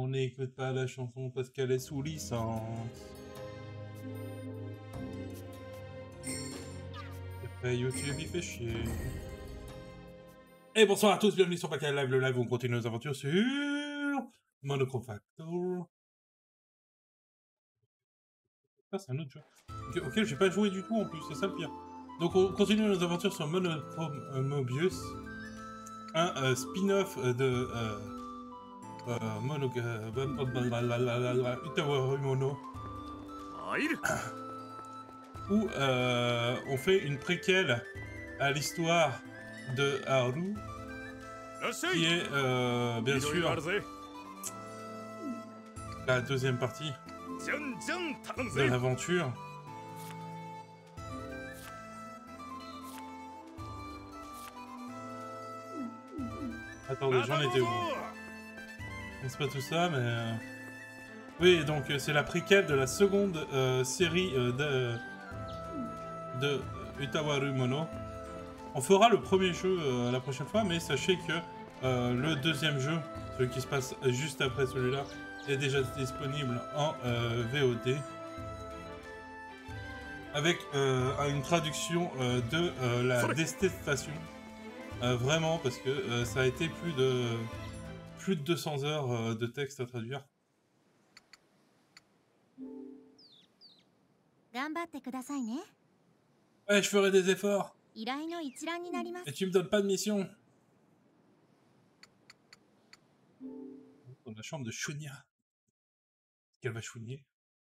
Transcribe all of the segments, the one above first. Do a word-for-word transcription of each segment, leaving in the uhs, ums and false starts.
n'écoute pas la chanson parce qu'elle est sous licence. Après YouTube il fait chier. Et bonsoir à tous, bienvenue sur Pacal Live, le live où on continue nos aventures sur Monochrome Factor. Ah, c'est un autre jeu auquel okay, j'ai pas joué du tout en plus, c'est ça le pire. Donc on continue nos aventures sur Monochrome euh, Mobius, un euh, spin-off euh, de euh, euh, Mono Utawaru Mono, où euh, on fait une préquelle à l'histoire de Haru, qui est euh, bien sûr la deuxième partie de l'aventure. Attendez, j'en étais où? C'est pas tout ça, mais... Euh... Oui, donc c'est la préquelle de la seconde euh, série euh, de, de Utawaru Mono. On fera le premier jeu euh, la prochaine fois, mais sachez que euh, le deuxième jeu, celui qui se passe juste après celui-là, est déjà disponible en euh, V O D. Avec euh, une traduction euh, de euh, la détestation. Euh, vraiment, parce que euh, ça a été plus de, plus de deux cents heures euh, de texte à traduire. Ouais, je ferai des efforts. Et tu me donnes pas de mission. Dans la chambre de Shunya. Qu'elle va chouiner.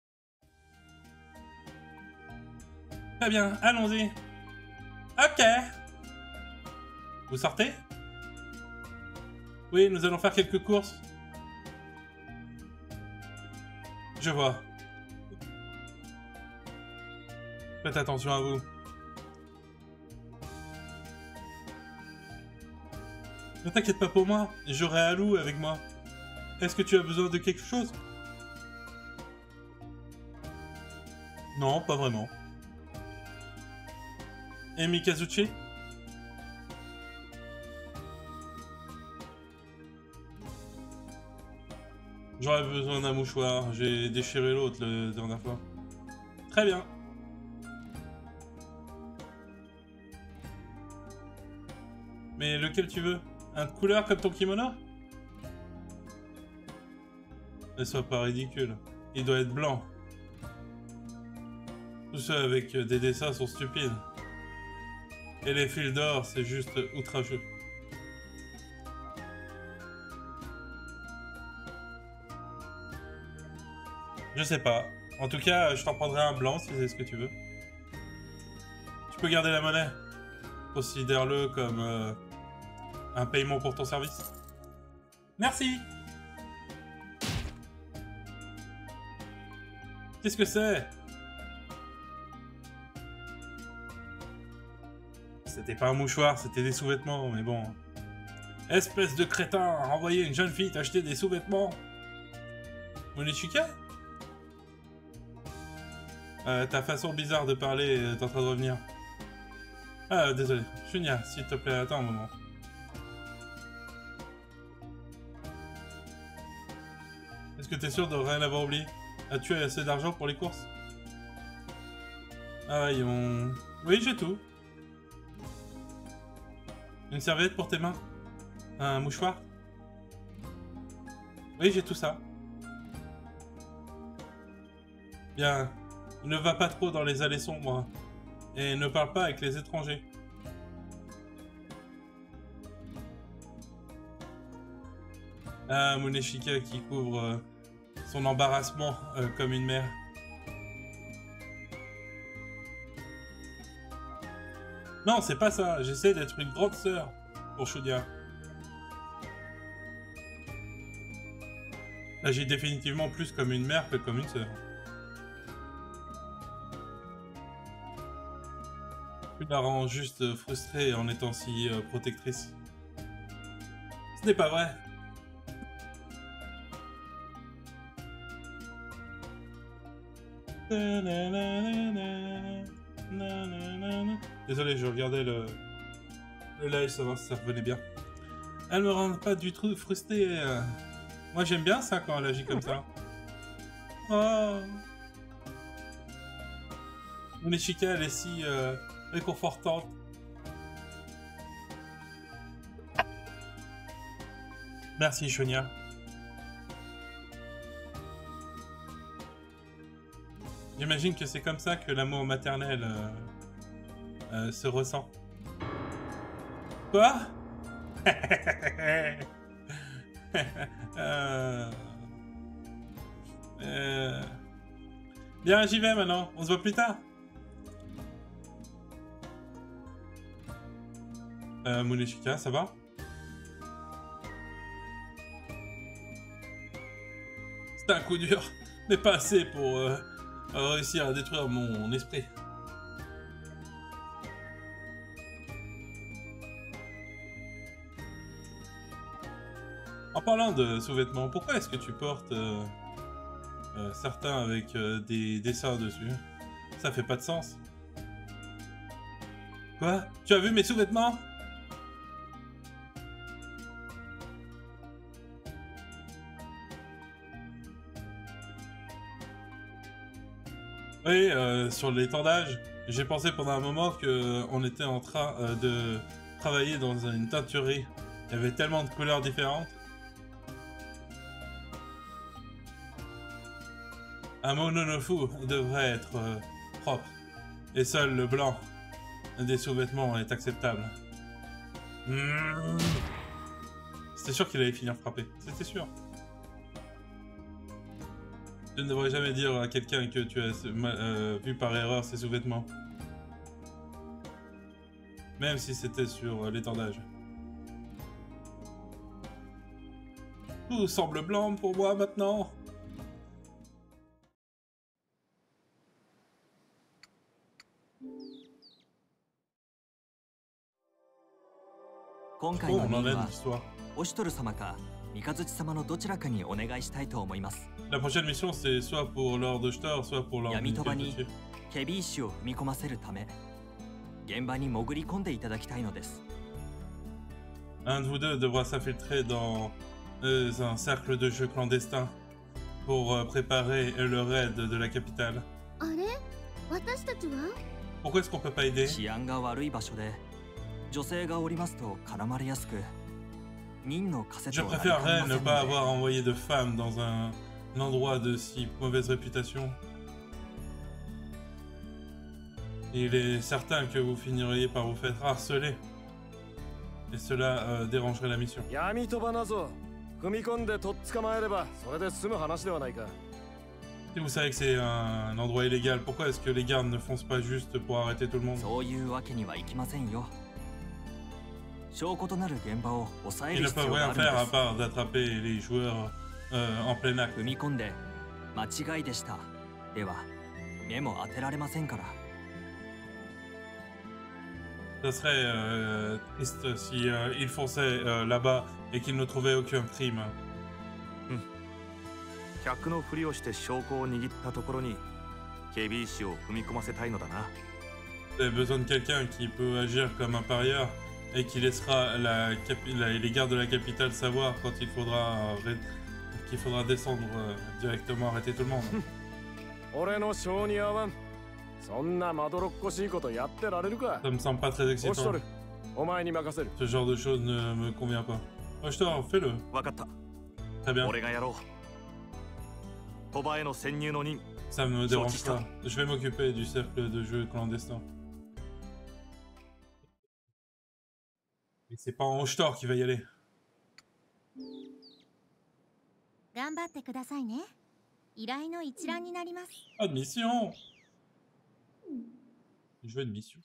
Très bien, allons-y. Ok. Vous sortez? Oui, nous allons faire quelques courses. Je vois. Faites attention à vous. Ne t'inquiète pas pour moi, j'aurai Haru avec moi. Est-ce que tu as besoin de quelque chose? Non, pas vraiment. Et Mikazuchi? J'aurais besoin d'un mouchoir, j'ai déchiré l'autre la dernière fois. Très bien. Mais lequel tu veux? Un de couleur comme ton kimono? Ne sois pas ridicule. Il doit être blanc. Tous ceux avec des dessins sont stupides. Et les fils d'or, c'est juste outrageux. Je sais pas. En tout cas, je t'en prendrai un blanc si c'est ce que tu veux. Tu peux garder la monnaie. Considère-le comme euh, un paiement pour ton service. Merci. Qu'est-ce que c'est? C'était pas un mouchoir, c'était des sous-vêtements, mais bon. Espèce de crétin, envoyer une jeune fille t'acheter des sous-vêtements. Monichika? Euh, ta façon bizarre de parler est en train de revenir. Ah, désolé. Shunya, s'il te plaît, attends un moment. Est-ce que t'es sûr de rien avoir oublié? As-tu assez d'argent pour les courses? Ah, ils ont... Oui, j'ai tout. Une serviette pour tes mains? Un mouchoir? Oui, j'ai tout ça. Bien. Ne va pas trop dans les allées sombres. Et ne parle pas avec les étrangers. Ah, Moneshika qui couvre euh, son embarrassement euh, comme une mère. Non, c'est pas ça. J'essaie d'être une grande sœur pour Shunya. J'agis définitivement plus comme une mère que comme une sœur. Tu la rends juste frustrée en étant si euh, protectrice. Ce n'est pas vrai. Désolé, je regardais le, le live, savoir si ça revenait bien. Elle me rend pas du tout frustrée. Moi j'aime bien ça quand elle agit comme ça. Oh. Mon Ishika, elle est si euh, réconfortante. Merci Shonia. J'imagine que c'est comme ça que l'amour maternel euh, euh, se ressent. Quoi? euh... Euh... Bien, j'y vais maintenant. On se voit plus tard. Euh, Muneshika, ça va? C'était un coup dur, mais pas assez pour euh, réussir à détruire mon esprit. En parlant de sous-vêtements, pourquoi est-ce que tu portes euh, euh, certains avec euh, des dessins dessus? Ça fait pas de sens. Quoi? Tu as vu mes sous-vêtements? Oui, euh, sur l'étendage, j'ai pensé pendant un moment qu'on était en train euh, de travailler dans une teinturerie. Il y avait tellement de couleurs différentes. Un mononofu devrait être euh, propre. Et seul le blanc des sous-vêtements est acceptable. Mmh. C'était sûr qu'il allait finir frappé. C'était sûr. Tu ne devrais jamais dire à quelqu'un que tu as euh, vu par erreur ses sous-vêtements. Même si c'était sur euh, l'étendage. Tout semble blanc pour moi maintenant. Oh, on en a une histoire. La prochaine mission, c'est soit pour Lord Oshtor, soit pour Lord Mikazuchi. Un de vous deux devra s'infiltrer dans euh, un cercle de jeu clandestin pour euh, préparer le raid de la capitale. Pourquoi est-ce qu'on peut pas aider? Je préférerais ne pas avoir envoyé de femmes dans un, un endroit de si mauvaise réputation. Il est certain que vous finiriez par vous faire harceler. Et cela euh, dérangerait la mission. Si vous savez que c'est un, un endroit illégal, pourquoi est-ce que les gardes ne foncent pas juste pour arrêter tout le monde? Ils ne peuvent rien faire à part d'attraper les joueurs euh, en plein acte. Ça serait euh, triste si euh, ils fonçaient euh, là-bas et qu'ils ne trouvaient aucun crime. Vous avez besoin de quelqu'un qui peut agir comme un parieur et qui laissera la, la, les gardes de la capitale savoir quand il faudra, euh, qu'il faudra descendre euh, directement, arrêter tout le monde. Ça me semble pas très excitant. Ce genre de choses ne me convient pas. Oshtor, fais-le. Très bien. Ça me dérange pas. Je vais m'occuper du cercle de jeu clandestin. Mais c'est pas en Oshtor qui va y aller. Pas de mission. Je veux une mission.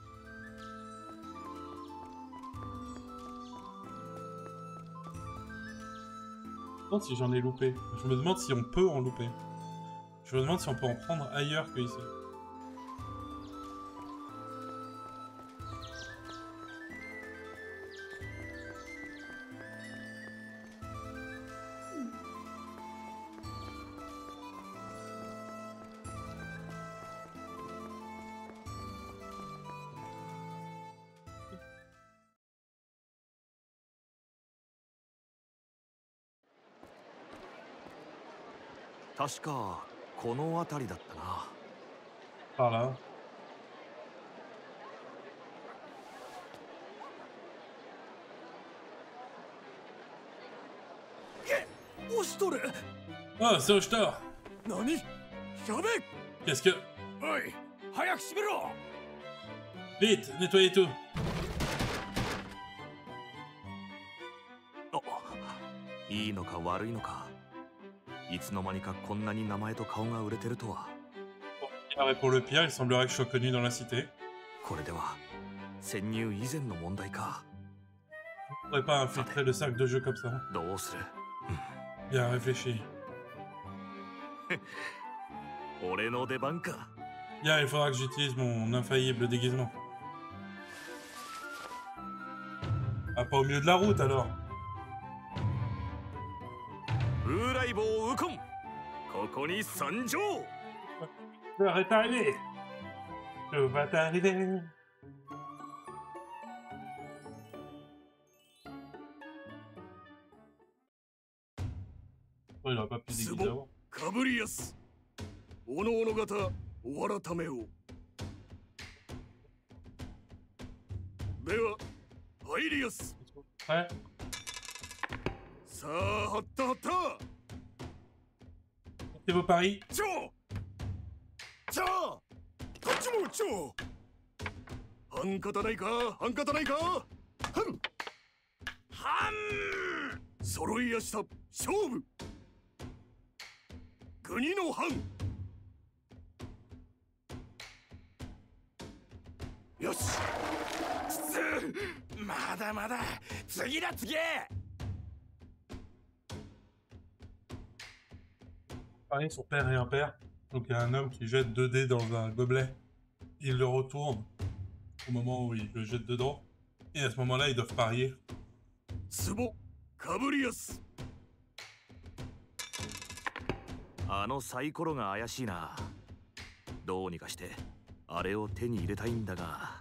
Je me demande si j'en ai loupé. Je me demande si on peut en louper. Je me demande si on peut en prendre ailleurs que ici. 確かこの辺りだったな。 Par là. 押しとる。 Oh, c'est Oshtor. 何？やべえ。 Qu'est-ce que... おい、早く閉めろ。 Vite, nettoyez tout. あ、いいのか悪いのか、いつの間にかこんなに名前と顔が売れてるとは。 Ah ouais, pour le pire, il semblerait que je sois connu dans la cité. これでは潜入以前の問題か。 Je ne pourrais pas infiltrer le cercle de jeu comme ça. どうする？ Bien réfléchi. 俺の出番か。 Bien, il faudra que j'utilise mon infaillible déguisement. Ah, pas au milieu de la route alors. 風来坊ウコン、ここに参上。 L'heure est arrivée. Je vais t'arriver. Oh, il aurait pas pu déguiser avant. かぶりやす。おのおの方、お改めを。では、入りやす。 Ouais. さあ、はったはった。 C'est vos paris? ちょ。ちょ。こっちもちょ。半肩ないか、半肩ないか。半。半。揃いやした。勝負。国の半。よし。つ。まだまだ。次だ次。 Paris, son père et impair. Donc il y a un homme qui jette deux dés dans un gobelet. Il le retourne au moment où il le jette dedans. Et à ce moment-là, ils doivent parier. ツボ、かぶりやす。 あのサイコロが怪しいな。どうにかしてあれを手に入れたいんだが。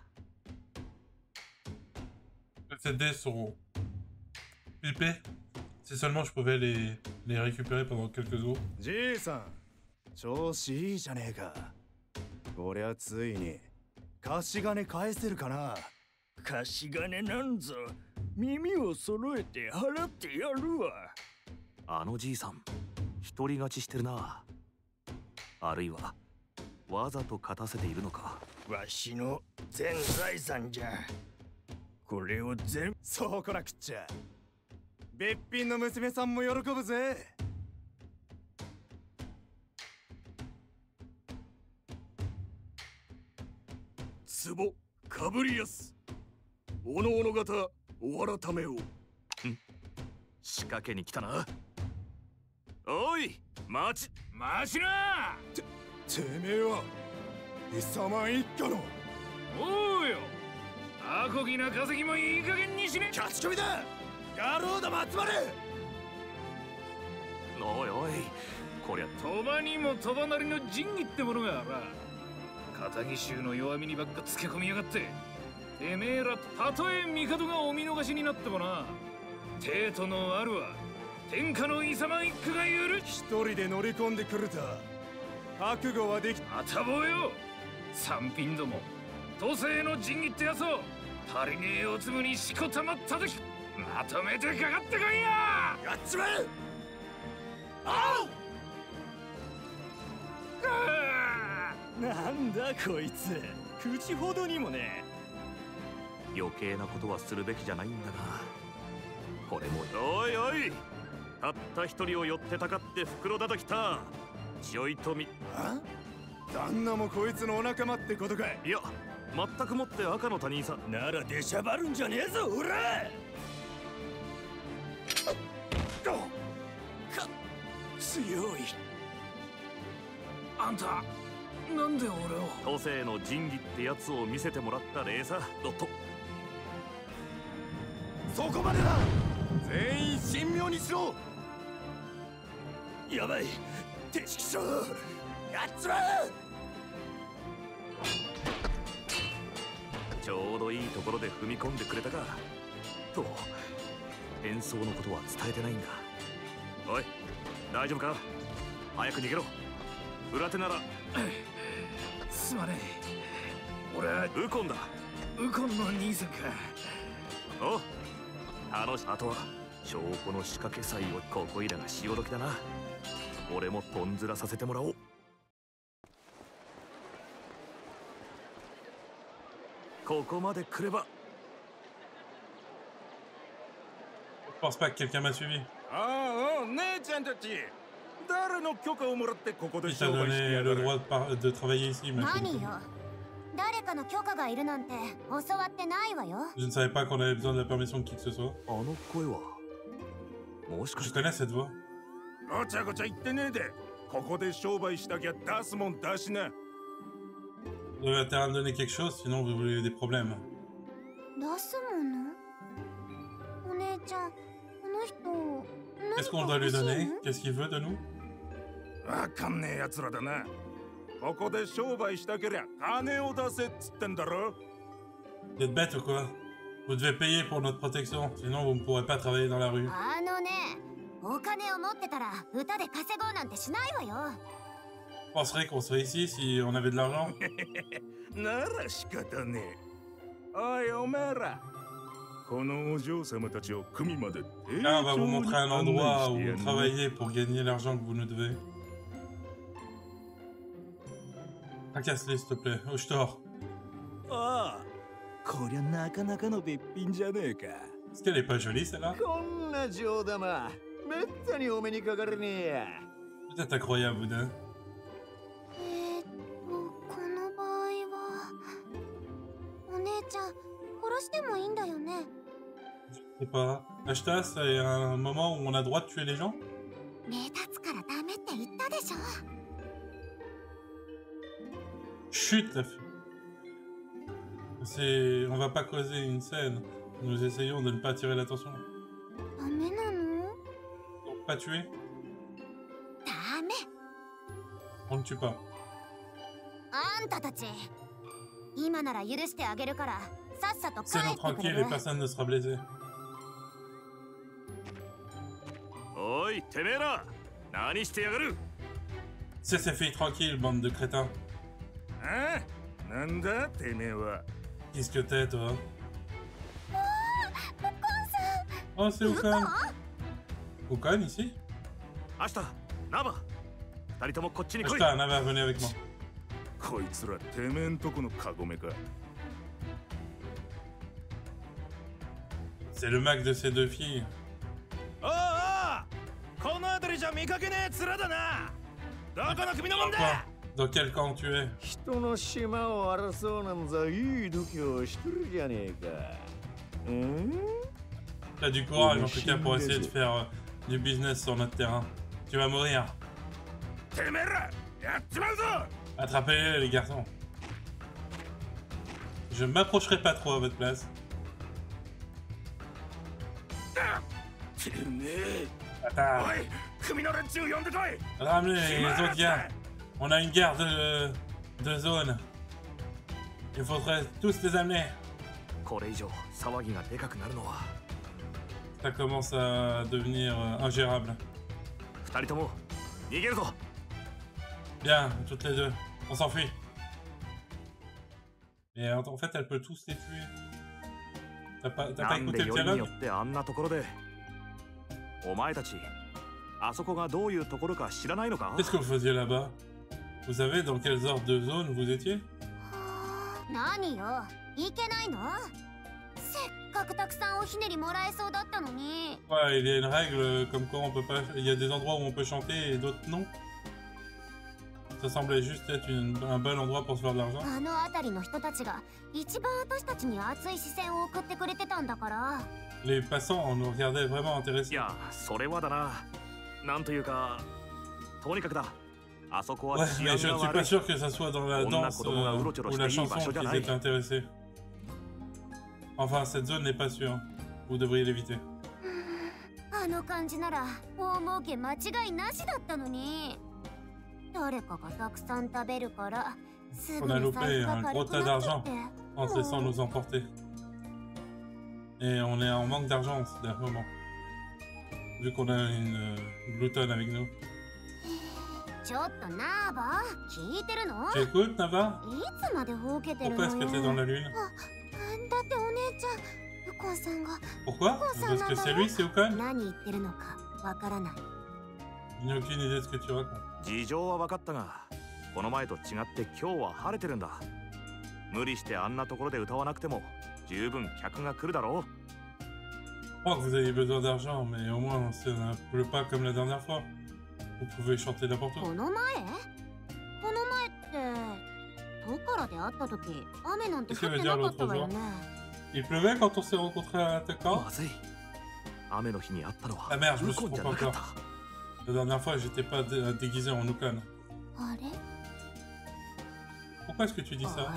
Ces dés sont pipés. Si seulement je pouvais les, les récupérer pendant quelques jours. じいさん、調子いいじゃねえか。こりゃついに貸し金返せるかな。貸し金なんぞ耳を揃えて払ってやるわ。 あのじいさん独り勝ちしてるな。あるいはわざと勝たせているのか。 わしの全財産じゃ。これを全そうこなくっちゃ。べっぴんの娘さんも喜ぶぜ。ツボ、かぶりやす。おのおの方、お改めを。 仕掛けに来たな。おい、待ち待ちな。て、てめえはイサマン一家の。 おうよ、アコギな稼ぎもいい加減にしね。 キャッチコミだ。野郎ども集まれ。 おいおい、こりゃ鳥羽にも鳥羽なりの仁義ってものがあら。片木衆の弱みにばっかつけ込みやがって。てめえらたとえ帝がお見逃しになってもな、帝都のあるは天下のイサマン一家が許し。 一人で乗り込んでくると覚悟はでき。 あたぼうよ、三品ども。都政の仁義ってやつを足りねえおつむにしこたまった時まとめてかかってこいや。 やっちまえ。 あうなんだこいつ、口ほどにもね。 余計なことはするべきじゃないんだが、これも。おいおい、たった一人を寄ってたかって袋叩きたちょいとみ。 あ、旦那もこいつのお仲間ってことかい。 いや、全くもって赤の他人さ。 なら出しゃばるんじゃねえぞ、おら。か強い。 あんたなんで俺を。 都政の仁義ってやつを見せてもらった礼さ。ドット。 そこまでだ。全員神妙にしろ。やばい、敵将やっちまえ。 ちょうどいいところで踏み込んでくれたか。と演奏のことは伝えてないんだ。おい、大丈夫か。 早く逃げろ。裏手ならすまねえ。俺はウコンだ。 ウコンの兄さんか。 お楽しあとは証拠の仕掛け祭をここいらが潮時だな。俺もとんずらさせてもらおう。ここまで来れば。 Je pense pas que quelqu'un m'a suivi. ああ、姉ちゃんたち。誰の許可をもらってここで Il t'a 商売して donné や le がる。 droit de, par- de travailler ici, mais 何よ。誰かの許可がいるなんて教わってないわよ。 je ne savais pas qu'on avait besoin de la permission de qui que ce soit. あの声はもしか Je して。 connais cette voix. ごちゃごちゃ言ってねえで。ここで商売したきゃ出すもん出しな。 Vous avez intérêt à me donner quelque chose, sinon vous voulez des problèmes. 出すもの？お姉ちゃん、この人。 Qu'est-ce qu'on doit lui donner? Qu'est-ce qu'il veut de nous? わかんねえ奴らだな。ここで商売したけりゃ金を出せっつってんだろ。 Vous êtes bête ou quoi? Vous devez payer pour notre protection, sinon vous ne pourrez pas travailler dans la rue. あのね、お金を持ってたら歌で稼ごうなんてしないわよ。 Je penserais qu'on serait ici si on avait de l'argent. なら仕方ねえ。おいお前ら。このお嬢様たちを組まで。 Là, on va vous montrer un endroit où vous travaillez pour gagner l'argent que vous nous devez. Tracasse-les, s'il te plaît. Oh, je dors. ああ、こりゃなかなかのべっぴんじゃねえか。 Est-ce qu'elle est pas jolie, celle-là? こんな冗玉、めったにお目にかかれねえや。 Vous êtes incroyable, Boudin. えーっと、この場合は。お姉ちゃん、殺してもいいんだよね。 Je sais pas. Ashta, c'est un moment où on a le droit de tuer les gens? 目立つからダメって言ったでしょ。 Chut, la fille. C'est... On va pas causer une scène. Nous essayons de ne pas attirer l'attention. ダメなの？ Donc, pas tuer? ダメ。 On ne tue pas. あんたたち。今なら許してあげるから、さっさと帰 C'est っ non てく tranquille れ et る？ personne ne sera blessé. おいてめえら何してやがる。 C'est ces filles tranquilles, bande de crétins. ああ、なんだてめえは。 Qu'est-ce que t'es, toi? ポッコンさん。 Oh, c'est Okan. Okan, ici? 明日ナバ二人ともこっちに来い。 Ashta, Nava, venez avec moi. こいつらてめえんとこのカゴメか。 C'est le Mac de ces deux filles. ああ、この辺りじゃ見かけねえ面だな。どこの組のもんだ。 Dans quel camp tu es? 人の島を争うなんざいい度胸してるじゃねえか。うん？ T'as du courage en tout cas pour essayer de faire euh, du business sur notre terrain. Tu vas mourir. てめえら、やっちまうぞ。 Attrapez-les, les garçons. Je m'approcherai pas trop à votre place. てめえ。 Attends. おい、組の連中呼んでこい。 Ramenez les autres gars. On a une guerre de, de zone. Il faudrait tous les amener. これ以上騒ぎがでかくなるのは。 Ça commence à devenir euh, ingérable. 二人とも逃げるぞ。 Bien, toutes les deux. On s'enfuit. Et en en fait, elle peut tous les tuer. T'as pas, t'as な pas ん écouté で le よりによ dialogue? ってあんなところで。お前たちあそこがどういうところか知らないのか。 Qu'est-ce que vous faisiez là-bas? Vous savez dans quelle sorte de zone vous étiez? 何よ、いけないの？せっかくたくさんおひねりもらえそうだったのに。 Ouais, il y a une règle comme quoi on peut pas. Il y a des endroits où on peut chanter et d'autres non. Ça semblait juste être une, un bon endroit pour se faire de l'argent. あの辺りの人たちが一番私たちに熱い視線を送ってくれてたんだから。 Les passants nous regardaient vraiment い intéressés. やそれはだな。なんというかとにかくだ。あそこ Ouais, は治 mais 安 je が ne suis 悪 pas い。 sûr que ça soit dans la On a danse Kodomo ga euh, urochoro ou la shite ii chanson basho qu'ils janai. étaient intéressés. Enfin, cette zone n'est pas sûre. Vous devriez l'éviter. あの感じなら大儲け間違いなしだったのに。誰かがたくさん食べるからすぐ On a に loupé 財布が un 軽 gros く tas なっちゃっ d'argent て。 en se laissant nous emporter. Et on est en manque d'argent en ce dernier moment. Vu qu'on a une euh, gloutonne avec nous. ちょっとナーバ聞いてるの？ J'écoute, Nava? いつまでほうけてる Pourquoi の est-ce que t'es よ。 dans la lune? だってお姉ちゃん、ウコンさんが Pourquoi? Parce que c'est lui, c'est Ukon? 何言ってるのかわからない。 Je n'ai aucune idée de ce que tu racontes. 事情は分かったが、この前と違って今日は晴れてるんだ。無理してあんなところで歌わなくても十分客が来るだろう。 Je crois que vous avez besoin d'argent, mais au moins ça ne pleut pas comme la dernière fois. Vous pouvez chanter n'importe où. この前？この前ってどこからで会った時、雨なんて降ってなかったわよね。 Il pleuvait quand on s'est rencontrés à ta camp? まずい。雨の日に会ったのは Ah merde, je me ウ suis コンじゃ trompé なかっ encore. た。 La dernière fois, j'étais pas dé déguisé en Ukon. あれ？ Pourquoi est-ce que tu dis ça? あれ？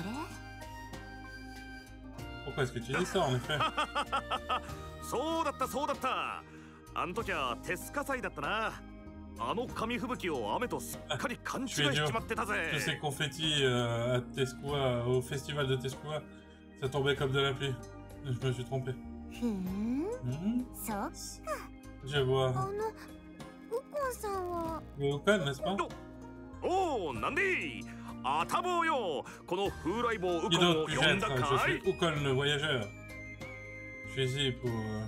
Pourquoi est-ce que tu dis ça, en effet? そうだったそうだった。あん時はテス火災だったな。あの紙吹雪を雨とすっかり勘違いしちまってたぜ。 Tous ces confettis euh, à Tescoua, au festival de Tescoua, ça tombait comme de la pluie. Je me suis trompé. ふーん。 Hmm, そっか。 je vois. あの、ウコンさんは Le Ukon, n'est-ce pas? おお、なんであたぼうよ。この風来坊ウコ Qui ン d'autre を puis-je 呼んだ être? か Je い？ suis Ukon le voyageur. Je suis ici pour... euh,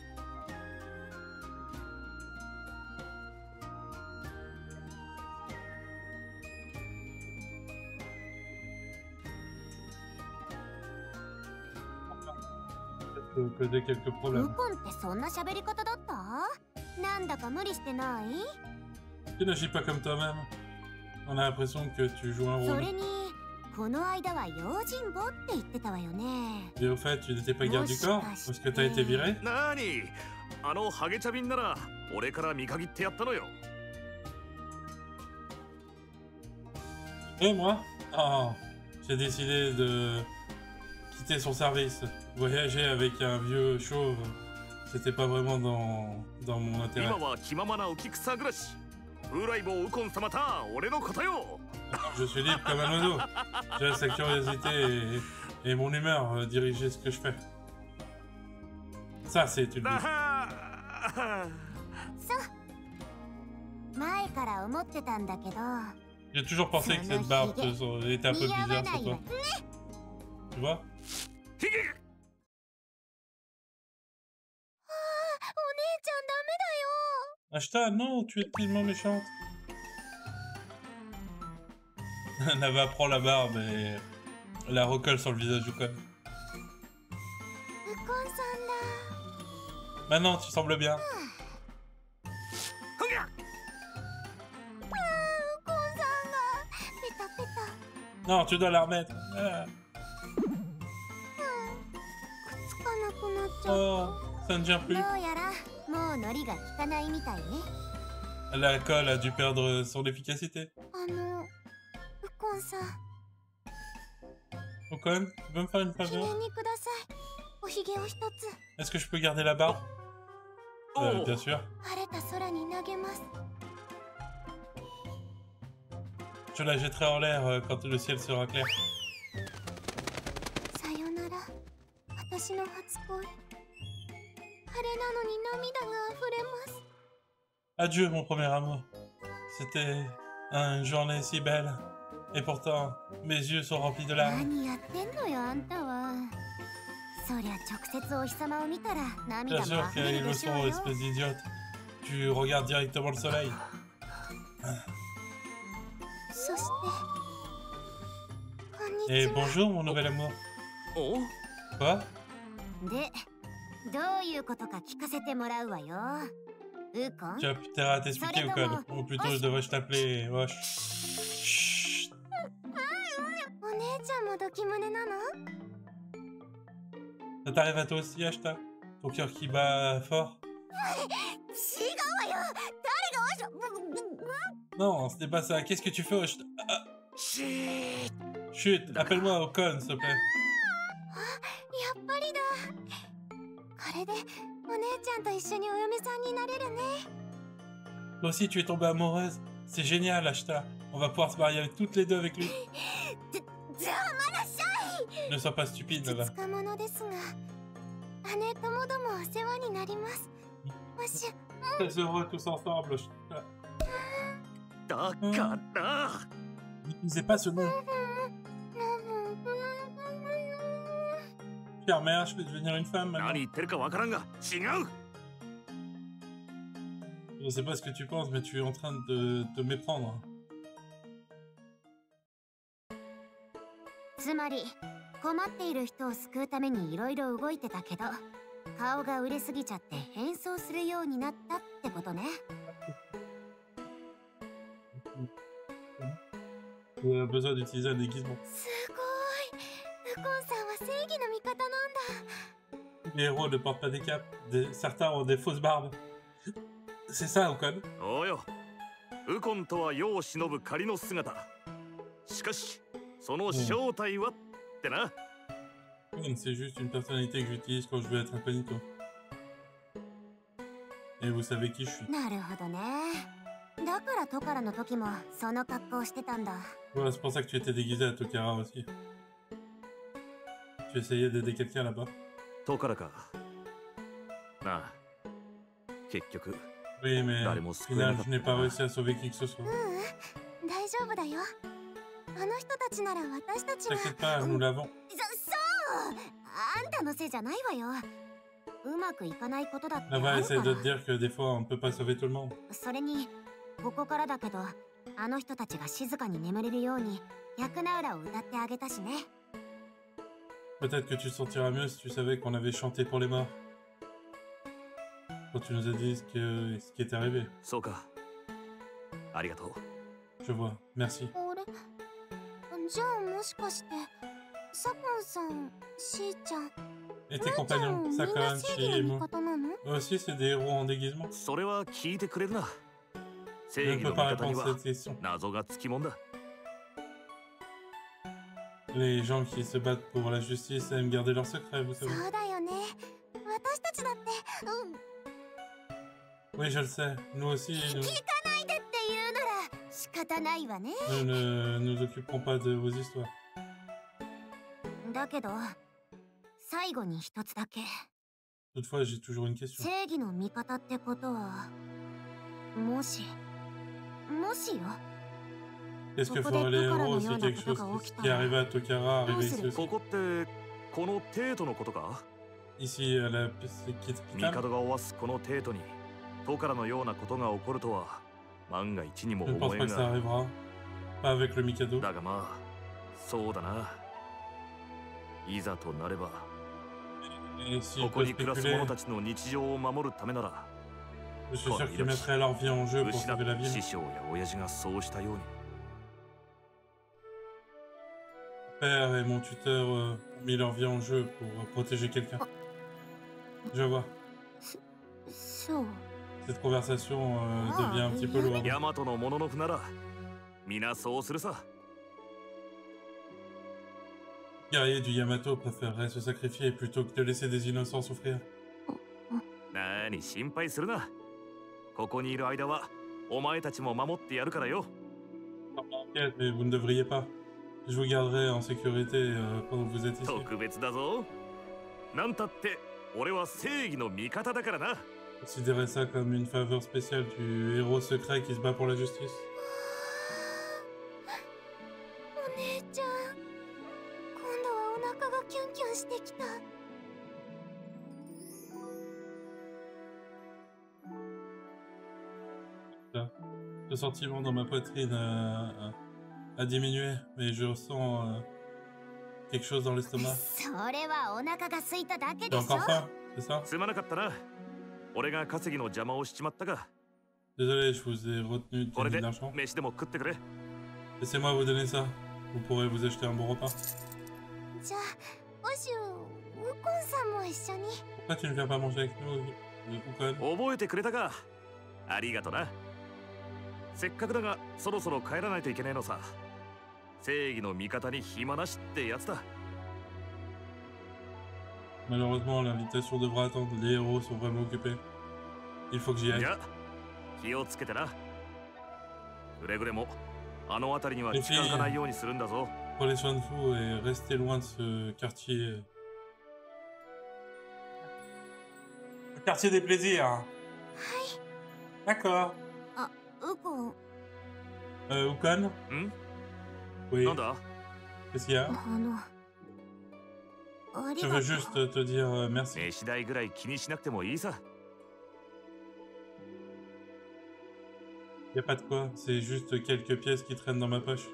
poser quelques ウ problèmes. コンってそんな喋り方だった？なんだか無理してない？ Tu n'agis pas comme toi-même. On a l'impression que tu joues un そ rôle. れに、この間は用心棒って言ってたわよね。 Et au fait, tu n'étais pas garde du corps? Parce que t'as été viré? なーにあのハゲチャビンなら俺から見限ってやったのよ。 Et moi? Oh, j'ai décidé de quitter son service. Voyager avec un vieux chauve, c'était pas vraiment dans, dans mon intérêt. 今は気ままな浮き草暮らし。風来坊ウコン様た俺のことよ。 Je suis libre comme un oiseau. Je laisse la curiosité et, et mon humeur euh, diriger ce que je fais. Ça, c'est une だ vie. はそう。前から思ってたんだけど、 J'ai toujours pensé que cette barbe te- était un peu 似合わ bizarre な sur いわ toi. Tu vois? ひげお姉ちゃんダメだよ。 Ashta, non, tu es tellement méchante. Nava prend la barbe et la recolle sur le visage du con. ウコンさんだ。 Maintenant, tu sembles bien. ふぎゃあー、ウコンさんがペタペタ。 Non, tu dois la remettre. Ah. くっつかなくなっちゃっ Oh, ça ne tient た。 plus. どうやらもうノリが効かないみたいね。 La colle a dû perdre son efficacité. あの、ウコンさん、 Ocon, tu peux me faire une 記 faveur? 念にください。おひげを一つ。 Est-ce que je peux garder la barbe? Euh, Oh. bien sûr. 晴れた空に投げます。 Je la jetterai en l'air euh, quand le ciel sera clair. さよなら、私の初恋。晴れなのに涙が溢れます。 Adieu, mon premier amour. C'était une journée si belle. Et pourtant, mes yeux sont remplis de larmes. 何やってんのよ、あんたは。そりゃ直接お日様を見たら Bien 涙 sûr も溢れ qu'ils る le でしょう sont, よ。 espèce d'idiote. Tu regardes directement le soleil. そして、こんに Et ちは。 bonjour, mon nouvel amour. お Quoi? で、どういうことか聞かせてもらうわよ。ウコン Tu as plus terre à t'expliquer, Salut, Ocon. maman. Ou plutôt, je devrais t'appeler Wash. Chut. お姉ちゃんもドキ胸なの？ Ça t'arrive à toi aussi, Ashta? Ton cœur qui bat fort? 違うわよ。誰がわし Non, ce n'est pas ça. Qu'est-ce que tu fais, Ashta? Ah, しー chut, appelle-moi Ocon, s'il te plaît. やっぱりだ。これでお姉ちゃんと一緒にお嫁さんになれるね。 Toi aussi, tu es tombée amoureuse? C'est génial, Ashta. On va pouvoir se marier avec toutes les deux avec lui. じゃあまらっしゃい。 Ne sois pas stupide, Nava. つかものですが、姉ともどもお世話になります。わし、 Très heureux tous ensemble, Ashta. だから N'utilisez pas ce mot. Pierre, mère, je vais devenir une femme maintenant. 何言ってるかわからんが違う。 Je sais pas ce que tu penses, mais tu es en train de te méprendre. つまり困っている人を救うためにいろいろ動いてたけど、顔が売れすぎちゃって変装するようになったってことね。 Tu as besoin d'utiliser un déguisement. すごい。ウコンさんは正義の味方なんだ。 Les héros ne portent pas des capes. Des... Certains ont des fausses barbes. C'est ça, Ocon. おうよ。ウコンとは世を忍ぶ仮の姿。しかしその正体はってな。 C'est juste une personnalité que j'utilise quand je veux être incognito. Et vous savez qui je suis. なるほどね。だからトカラの時もその格好をしてたんだ。 Voilà, c'est pour ça que tu étais déguisé à Tokara aussi. Tu essayais d'aider quelqu'un là-bas. トカラか。なあ。結局。 Oui, mais au final, je n'ai pas réussi à sauver qui que ce soit. ううん、大丈夫だよ。あの人たちなら私たちは。 T'inquiète pas, nous l'avons. そ、そう。あんたのせいじゃないわよ。うまくいかないことだってあるから。 Là-bas, essaie de te dire que des fois, on ne peut pas sauver tout le monde. それに、ここからだけど、あの人たちが静かに眠れるように、百ナウラを歌ってあげたしね。 Peut-être que tu te sentiras mieux si tu savais qu'on avait chanté pour les morts. Quand tu nous as dit ce, que, ce qui est arrivé. そうか。ありがとう。 Je vois, merci. あれ、じゃあもしかして、サコンさん、シーちゃん、 Et tes なーちゃん compagnons, みんな Sakan, 正 Chi 義 et の Mo. 味方なの？ Eux aussi, c'est des héros en déguisement. それは聞いてくれるな。 Je 正 ne 義の peux pas 味方に répondre à は cette question. 謎がつきもんだ。 Les gens qui se battent pour la justice aiment garder leurs secrets, vous そ savez. うだよね。私たちだって、うん。 Oui, je le sais. Nous aussi, nous, 聞かないでって言うなら仕方ないわね。 nous ne nous occuperons pas de vos histoires. だけど、最後に一つだけ。 Toutefois, j'ai toujours une question. 正義の味方ってことは、もし、もしよ。 Qu'est-ce que feraient les héros si quelque chose qui arrivait à Tokara arrivait ici こ aussi? こってこのテートのことか？ Ici, à la piste qui est 帝がおわすこのテートにトカラのようなことが起こるとは万が一にも Je ne pense 思え pas ん que ça が。 arrivera. Pas avec le Mikado. だがまあそうだな。いざとなれば Et s'ils ここ peuvent に暮らす spéculer, 者たちの日常を守るためなら je suis sûr qu'ils mettraient leur vie en jeu pour 失 sauver la っ ville. 師匠や親父がそうしたように。 Père et mon tuteur euh, ont mis leur vie en jeu pour euh, protéger quelqu'un. Je vois. そう。 Cette conversation euh, Ah, devient un petit peu il y a- lourde. ヤマトのもののふなら皆そうするさ。 Les guerriers du Yamato préféreraient se sacrifier plutôt que de laisser des innocents souffrir. なに心配するな。ここにいる間はお前たちも守ってやるからよ。 T'inquiète, mais vous ne devriez pas. Je vous garderai en sécurité euh, pendant que vous êtes ici. 特別だぞ。なんたって俺は正義の味方だからな。 Considérez ça comme une faveur spéciale du héros secret qui se bat pour la justice. お姉ちゃん、今度はお腹がキュンキュンしてきた。 Le sentiment dans ma poitrine a, a- a diminué, mais je ressens euh, quelque chose dans l'estomac. それはお腹が空いただけ J'ai でしょ。 encore faim, c'est ça? すまなかったな。俺が稼ぎの邪魔をしちまったが。 Désolé, je vous ai retenu de これ gagner で de l'argent. 飯でも食ってくれ。 Laissez-moi vous donner ça. Vous pourrez vous acheter un bon repas. じゃあ、もしウコンさんも一緒に。 Pourquoi tu ne viens pas manger avec nous, Ukon? 覚えてくれたか。ありがとな。せっかくだがそろそろ帰らないといけねえのさ。正義の味方に暇なしってやつだ。 Malheureusement, l'invitation devra attendre. Les héros sont vraiment occupés. Il faut que j'y じ aille. ゃあ気をつけてな。くれぐれもあの辺りには近づかないようにするんだぞ。 Prenez soin de vous et restez loin de ce quartier. Le quartier des plaisirs. D'accord. ウコン、 Euh, Ukon? Hmm? Oui. Nanda? Qu'est-ce qu'il y a? あのあり Je が veux とう juste te dire euh, merci. 飯代ぐらい気にしなくてもいいさ。 Y a pas de quoi, c'est juste quelques pièces qui traînent dans ma poche.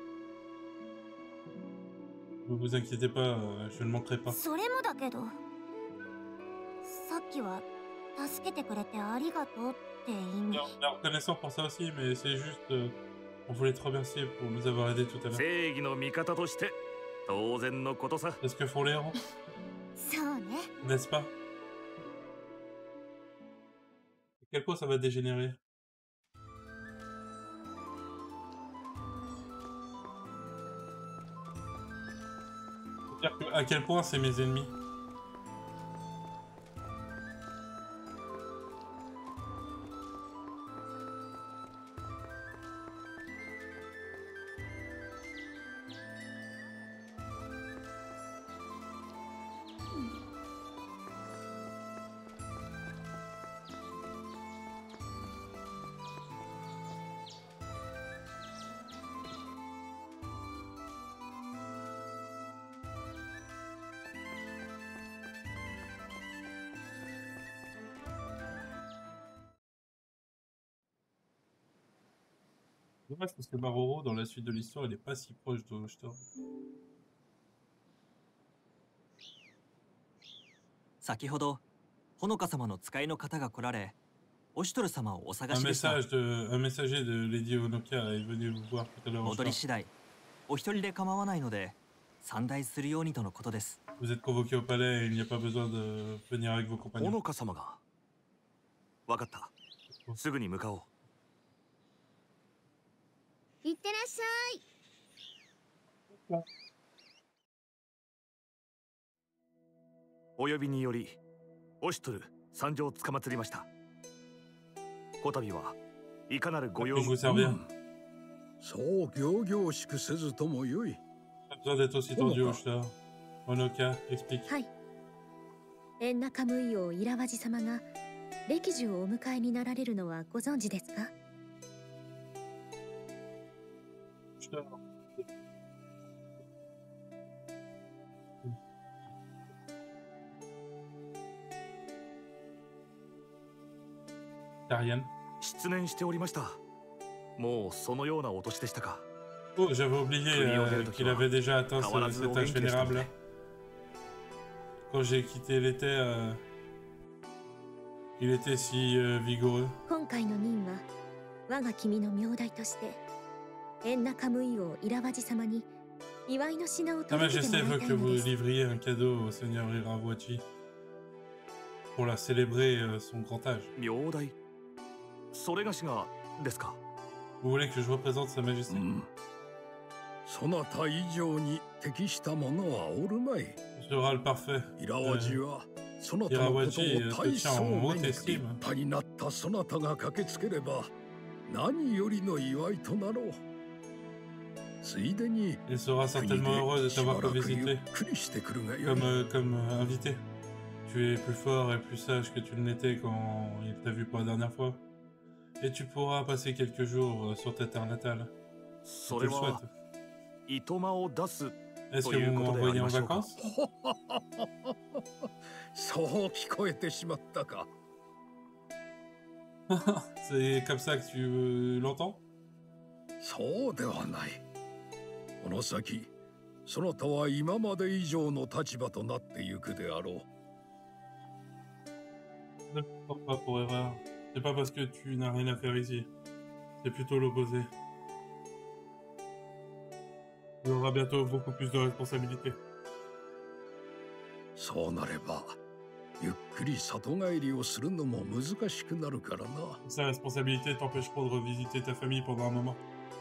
Ne vous inquiétez pas, euh, je ne manquerai pas. それもだけど、さっきは助けてくれてありがとうって意味。 On est reconnaissant pour ça aussi, mais c'est juste... euh, on voulait te remercier pour nous avoir aidés tout à l'heure. 正義の味方として当然のことさ。 C'est ce que font les héros, そうね。 n'est-ce pas? À quel point ça va dégénérer? C'est-à-dire que à quel point c'est mes ennemis? Dommage parce que Maroro, dans la suite de l'histoire, il est pas si proche de Hoshtor. 先ほどほのか様の使いの方が来られ、オシュトル様をお探 Un しでした。 message de, un messager de Lady Honoka est venu vous voir tout à l'heure. 戻り Hoshtor. 次第お一人で構わないので参内するようにとのことです。 Vous êtes convoqué au palais et il n'y a pas besoin de venir avec vos ほ compagnons. のか様が。わかった。すぐに向かおう。 いってらっしゃい。 お呼びによりオシュトル参上つかまつりました。こたびはいかなるご用 Puis-je vous servir? そう仰々しくせずともよい。 Pas besoin d'être aussi tendu, Hoshtor. Honoka, explique. はい。エンナカムイ王イラワジ様が歴樹をお迎えになられるのはご存知ですか？ Hoshtor. Ariane. 失念しておりました。もうそのようなお年でしたか。 Oh, j'avais oublié euh, qu'il avait déjà atteint ce, cet âge vénérable. Quand j'ai quitté les terres, euh, il était si euh, vigoureux. 今回の任は我が君の名代としてエンナカムイ王イラワジ様に祝いの品を Sa 届けて Majesté もら veut いた que いの vous です。 livriez un cadeau au Seigneur Irawachi pour la célébrer euh, son grand âge. 名代。それがしがですか。 Vous voulez que je représente Sa Majesté? うん。そなた以上に適した者はおるまい。 Ce sera le parfait. イラワジはそなたのことを大層面立派になったそなたが駆けつければ何よりの祝いとなろう。ついでに Il sera 国 certainement heureux で de し t'avoir ばらくゆ visité っくりしてくるがよい。 comme, euh, comme euh, invité. Tu es plus fort et plus sage que tu ne l'étais quand il t'a vu pour la dernière fois. Et tu pourras passer quelques jours euh, sur ta terre natale. そ Je れ le は souhaite. いとまを出す。 Est-ce que vous m'envoyez en vacances? そう聞こえてしまったか。 C'est comme ça que tu euh, l'entends? そうではない。この先、そなたは今まで以上の立場となってゆくであろう。 Ne te prends pas pour erreur. C'est pas parce que tu n'as rien à faire ici. C'est plutôt l'opposé. Tu auras bientôt beaucoup plus de responsabilités. そうなれば、ゆっくり里帰りをするのも難しくなるからな。 Ces responsabilités t'empêcheront de revisiter ta famille pendant un moment.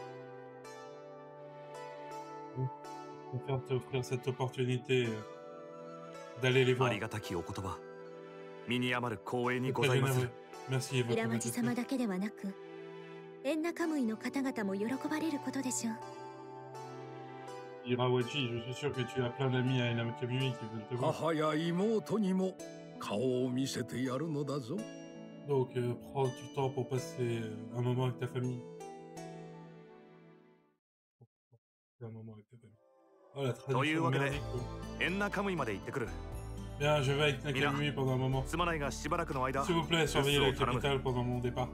Je préfère t'offrir cette opportunité euh, d'aller les あ voir. りがたきお言葉。身に余る光栄に C'est ご très ざいます。 généreux. Merci, イ votre ラワジ majesté. 様だけではなくエンナカムイの方々も喜ばれることでしょう。 Irawachi, je suis sûr que tu as plein d'amis à Enamakabumi qui veulent te voir. 母や妹にも顔を見せてやるのだぞ。 Donc, euh, prends du temps pour passer euh, un moment avec ta famille. Oh, la traduction merdique. Bien, je vais avec Nakamui pendant un moment. S'il vous plaît, surveillez la capitale pendant mon départ.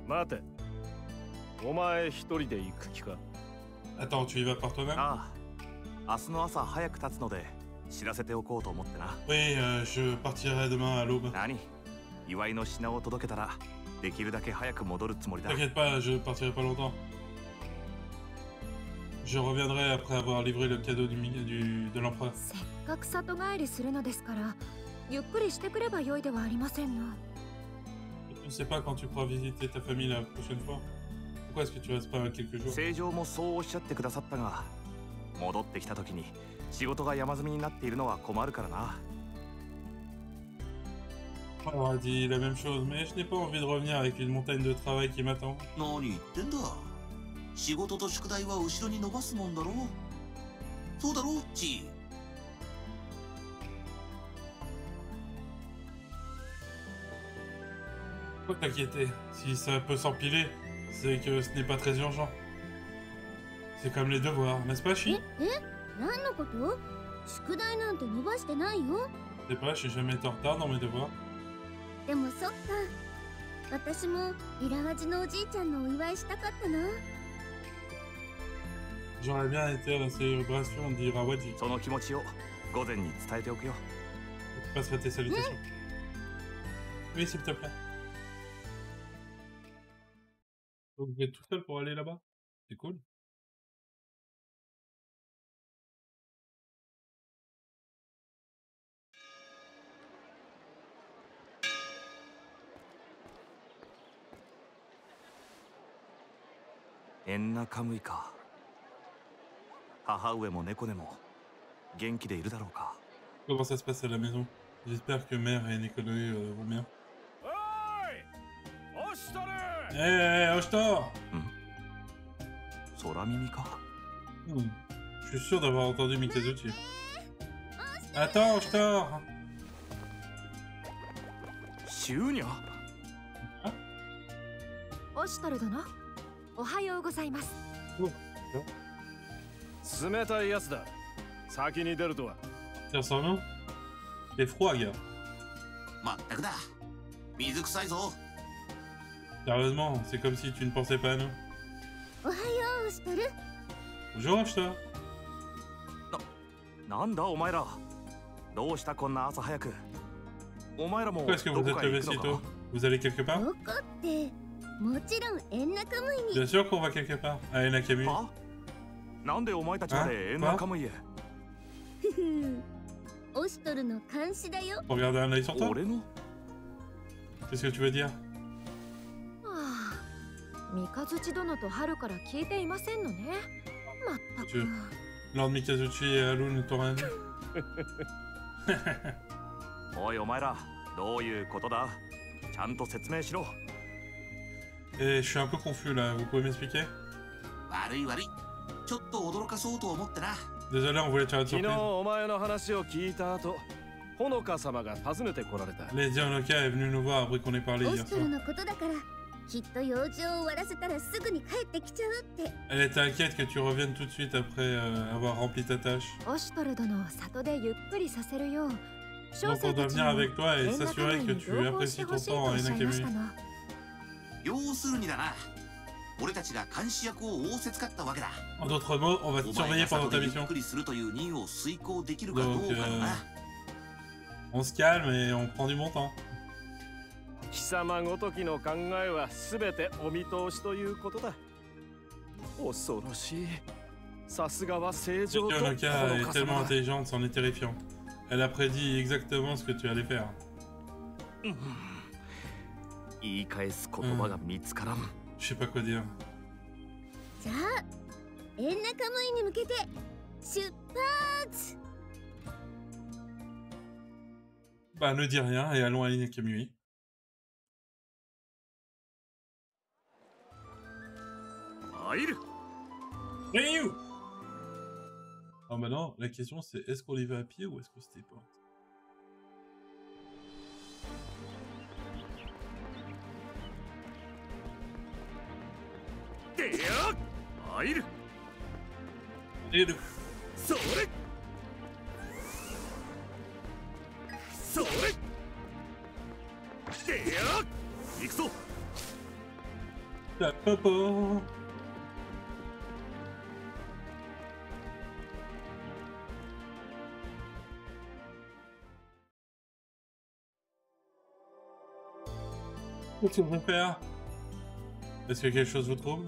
Attends, tu y vas par toi-même? Oui, euh, je partirai demain à l'aube. T'inquiète pas, je partirai pas longtemps. Je reviendrai après avoir livré le cadeau du, du, de l'empereur. Je ne sais pas quand tu pourras visiter ta famille la prochaine fois. Pourquoi est-ce que tu restes pas quelques jours? On a dit la même chose, mais je n'ai pas envie de revenir avec une montagne de travail qui m'attend. Quoi, t'inquiéter? Si ça peut s'empiler, c'est que ce n'est pas très urgent. C'est comme les devoirs, n'est-ce pas, Chi? Je sais pas, je suis jamais été en retard dans mes devoirs. J'aurais bien été à la célébration d'Irawaji. Je passerai tes salutations. Oui, s'il te plaît. Donc vous êtes tout seul pour aller là-bas? C'est cool. Enna Kamui ka. Hahaue mo neko ne mo genki de iru darou ka? Comment ça se passe à la maison? J'espère que mère et Nekone euh, vont bien. Hé, hey, hey, Oshtor! Soramimi ka? Hmm. Je suis sûr d'avoir entendu Mikazuchi. Attends, Oshtor! Shunya? Hein? Oshtor dono, ohayou gozaimasu. Tire son nom? C'est froid, gars. Sérieusement, c'est comme si tu ne pensais pas à nous. Bonjour, Ashtar. Pourquoi est-ce que vous êtes levé si tôt? Vous allez quelque part? Bien sûr qu'on va quelque part. À Enakamui. Hein? Pour garder un œil sur toi? Qu'est-ce que tu veux dire? Tu... Lord Mikazuchi et Haru ne t'ont rien dit? Et je suis un peu confus là, vous pouvez m'expliquer? Désolé, on voulait te faire une surprise. Lady Honoka est venue nous voir après qu'on ait parlé hier soir. Elle était inquiète que tu reviennes tout de suite après euh, avoir rempli ta tâche. Donc on doit venir avec toi et s'assurer que tu apprécies ton temps à Enakamui. En d'autres mots, on va te surveiller pendant ta mission. Donc, euh, on se calme et on prend du bon temps. Lady Honoka est tellement intelligente, c'en est terrifiant. Elle a prédit exactement ce que tu allais faire. Hum. Je sais pas quoi dire. Bah ne dis rien et allons à Enakamui. Hey you! Alors maintenant, la question c'est est-ce qu'on y va à pied ou est-ce qu'on se téléporte? Et le... La papa. Qu'est-ce que vous faire? Est-ce que quelque chose vous trouble?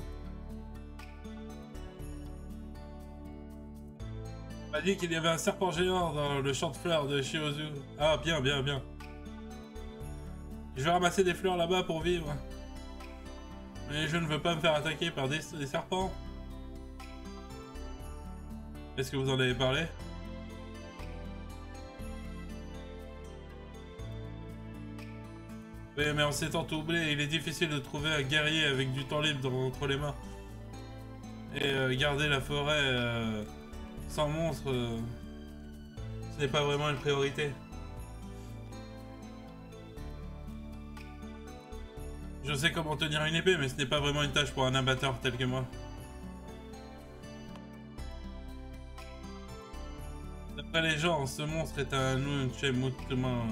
On m'a dit qu'il y avait un serpent géant dans le champ de fleurs de Shiozu. Ah, bien, bien, bien. Je vais ramasser des fleurs là-bas pour vivre. Mais je ne veux pas me faire attaquer par des, des serpents. Est-ce que vous en avez parlé? Oui, mais en s'étant troublé, il est difficile de trouver un guerrier avec du temps libre dans, entre les mains. Et euh, garder la forêt euh, sans monstres, euh, ce n'est pas vraiment une priorité. Je sais comment tenir une épée, mais ce n'est pas vraiment une tâche pour un abatteur tel que moi. D'après les gens, ce monstre est un Nunchemutuma.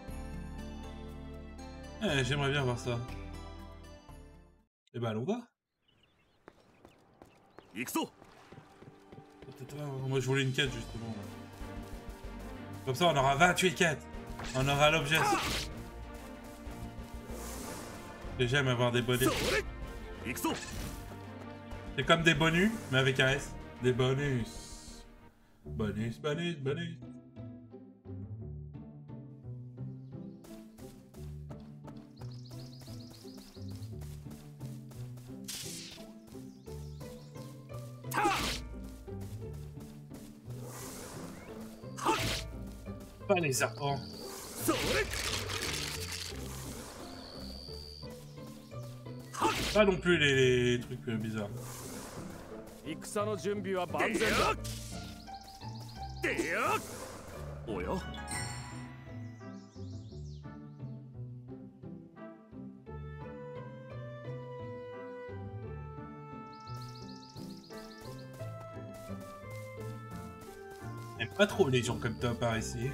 Eh, j'aimerais bien voir ça. Eh ben, allons voir. Moi, je voulais une quête, justement. Comme ça, on aura vingt-huit quêtes. On aura l'objet. J'aime avoir des bonus. C'est comme des bonus, mais avec un S. Des bonus. Bonus, bonus, bonus. Pas les serpents. Pas non plus les, les trucs euh, bizarres. J'aime pas trop les gens comme toi par ici.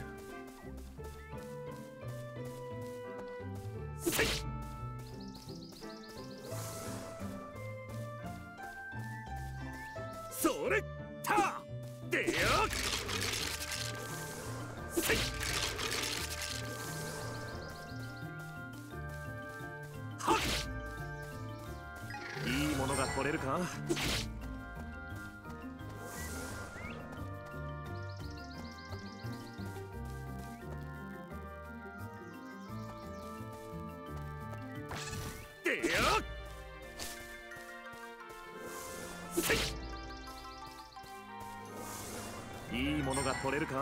いいものが取れるか。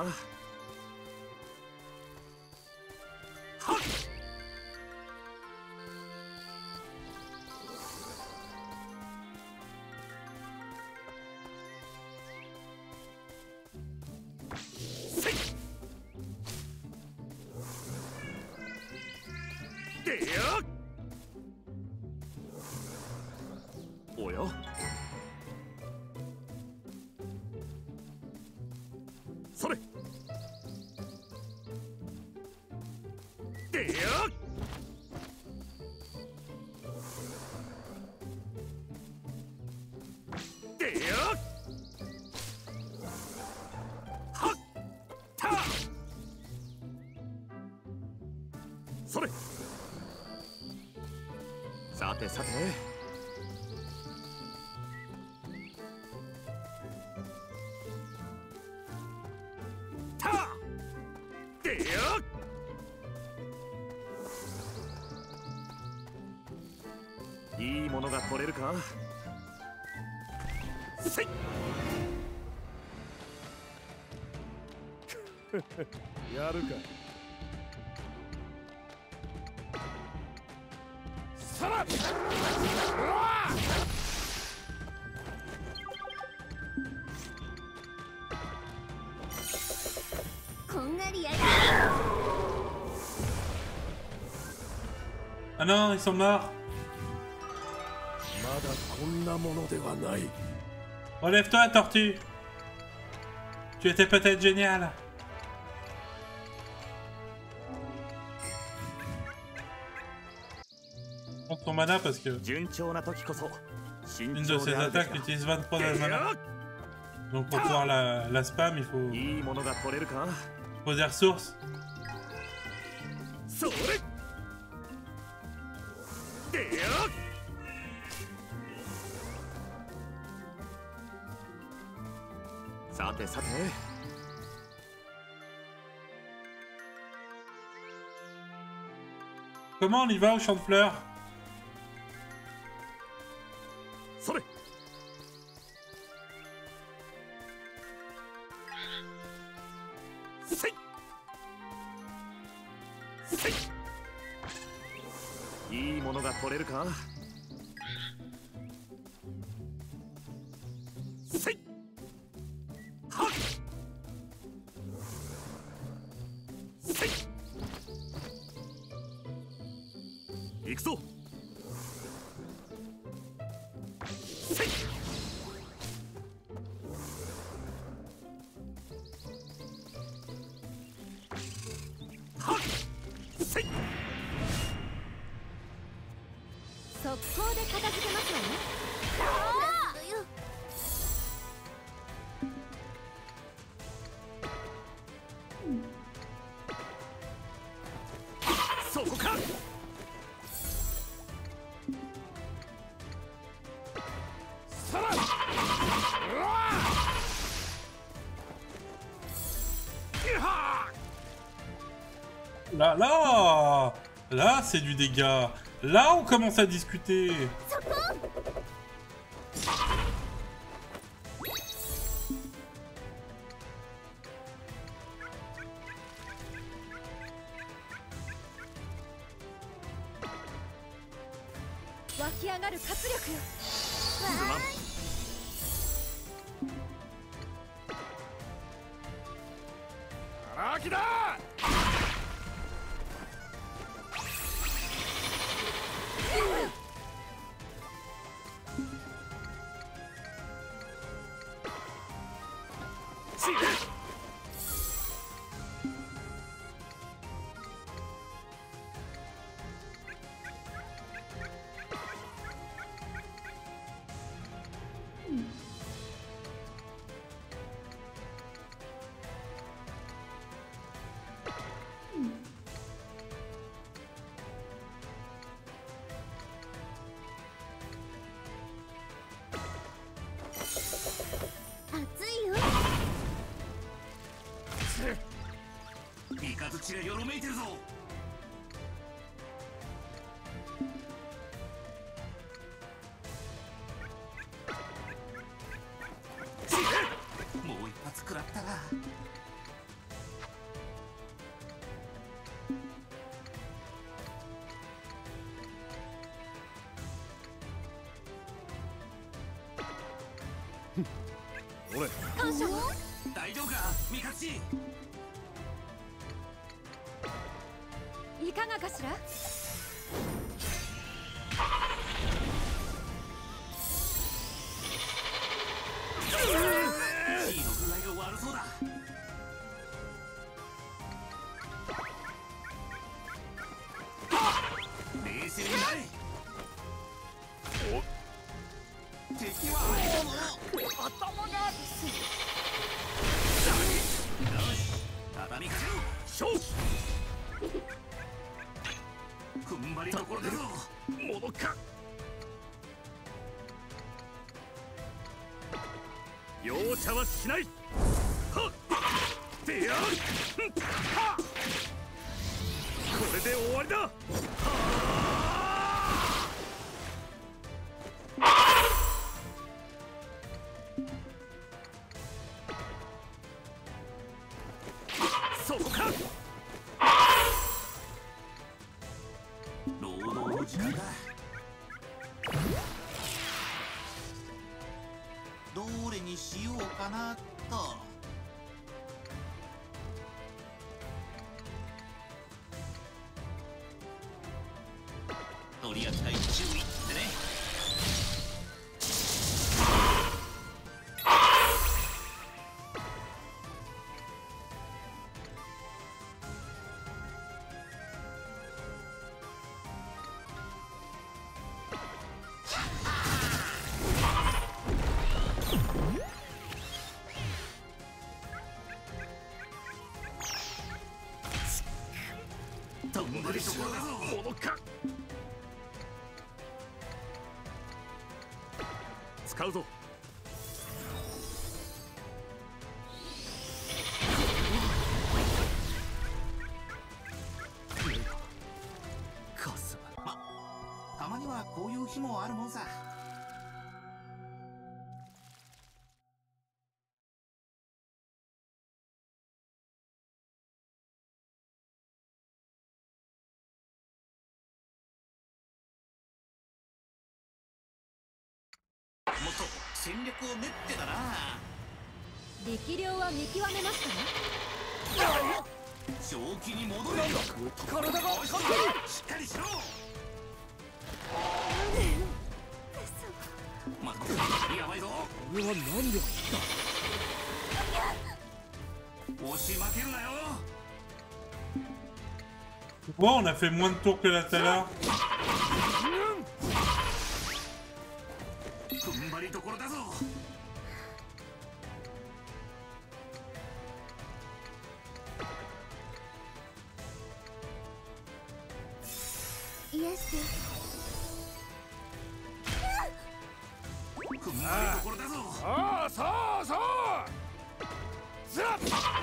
おや。それ。でや。でや。はっ。た。それ。さてさて。いいものが取れるか。せい。やるか。さら。こんがりやる。 Ah non, ils sont morts. Relève-toi, tortue. Tu étais peut-être génial. Prends ton mana parce que une de ces attaques utilise vingt-trois de mana. Donc pour pouvoir la, la spam, il faut, faut des ressources. Comment on y va au champ de fleurs? Là, là, là, c'est du dégât. Là, on commence à discuter. 使うぞ。 ま、たまにはこういう日もあるもんさ。もっと戦略を練ってだな。 力量は見極めましたね。 正気に戻れ。体がしっかりしろ。まったくやばいぞ。これは何で押し負けるなよ。 Bon, on a fait moins de tours que là tout à l'heure. 踏ん張りどころだぞ。 イエス。 踏ん張りどころだぞ。 ああ、そうそう。ザッ。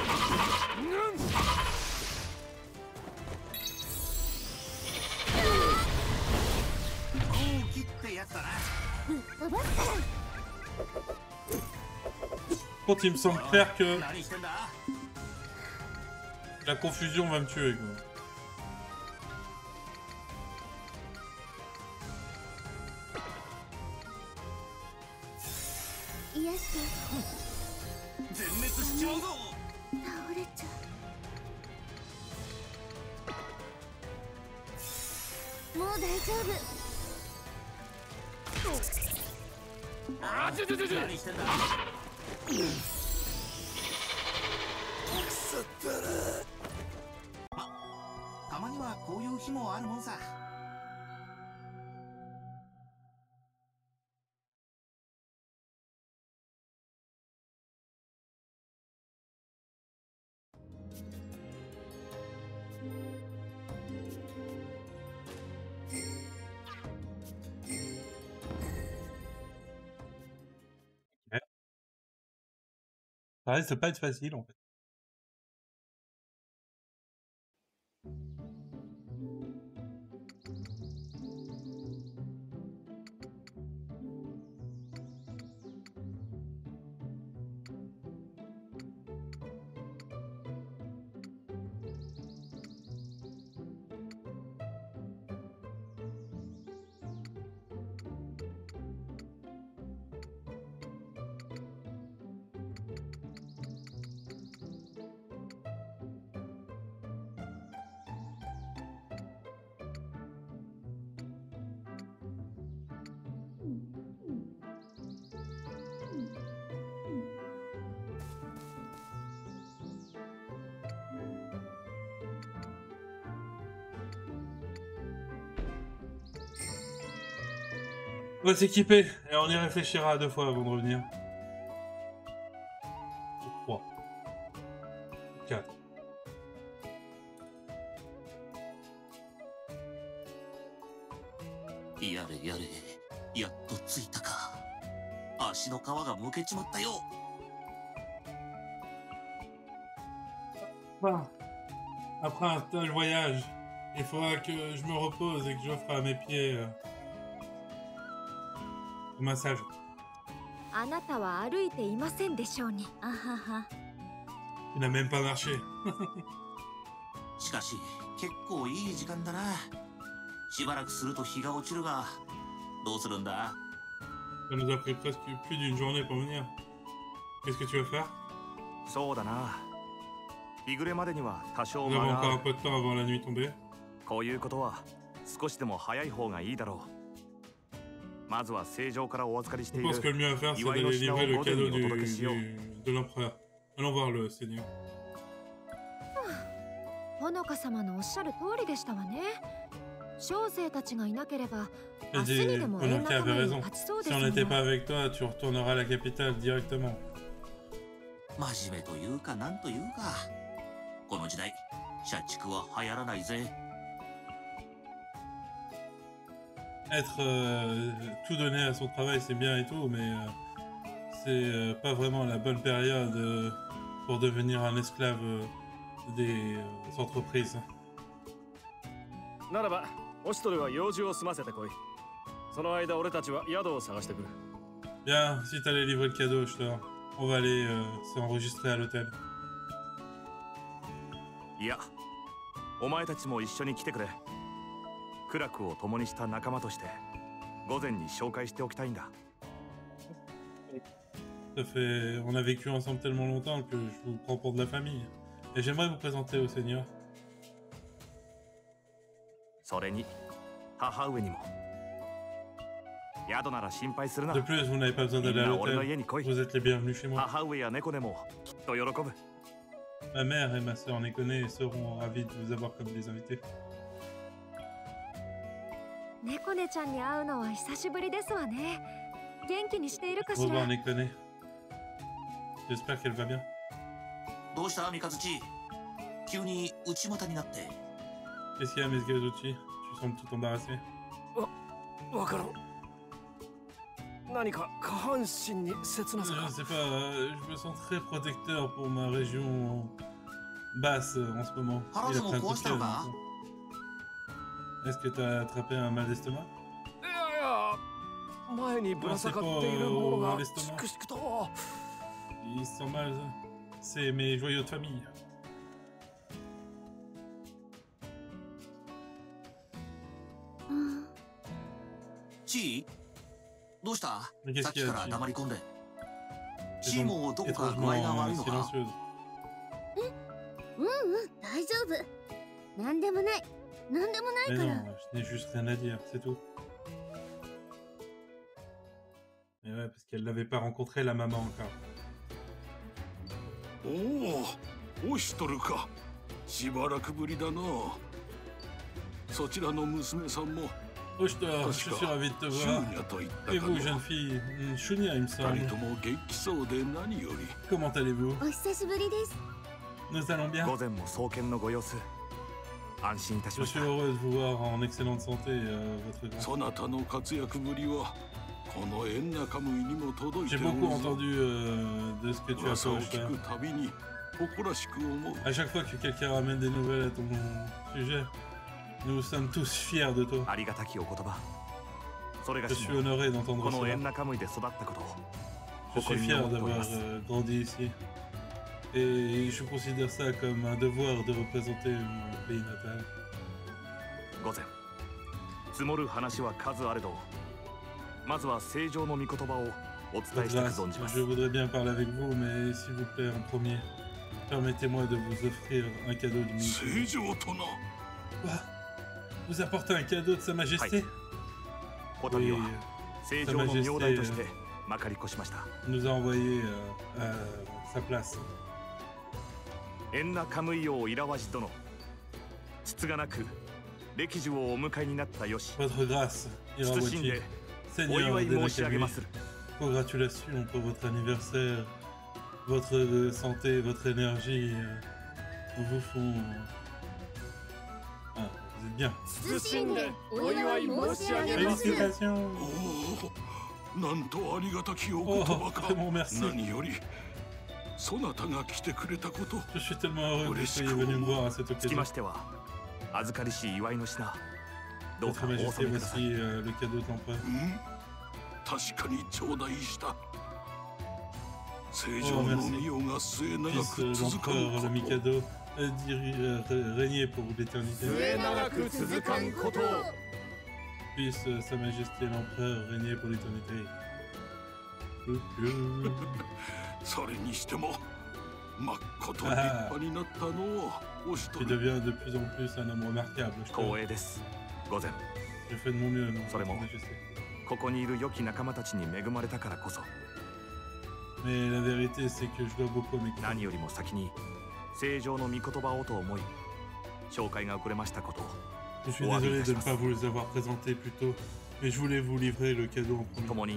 大きってやつだな。 Quand il me semble clair que la confusion va me tuer, quoi. Yes. 全滅しちまうぞ。 倒れちゃう。もう大丈夫。 ああ、ちょちょちょちょ。 何してんだ。腐ったら。ま、たまにはこういう日もあるもんさ。 Ça risque de pas être facile en fait. On va s'équiper et on y réfléchira deux fois avant de revenir. trois. quatre. やれやれ、やっと着いたか。足の皮がむけちまったよ。 Voilà. Après un tel voyage, il faudra que je me repose et que j'offre à mes pieds euh, un massage. あなたは歩いていませんでしょうに。あはは。 Il n'a même pas marché. しかし結構いい時間だな。しばらくすると日が落ちるが、どうするんだ？ Ça nous a pris presque plus d'une journée pour venir. Qu'est-ce que tu veux faire? そうだな。日暮れまでには多少 Nous 間 avons が encore un peu de temps avant la nuit tombée. こういうことは少しでも早い方がいいだろう。まずは正常からお預かりしてい Je る pense que le mieux à faire, c'est 祝いの d'aller 品を livrer le 午前 cadeau にお du, 届けしよう。 du, de l'empereur. Allons voir le seigneur. ほのか様のおっしゃる通りでしたわね。小生たちがいなければ、 Elle 明日 dit, にでも縁 Honoka 仲 avait 間に raison. 立ちそうで Si す on も n'était の。 pas avec toi, tu retourneras à la capitale directement. 真面目というかなんというか、この時代社畜は流行らないぜ。 être euh, tout donné à son travail, c'est bien et tout, mais euh, c'est euh, pas vraiment la bonne période euh, pour devenir un esclave euh, des euh, entreprises. Bien, si t'allais livrer le cadeau, je te... on va aller euh, s'enregistrer à l'hôtel. いや、お前たちも一緒に来てくれ。苦楽を共にした仲間として午前に紹介しておきたいんだ。 Ça fait... On a vécu ensemble tellement longtemps que je vous prends pour de la famille. Et j'aimerais vous présenter au Seigneur. それに母上にも。宿なら心配するな。 De plus, vous n'avez pas besoin d'aller à l'hôtel. Vous êtes les bienvenus chez moi. 母上や猫でもきっと喜ぶ。 Ma mère et ma sœur Nekone seront ravis de vous avoir comme des invités. Nekone-chan ni aou no wa hisashiburi desu wa ne. Genki ni shite iru kashira? Revoir Nekone. J'espère qu'elle va bien. どうした三日月？急に内股になって。 Qu'est-ce qu'il y a, Mikazuchi? Tu sembles tout embarrassé. わからん。何か下半身に切なさ Je sais pas, euh, je me sens très protecteur pour ma région basse euh, en ce moment. Il a pris un coup de pied, maintenant. Est-ce que t'as attrapé un mal d'estomac? Non, c'est pas euh, mal d'estomac. Il se sent mal, c'est mes joyaux de famille. Chi? どうした？ Mais qu'est-ce さっ qu'il き y か a, ら黙り込んで。 Chi? チーもどこか具合が悪いのか？ Silencieuse. うんうん大丈夫なんでもないなんでもない Mais から non, je n'ai juste rien à dire, c'est tout. Et ouais, parce qu'elle n'avait pas rencontré la maman encore. おお、おしとるか。しばらくぶりだな。そちらの娘さんも。 Oshtor, je suis ravi de te voir. Et vous, jeune fille, Shunya, il me semble. Comment allez-vous? Nous allons bien. Je suis heureux de vous voir en excellente santé, euh, votre grand. J'ai beaucoup entendu euh, de ce que tu as fait, Oshtor. À chaque fois que quelqu'un ramène des nouvelles à ton sujet, nous sommes tous fiers de toi. Je suis honoré d'entendre cela. Je suis fier d'avoir euh, grandi ici. Et je considère ça comme un devoir de représenter mon pays natal. Je voudrais bien parler avec vous, mais s'il vous plaît, en premier, permettez-moi de vous offrir un cadeau du ministère. Quoi? Vous apportez un cadeau de Sa Majesté? Oui, Sa Majesté euh, nous a envoyé euh, à sa place. Votre grâce, Irawati, Seigneur d'Enna-Kamui, congratulations pour votre anniversaire. Votre santé, votre énergie euh, vous font... Ah, vous êtes bien. Félicitations. Oh, vraiment merci. Je suis tellement heureux que vous soyez venu me voir à cette occasion. Votre Majesté, voici euh, le cadeau de l'empereur. Oh, merci. Puisse l'empereur, le Mikado, euh, euh, régner pour l'éternité. Puisse euh, Sa Majesté l'empereur régner pour l'éternité. Ah, tu deviens de plus en plus un homme remarquable. Je, te... je fais de mon mieux, non, Sa Majesté. Mais la vérité, c'est que je dois beaucoup à mes compagnons. Je suis désolé de ne pas vous les avoir présentés plus tôt, mais je voulais vous livrer le cadeau en premier.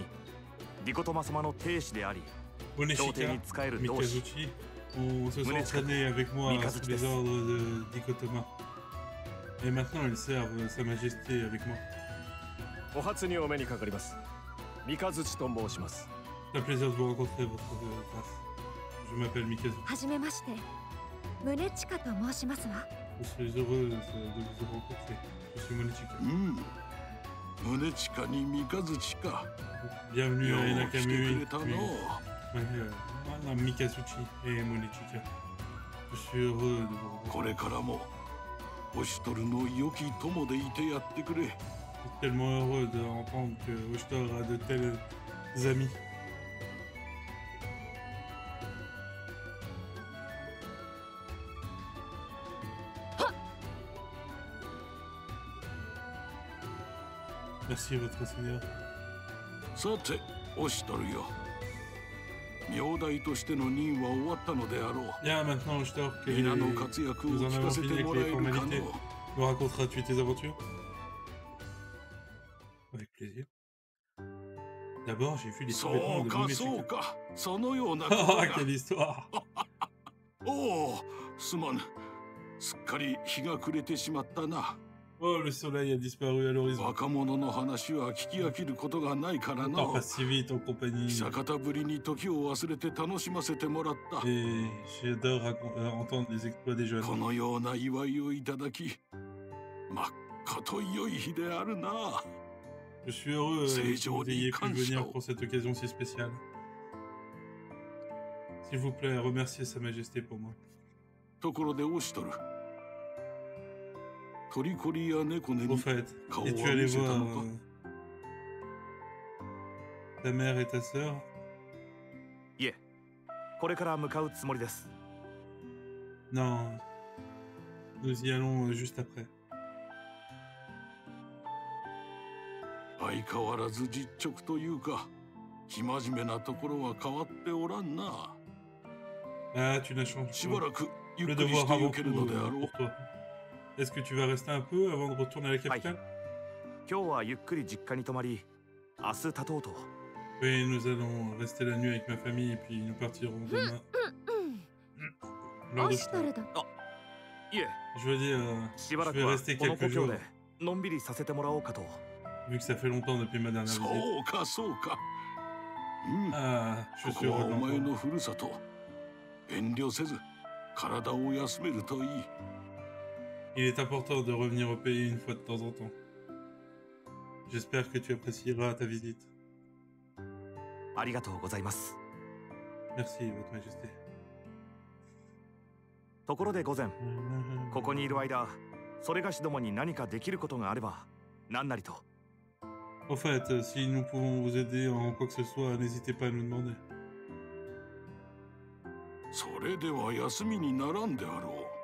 Oneshika, Mikazuchi, on se sont entraînés avec moi sous les ordres de Dikotoma. Et maintenant, ils servent Sa Majesté avec moi. お初にお目にかかります。三日月と申します。 C'est un plaisir de vous rencontrer, votre grâce. Je m'appelle Mikazuchi. はじめまして。宗近と申しますわ。 Je suis heureux de vous rencontrer. Je suis Monechika. うん。宗近に三日月か。 Bienvenue à Enakamui. よく来てくれたの。 Madame Mikazuchi et Monechika. Je suis heureux de vous rencontrer. これからもオシトルの良き友でいてやってくれ。 Je suis tellement heureux d'entendre que Oshtor a de tels amis. Merci, votre seigneur. さて、オシトルよ。名代としての任は終わったのであろう。 Bien, maintenant, Oshtor, que 皆の活躍を nous en 聞 avons かせ fini て avec もらえ les るか formalités. の。 Me raconteras-tu tes aventures? Avec plaisir. D'abord, j'ai vu les sous-vêtements de Monechika. Oh, quelle histoire! おお、すまん。すっかり日が暮れてしまったな。 Oh, le soleil a disparu à l'horizon. 若者の話は聞き飽きることがないからな。 On passe si vite en compagnie. 久方ぶりに時を忘れて楽しませてもらった。 Et j'adore entendre les exploits des jeunes. このような祝いをいただき、まっこと良い日であるな。 Je suis heureux que vous ayez pu venir pour cette occasion si spéciale. S'il vous plaît, remerciez Sa Majesté pour moi. ところでオシトル。トリコリや猫ねに顔を見せたのか。 Ta mère et ta sœur? いえ、これから向かうつもりです。 Non, nous y allons juste après. 相変わらず実直というか、生真面目なところは変わっておらんな。 Ah, tu n'as changé. しばらくゆっ Le くりし devoir て avant ゆけるの tout であろう。 pour toi. Est-ce que tu vas rester un peu avant de retourner à la capitale? 今日はゆっくり実家に泊まり、明日立とうと。 Oui, nous allons rester la nuit avec ma famille et puis nous partirons demain. Lors de... Je veux dire, je vais rester quelques jours. のんびりさせてもらおうかと。 Vu que ça fait longtemps depuis ma dernière visite. そうかそうか。うん。 Ah, je こ suis こは heureux お前 d'entendre. のふるさと。遠慮せず体を休めるといい。 Il est important de revenir au pays une fois de temps en temps. J'espère que tu apprécieras ta visite. ありがとうございます。 Merci, Votre Majesté. ところで午前、ここにいる間、それがしどもに何かできることがあれば、何なりと。 Au fait, si nous pouvons vous aider en quoi que ce soit, n'hésitez pas à nous demander. それでは休みにならんであろう。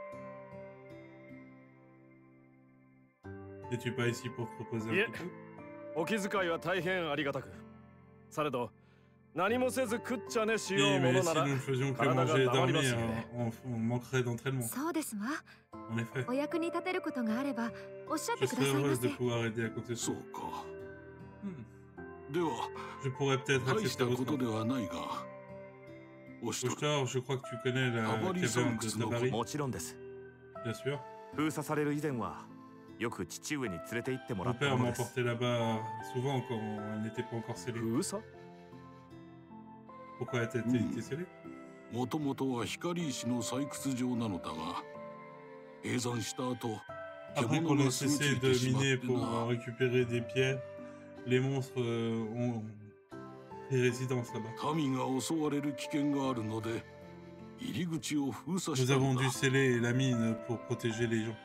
N'es-tu pas ici pour te reposer un petit peu? お気遣いは大変ありがたく。されど、何もせず食っちゃねしよう Oui, も mais の si なら nous ne faisions que 体が manger et 黙りま dormir, すよね。 on, on manquerait d'entraînement. そうですわ。 En effet, お役に立てることがあればおっしゃっ je てくだ serais さいま heureuse せ de。pouvoir aider à quoi que ce そ soit. うか。 Hmm. では、 Je pourrais peut-être 大した accepter こ votre とで offre. はないが、おしとる。 Oshtor, je crois que tu connais la caverne de Tabari. もちろんです。 Bien sûr. 封鎖される以前は、よく父上に連れて行ってもら Mon った père ものです。 m'emportait là-bas souvent quand elle n'était pas encore scellée. 封鎖 Pourquoi a-t-elle Hmm. été scellée? もともとは光石の採掘場なのだが、閉山した後、 Après 獣 qu'on が ait 住み着 cessé い de てしまっ miner て pour な。 euh, récupérer des pierres, les monstres euh, ont pris résidence là-bas. 民が襲われる危険があるので、入り口を封鎖し Nous た avons のだ。 dû sceller la mine pour protéger les gens.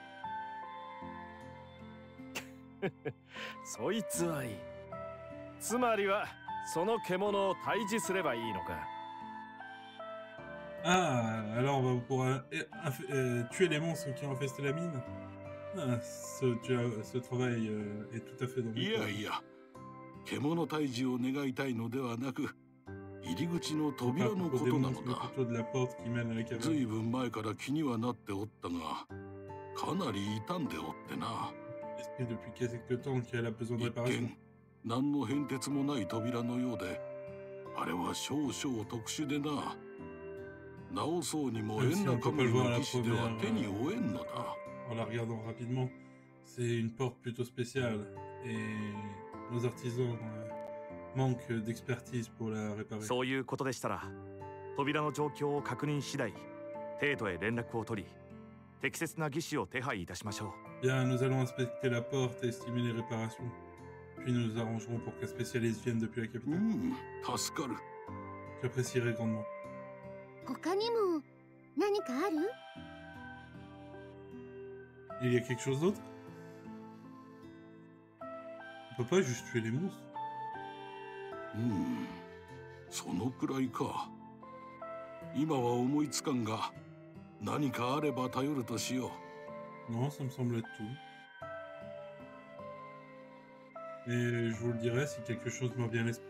そいつはいい。つまりはその獣を退治すればいいのか。 Ah, alors on va pouvoir euh, euh, tuer les monstres qui ont infesté la mine. Ah, ce, tu- ce travail euh, est tout à fait dans い le やいや、獣退治を願いたいのではなく、入り口の Pas 扉の pour こ des とな monstres, の mais だ。 plutôt de la porte qui mène à la ずい caverne. ぶん前から気にはなっておったが、かなり傷んでおってな。 Et depuis quelques temps qu'elle a besoin de 一 réparation. 見、何の変哲もない扉のようで、あれは少々特殊でな。直そうにも Même 縁 si な on peut 神 pas le voir の à la 騎士では première, 手に負えんのだ。 en la regardant rapidement, c'est une porte plutôt spéciale et nos artisans euh, manquent d'expertise pour la réparer. そういうことでしたら、扉の状況を確認次第、帝都へ連絡を取り、適切な技師を手配いたしましょう。 Bien, nous allons inspecter la porte et estimer les réparations. Puis nous nous arrangerons pour qu'un spécialiste vienne depuis la capitale. J'apprécierais grandement. 他にも何かある？ Il y a quelque chose d'autre? On peut pas juste tuer les monstres. うんそのくらいか。今は思いつかんが、何かあれば頼るとしよう。Non, ça me semble être tout. Et je vous le dirai si quelque chose me revient à l'esprit.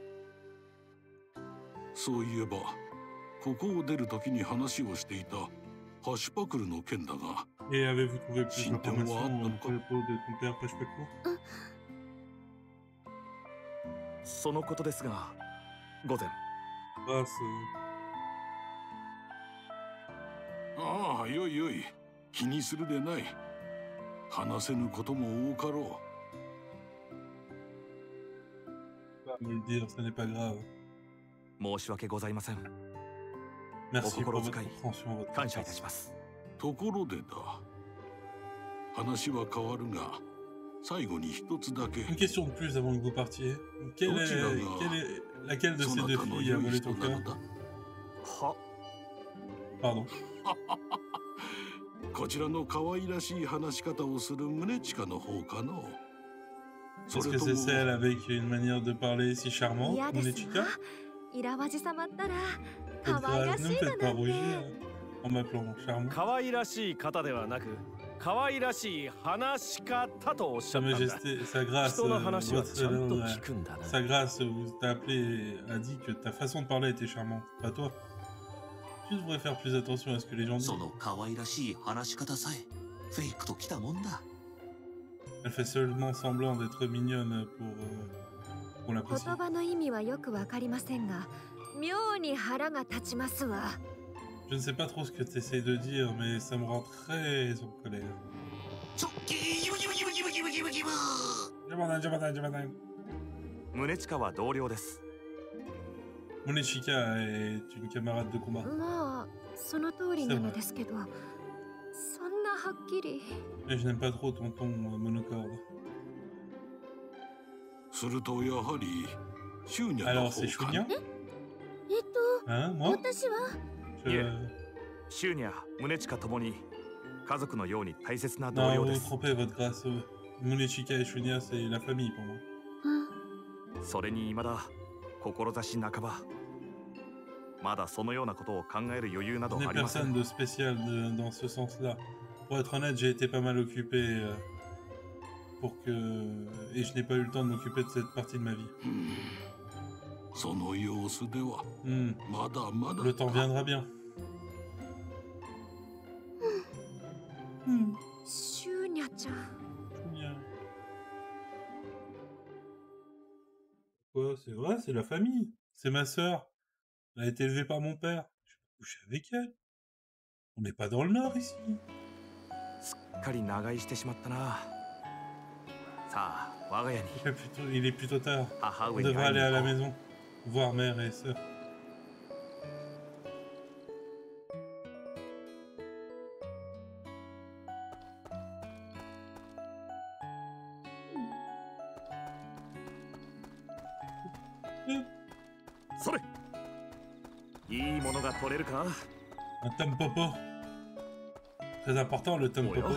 そういえば、ここを出るときに話をしていたハシパクルの件だが。 Et avez-vous trouvé plus d'informations à propos de ton père Pashpakur? そのことですが、午前。 あああ、よいよい。気にするでない。話せぬことも多かろう。Me le dire, ce n'est pas grave. 申し訳ございません。 Merci pour votre compréhension. 感謝いたします。 ところでだ。話は変わるが。 Une question de plus avant que vous partiez. Quelle est, quelle est, laquelle de ces deux filles a volé ton cœur? Pardon. Est-ce que c'est celle avec une manière de parler si charmante, Munechika? Ne me faites pas rougir en m'appelant charmant. Sa Majesté, Sa Grâce, votre, Sa Grâce vous t'a appelé, a dit que ta façon de parler était charmante, pas toi. Tu devrais faire plus attention à ce que les gens disent. Elle fait seulement semblant d'être mignonne pour, euh, pour l'apprécier. Je ne sais pas trop ce que tu essaies de dire, mais ça me rend très en colère. Munechika est une camarade de combat. C'est vrai. Mais je n'aime pas trop ton ton monocorde. Alors c'est Shunya? Hein, moi? Je... Non, vous vous trompez, votre grâce. Munechika et Shunya, c'est la famille pour moi. Je n'ai personne de spécial de, dans ce sens-là. Pour être honnête, j'ai été pas mal occupé euh, pour que... Et je n'ai pas eu le temps de m'occuper de cette partie de ma vie. Hmm. Le temps viendra bien. Hmm. Quoi, c'est vrai, c'est la famille. C'est ma sœur. Elle a été élevée par mon père. Je vais coucher avec elle. On n'est pas dans le nord ici. Il est plutôt, il est plutôt tard. On devrait aller à la maison, voir mère et sœur. Un Tampopo. Très important le Tampopo.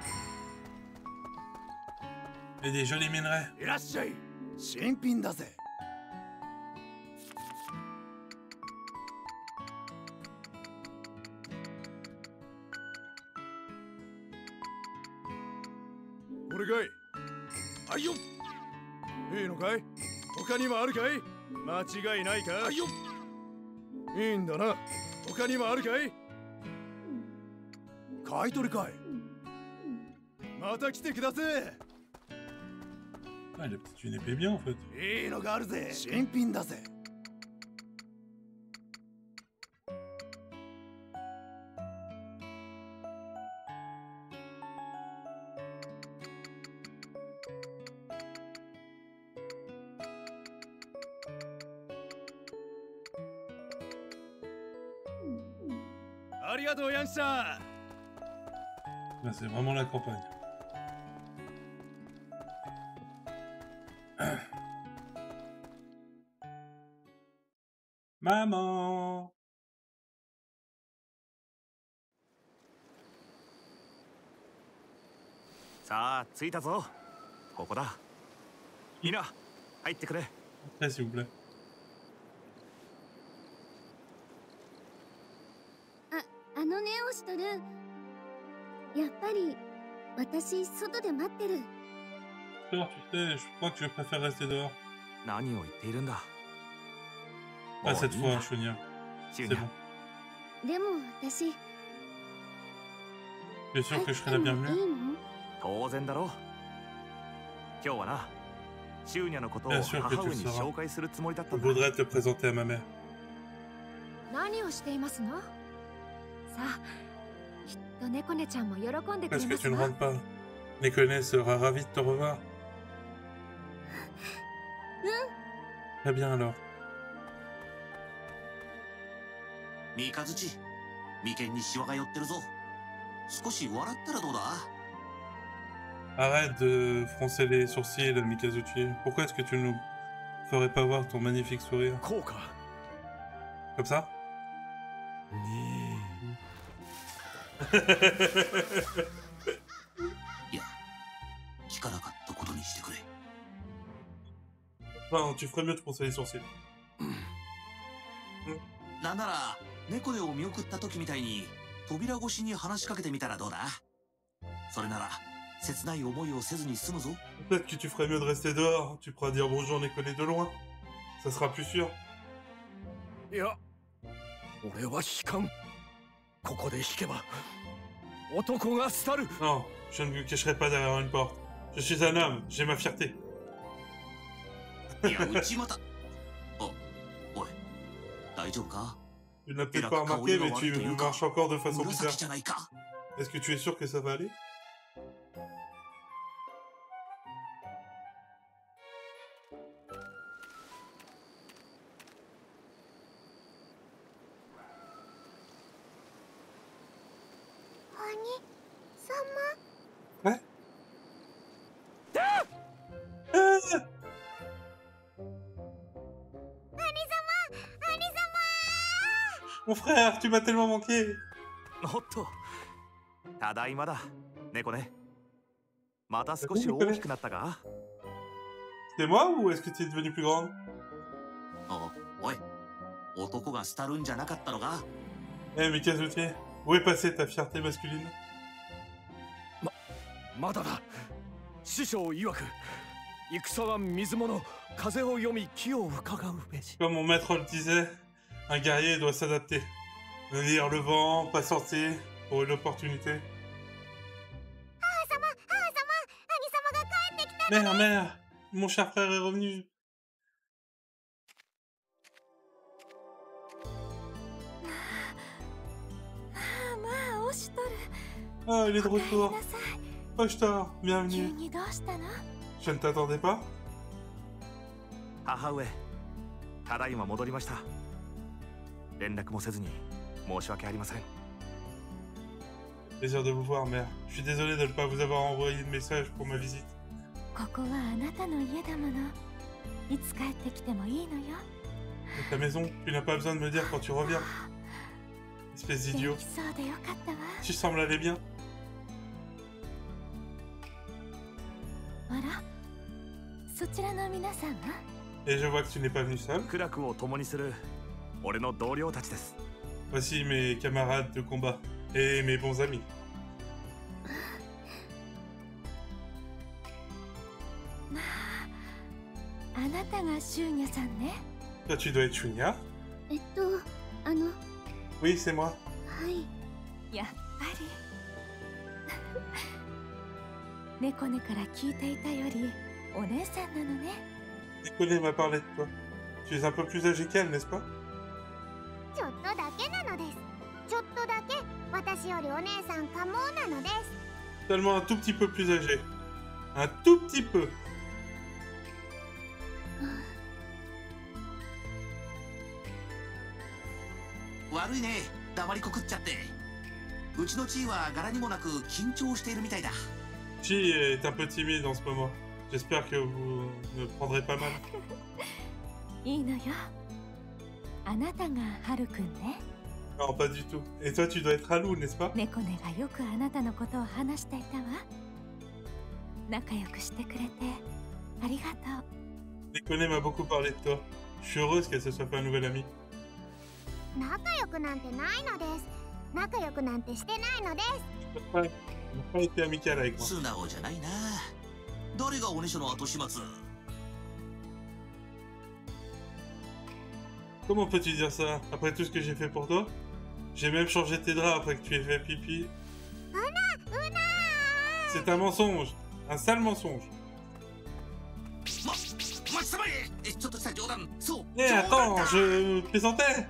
Et des jolis minerais. Ah, la petite une épée bien en fait. Là, c'est vraiment la campagne. Maman. さあ着いたぞ。ここだ。みんな入ってくれ。 s'il vous plaît. あ、あのね、オシトル。やっぱり私外で待ってる。 Alors, tu sais, je crois que je préfère rester dehors. 何を言っているんだ。 Pas cette fois, Chunia. C'est bon. でも私。 Tu es sûr que je serai la bienvenue? 当然だろう。今日はな、シューニャのことを母上に紹介するつもりだったんだ。 Je voudrais te présenter à ma mère. 何をしていますの？さあ、きっと猫ねちゃんも喜んでくれますわ。 Parce que tu ne rentres pas. Nekone sera ravie de te revoir. Très bien alors. 三日月、眉間にシワが寄ってるぞ。少し笑ったらどうだ？ Arrête de froncer les sourcils, Mikazuchi. Pourquoi est-ce que tu ne ferais pas voir ton magnifique sourire? Comme ça? Non, tu ferais mieux de froncer les sourcils. なんなら、猫でを見送った時みたいに扉越しに話しかけてみたらどうだ？それなら。 Peut-être que tu ferais mieux de rester dehors. Tu pourras dire bonjour Nekone de loin. Ça sera plus sûr. Non, je ne me cacherai pas derrière une porte. Je suis un homme, j'ai ma fierté. Tu ne l'as peut-être pas remarqué, mais tu marches encore de façon bizarre. Est-ce que tu es sûr que ça va aller? Ouais. Mon frère, tu m'as tellement manqué. C'est moi ou est-ce que tu es devenue plus grande? Eh, Mikazuchi, où est passée ta fierté masculine? Comme mon maître le disait, un guerrier doit s'adapter. Lire le vent, patienter pour une opportunité. Mère, mère, mon cher frère est revenu. Ah, il est de retour. Oshtor, bienvenue. Je ne t'attendais pas? Plaisir de vous voir, mère. Je suis désolé de ne pas vous avoir envoyé de message pour ma visite. C'est ta maison, tu n'as pas besoin de me dire quand tu reviens. Espèce d'idiot. Tu sembles aller bien. Et je vois que tu n'es pas venu seul. Voici mes camarades de combat et mes bons amis. Toi, tu dois être Chunia? Oui, c'est moi. Nekone m'a parlé de toi. Tu es un peu plus âgé qu'elle, n'est-ce pas? Seulement un tout petit peu plus âgé. Un tout petit peu. 黙りこくっちゃって。うちのチーは柄にもなく緊張しているみたいだ。 Chi est un peu timide en ce moment. J'espère que vous ne prendrez pas mal. いいのよ。あなたがハルくんね。 Non, pas du tout. Et toi, tu dois être Haru, n'est-ce pas? 猫ねがよくあなたのことを話していたわ。仲良くしてくれてありがとう。 Nekone m'a beaucoup parlé de toi. Je suis heureuse qu'elle se soit fait un nouvel ami. 仲良くなんてないのです。仲良くなんてしてないのです。 Ouais, on n'a pas été amical avec moi. 素直じゃないな。誰がおねしょの後始末。 Comment peux-tu dire ça? Après tout ce que j'ai fait pour toi? J'ai même changé tes draps après que tu aies fait pipi. C'est un mensonge. Un sale mensonge. Eh, attends, je plaisantais.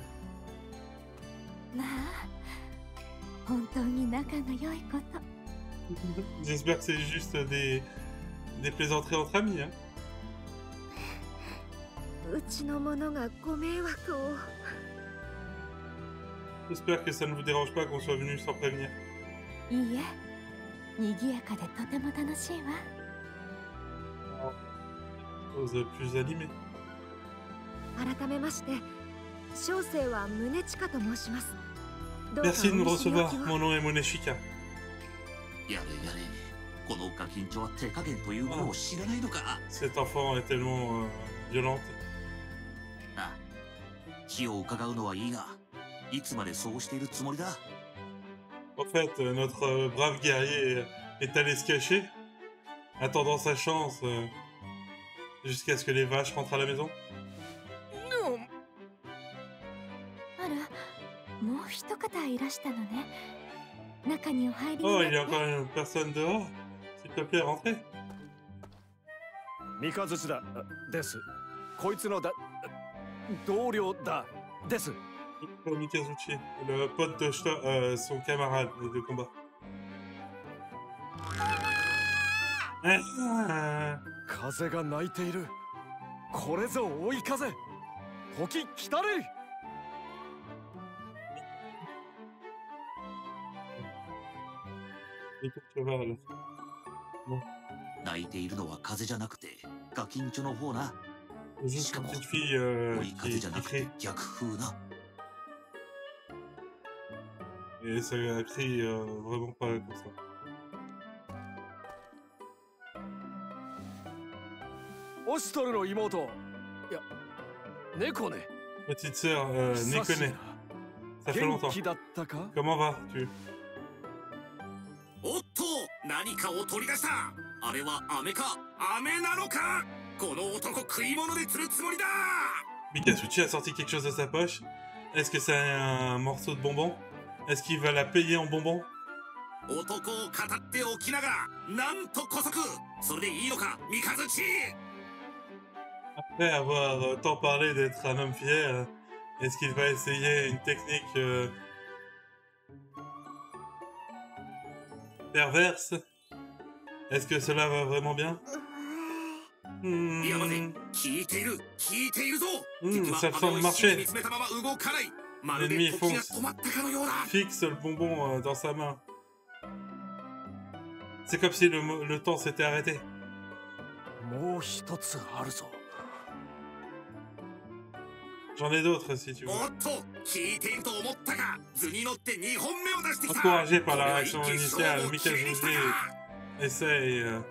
J'espère que c'est juste des, des plaisanteries entre amis, hein. J'espère que ça ne vous dérange pas qu'on soit venu sans prévenir. Chose plus animée. Merci de nous recevoir. Mon nom est Moneshika. Oh. Cet enfant est tellement euh, violente. En fait, notre euh, brave guerrier est allé se cacher, attendant sa chance euh, jusqu'à ce que les vaches rentrent à la maison. Oh, il y a encore une personne dehors. S'il te plaît, rentrez. Mikazuchi da, desu. Koitsu no da, douryo da, desu. Mikazuchi, le pote de Shito, euh, son camarade de combat. Ah. 風が鳴いている。これぞ追い風。時来たれ。 泣いているのは風じゃなくてガキンチョの方な。しかも追い風じゃなくて逆風な。 Et ça crie euh, vraiment pas comme ça. Oshitoru no imoto. Ya, Nekone. Petite sœur, euh, Nekone. Ça fait longtemps. Comment vas-tu? おっと、何かを取り出した。あれは飴か、飴なのか。この男食い物で釣るつもりだ。 Mikazuchi a sorti quelque chose de sa poche. Est-ce que c'est un morceau de bonbon? Est-ce qu'il va la payer en bonbon? 男を語っておきながら、なんと姑息。それでいいのか、三日月。 Après avoir tant parlé d'être un homme fier, est-ce qu'il va essayer une technique euh, perverse? Est-ce que cela va vraiment bien? Hmm. Hmm, ça semble marcher. L'ennemi fonce, fixe le bonbon euh, dans sa main. C'est comme si le, le temps s'était arrêté. J'en ai d'autres si tu veux. Encouragé par la réaction initiale, Mikazuchi essaye euh,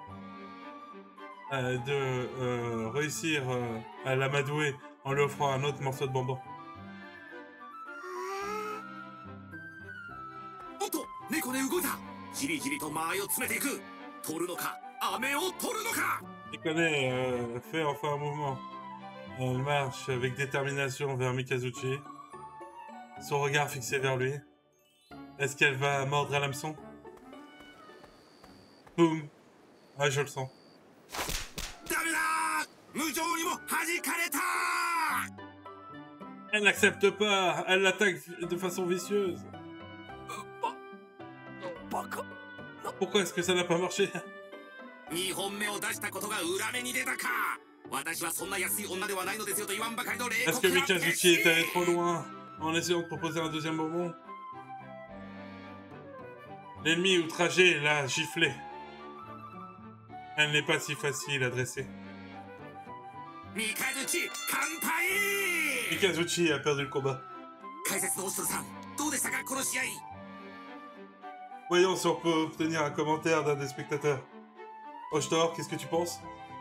euh, de euh, réussir euh, à l'amadouer en lui offrant un autre morceau de bonbon. Nekone euh, fait enfin un mouvement. Elle marche avec détermination vers Mikazuchi. Son regard fixé vers lui. Est-ce qu'elle va mordre à l'hameçon? Boum. Ah, je le sens. Elle n'accepte pas. Elle l'attaque de façon vicieuse. Pourquoi est-ce que ça n'a pas marché? Est-ce que Mikazuchi est allé trop loin en essayant de proposer un deuxième bonbon. L'ennemi outragé l'a giflé. Elle n'est pas si facile à dresser. Mikazuchi a perdu le combat. Voyons si on peut obtenir un commentaire d'un des spectateurs. Oshtor, qu'est-ce que tu penses?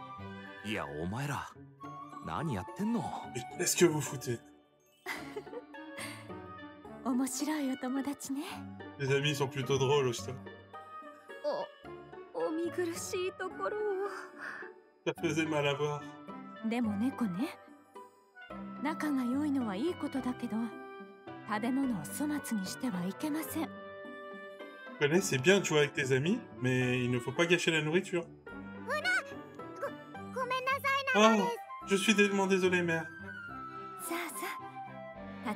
Qu'est-ce que vous foutez? Les amis sont plutôt drôles, Oshtor. Ça faisait mal à voir. Je connais, c'est bien de jouer avec tes amis, mais il ne faut pas gâcher la nourriture. Oh, je suis tellement désolé, mère. Ah,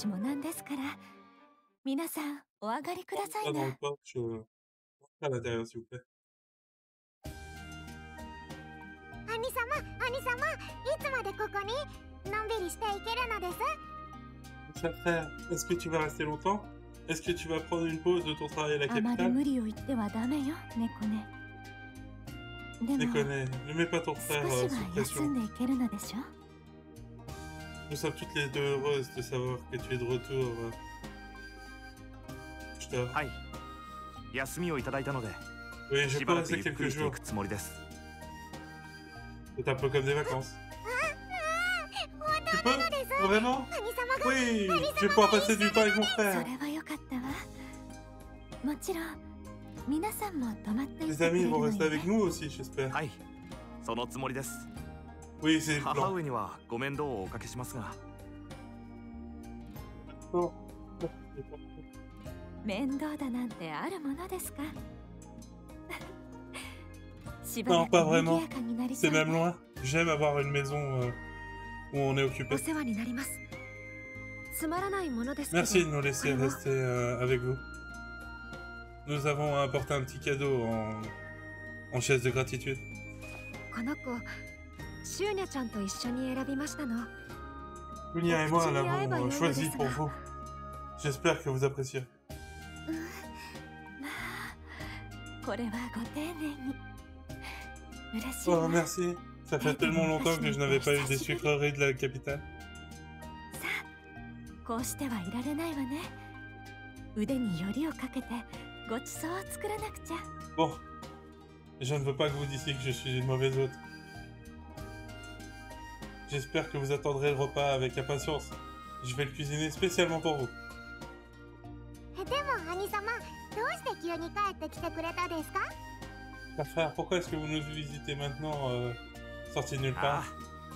dans le porche, euh... à l'intérieur, s'il vous plaît. Cher frère, est-ce que tu vas rester longtemps? Est-ce que tu vas prendre une pause de ton travail à la capitale? Déconne, ne mets pas ton frère euh, sous pression. Nous sommes toutes les deux heureuses de savoir que tu es de retour. Euh... Je te... Oui, je peux rester quelques jours. C'est un peu comme des vacances. Tu peux? Vraiment? Oui, je vais pouvoir passer du temps avec mon frère. Les amis vont rester avec nous aussi, j'espère. Oui, c'est le plan. Oh. Non, pas vraiment. C'est même loin. J'aime avoir une maison euh, où on est occupé. Merci de nous laisser rester euh, avec vous. Nous avons apporté un petit cadeau en, en chaise de gratitude. Lunia et moi l'avons choisi pour vous. J'espère que vous apprécierez. Oh, merci. Ça fait tellement longtemps que je n'avais pas eu des sucreries de la capitale. Bon, je ne veux pas que vous disiez que je suis une mauvaise hôte. J'espère que vous attendrez le repas avec impatience. Je vais le cuisiner spécialement pour vous. Ma frère, pourquoi est-ce que vous nous visitez maintenant, euh, sorti de nulle part?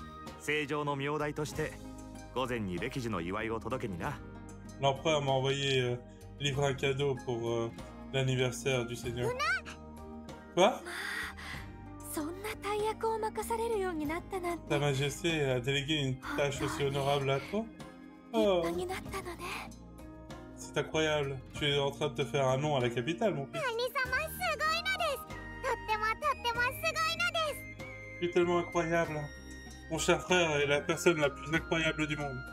L'empereur m'a envoyé euh, livrer un cadeau pour euh, l'anniversaire du Seigneur. Quoi? Ta Majesté a délégué une tâche aussi honorable à toi? Oh. C'est incroyable. Tu es en train de te faire un nom à la capitale, mon fils. Tu es tellement incroyable. Mon cher frère est la personne la plus incroyable du monde.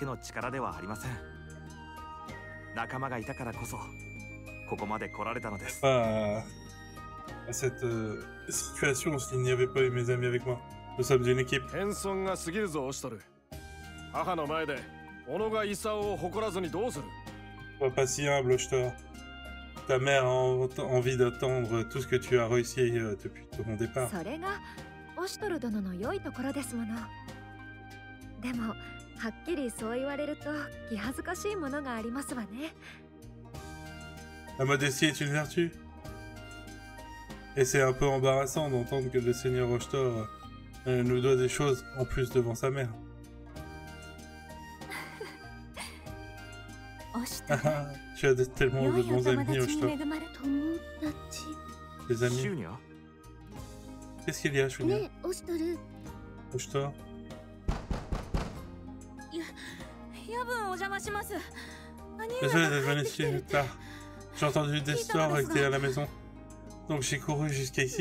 Pas à cette euh, situation s'il n'y avait pas eu mes amis avec moi. Nous sommes une équipe. Sois pas si humble, Oshtor. Ta mère a envie d'attendre tout ce que tu as réussi euh, depuis ton départ. La modestie est une vertu. Et c'est un peu embarrassant d'entendre que le seigneur Oshtor euh, nous doit des choses en plus devant sa mère. Tu as tellement de bons amis, Oshtor. Des amis. Qu'est-ce qu'il y a, Shunya? Oshtor? Désolé d'être venu si tard. J'ai entendu des histoires et que t'es à la maison. Donc j'ai couru jusqu'à ici.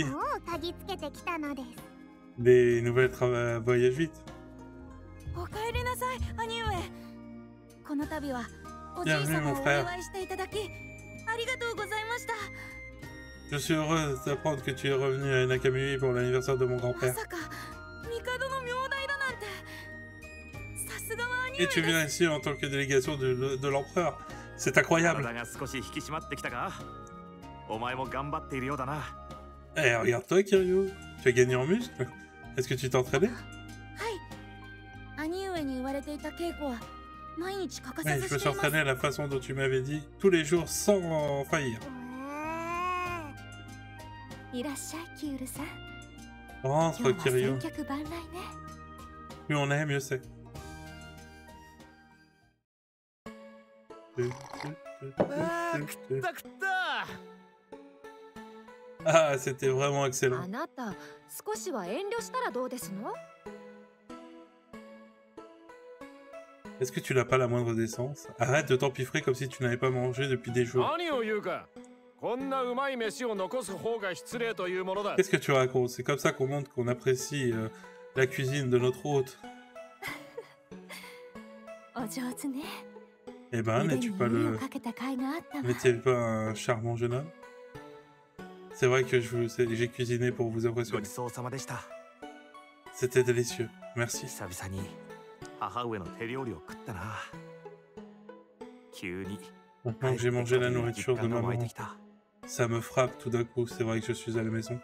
Les nouvelles voyagent vite. Bienvenue mon frère. Je suis heureuse d'apprendre que tu es revenu à Nakamui pour l'anniversaire de mon grand-père. Et tu viens ici en tant que délégation de, de l'empereur. C'est incroyable. Eh, regarde-toi, Kiryu. Tu as gagné en muscle. Est-ce que tu t'es entraîné? Oui, je me suis entraîné à la façon dont tu m'avais dit, tous les jours sans faillir. Rentre, Kiryu. Plus on est, mieux c'est. Ah, c'était vraiment excellent. Est-ce que tu n'as pas la moindre décence? Arrête de t'empiffrer comme si tu n'avais pas mangé depuis des jours. Qu'est-ce que tu racontes? C'est comme ça qu'on montre qu'on apprécie euh, la cuisine de notre hôte. Eh ben, n'es-tu pas le... N'es-tu pas un charmant jeune homme? C'est vrai que je j'ai cuisiné pour vous impressionner. C'était délicieux. Merci. Maintenant que j'ai mangé la nourriture de maman, ça me frappe tout d'un coup. C'est vrai que je suis à la maison.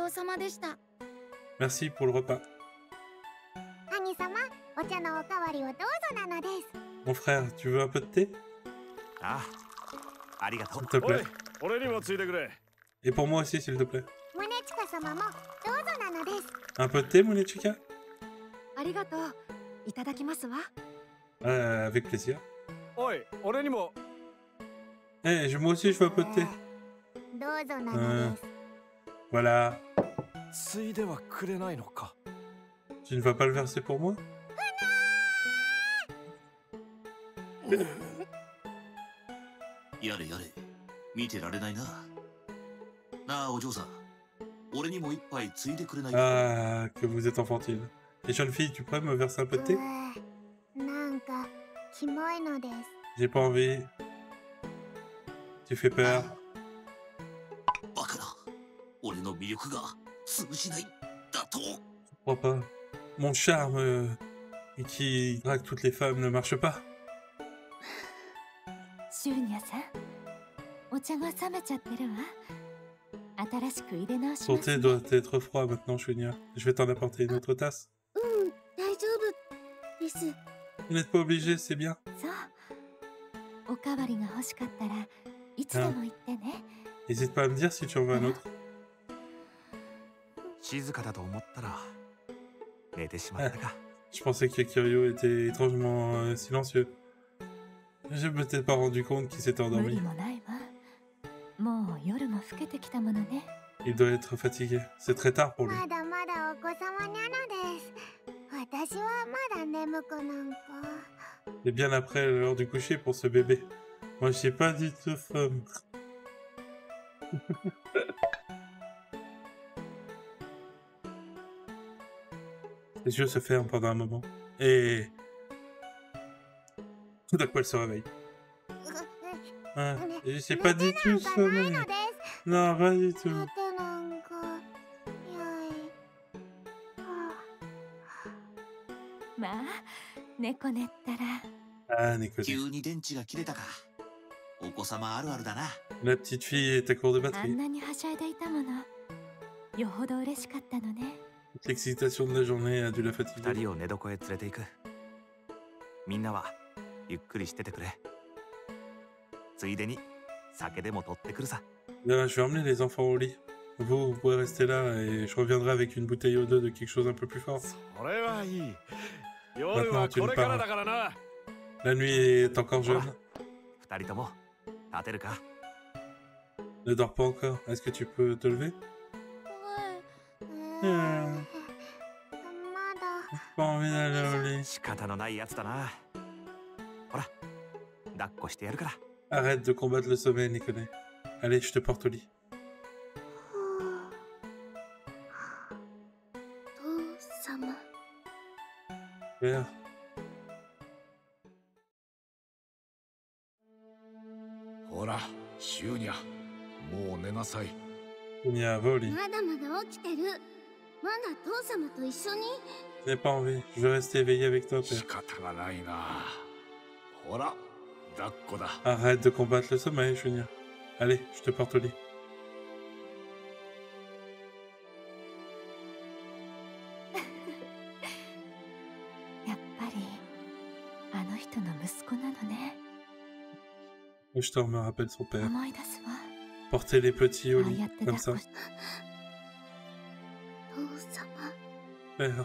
Merci pour le repas. Mon frère, tu veux un peu de thé? S'il te plaît. Et pour moi aussi, s'il te plaît. Un peu de thé, Munechika? Euh, avec plaisir. Eh, hey, moi aussi, je veux un peu de thé. Euh, voilà. Tu ne vas pas le verser pour moi? Ah, que vous êtes enfantine. Et jeune fille, tu pourrais me verser un peu de thé? J'ai pas envie. Tu fais peur. Je crois pas. Mon charme euh, qui drague toutes les femmes ne marche pas. Ton thé doit être froid maintenant, Shunya. Je vais t'en apporter une autre tasse. Vous n'êtes pas obligé, c'est bien. Ah. N'hésite pas à me dire si tu en veux un autre. Ah. Je pensais que Kiryu était étrangement euh, silencieux. Je ne m'étais pas rendu compte qu'il s'était endormi. Il doit être fatigué. C'est très tard pour lui. Et bien après l'heure du coucher pour ce bébé. Moi, je sais pas du tout femme. Les yeux se ferment pendant un moment. Et... tout d'un coup, elle se réveille. Ah, je sais pas du tout sommeil. Non, pas du tout. Ah, Nekone. La petite fille est à court de batterie. L'excitation de la journée a dû la fatiguer. Là, je vais emmener les enfants au lit. Vous, vous pouvez rester là et je reviendrai avec une bouteille ou deux de quelque chose un peu plus fort. Maintenant, tu ne parles. La nuit est encore jeune. Ne dors pas encore. Est-ce que tu peux te lever? Hmm. Pas envie d'aller au lit. Arrête de combattre le sommeil, Nekone. Allez, je te porte au lit. Père. ほら、シューニャ、もう寝なさい。 Shounia, va au lit. まだまだ起きてる。まだ父様と一緒に。 Je n'ai pas envie. Je veux rester éveillé avec toi, 仕 père. 方がないな。ほら、抱っこだ。 Arrête de combattre le sommeil, Shounia. Allez, je te porte au lit. やっぱりあの人の息子なのね。 Oshtor me rappelle son père. 思い出すわ。 Porter les petits au ああ lit, やって comme 抱っ ça. こし父様。 Père.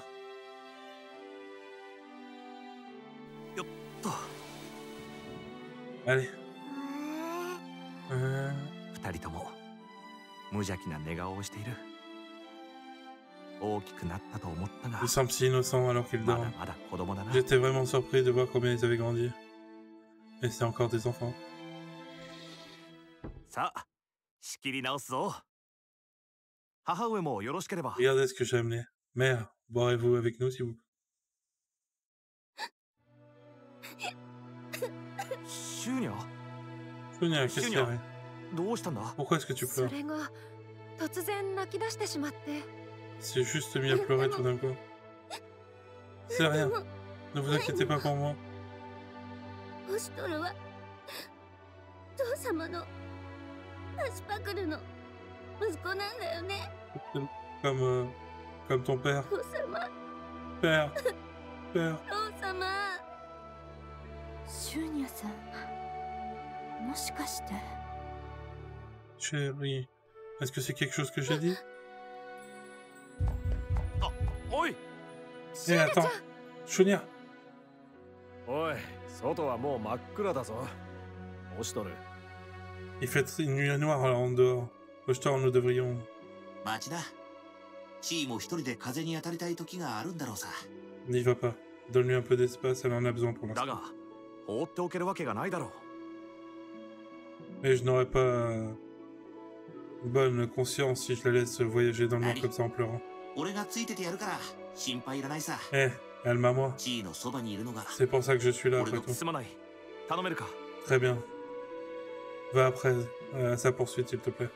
よっと。 Allez. Euh... 二人とも無邪気な寝顔をしている。大きくなったと思ったが、 Ils semblent si innocents alors qu'ils まだ dorment. まだ子供だな。 J'étais vraiment surpris de voir combien ils avaient grandi. Et c'est encore des enfants. さあ、仕切り直すぞ。母上もよろしければ。 Regardez ce que j'ai amené. Mère, boirez-vous avec nous, s'il vous plaît. シューニャ Shounia, qu'est-ce qu'il y a? どうしたんだ Pourquoi est-ce que tu そ pleures? れが突然泣き出してしまって。 C'est juste mis à pleurer tout d'un coup. C'est rien. Ne vous inquiétez pas pour moi. オシトルは父様のアシパクルの息子なんだよね。 Comme, euh, comme ton père. 父様。 Père. Père. 父様。 シューニャさん、もしかして。 Chérie. Est-ce que c'est quelque chose que j'ai dit? あ、おい。 Eh, attends. Shounia. おい、外はもう真っ暗だぞ。オシトル。 Il fait une nuit noire alors en dehors. Oshtor, nous devrions... 待ちだ。チーも一人で風に当たりたい時があるんだろうさ。 N'y va pas. Donne-lui un peu d'espace, elle en a besoin pour だ l'instant. が、放っておけるわけがないだろう。 Mais je n'aurais pas euh, bonne conscience si je la laisse voyager dans le noir comme ça en pleurant. 俺がついててやるから心配いらないさ。 Eh, elle m'a moi. チーのそばにいるのが。 C'est pour ça que je suis là 俺 après の tout. すまない。頼めるか。 Très bien. Va après euh, à sa poursuite, s'il te plaît.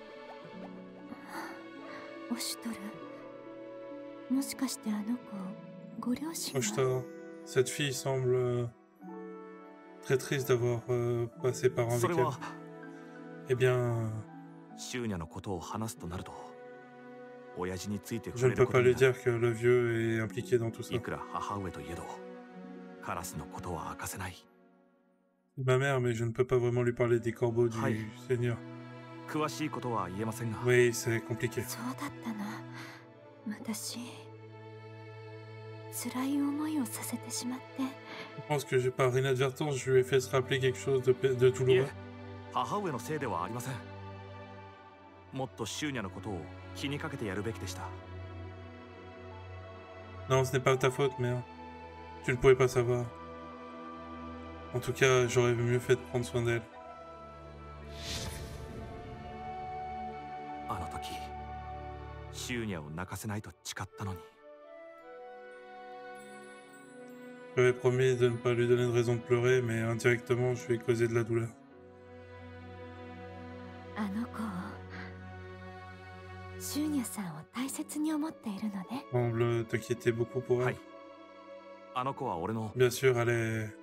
オシトル、もしかしてあの子、ご両親が。 Oshtor, cette fille semble euh, très triste d'avoir euh, passé par un それ week-end. は Eh bien, シューニャのことを話すとなると、親父について je 触 ne れる peux こ pas とに lui なる。 dire que le vieux est impliqué dans tout ça. いくら母上といえど、カラスのことは明かせない。 C'est ma mère, mais je ne peux pas vraiment lui parler des corbeaux du Aïe. Seigneur. 詳しいことは言えませんが。 Oui, c'est compliqué. そうだったな。私、辛い思いをさせてしまって。 Je pense que j'ai par inadvertance, je lui ai fait se rappeler quelque chose de, de いえ douloureux. 母上のせいではありません。もっとシューニャのことを気にかけてやるべきでした。 Non, ce n'est pas ta faute, mère. Tu ne pouvais pas savoir. En tout cas, j'aurais mieux fait de prendre soin d'elle. あの時、シューニャを泣かせないと誓ったのに。 J'avais promis de ne pas lui donner de raison de pleurer, mais indirectement, je lui ai causé de la douleur. あの子を、シューニャさんを大切に思っているのね。 Semble t'inquiéter beaucoup pour elle. はい。あの子は俺の、 Bien sûr, elle est...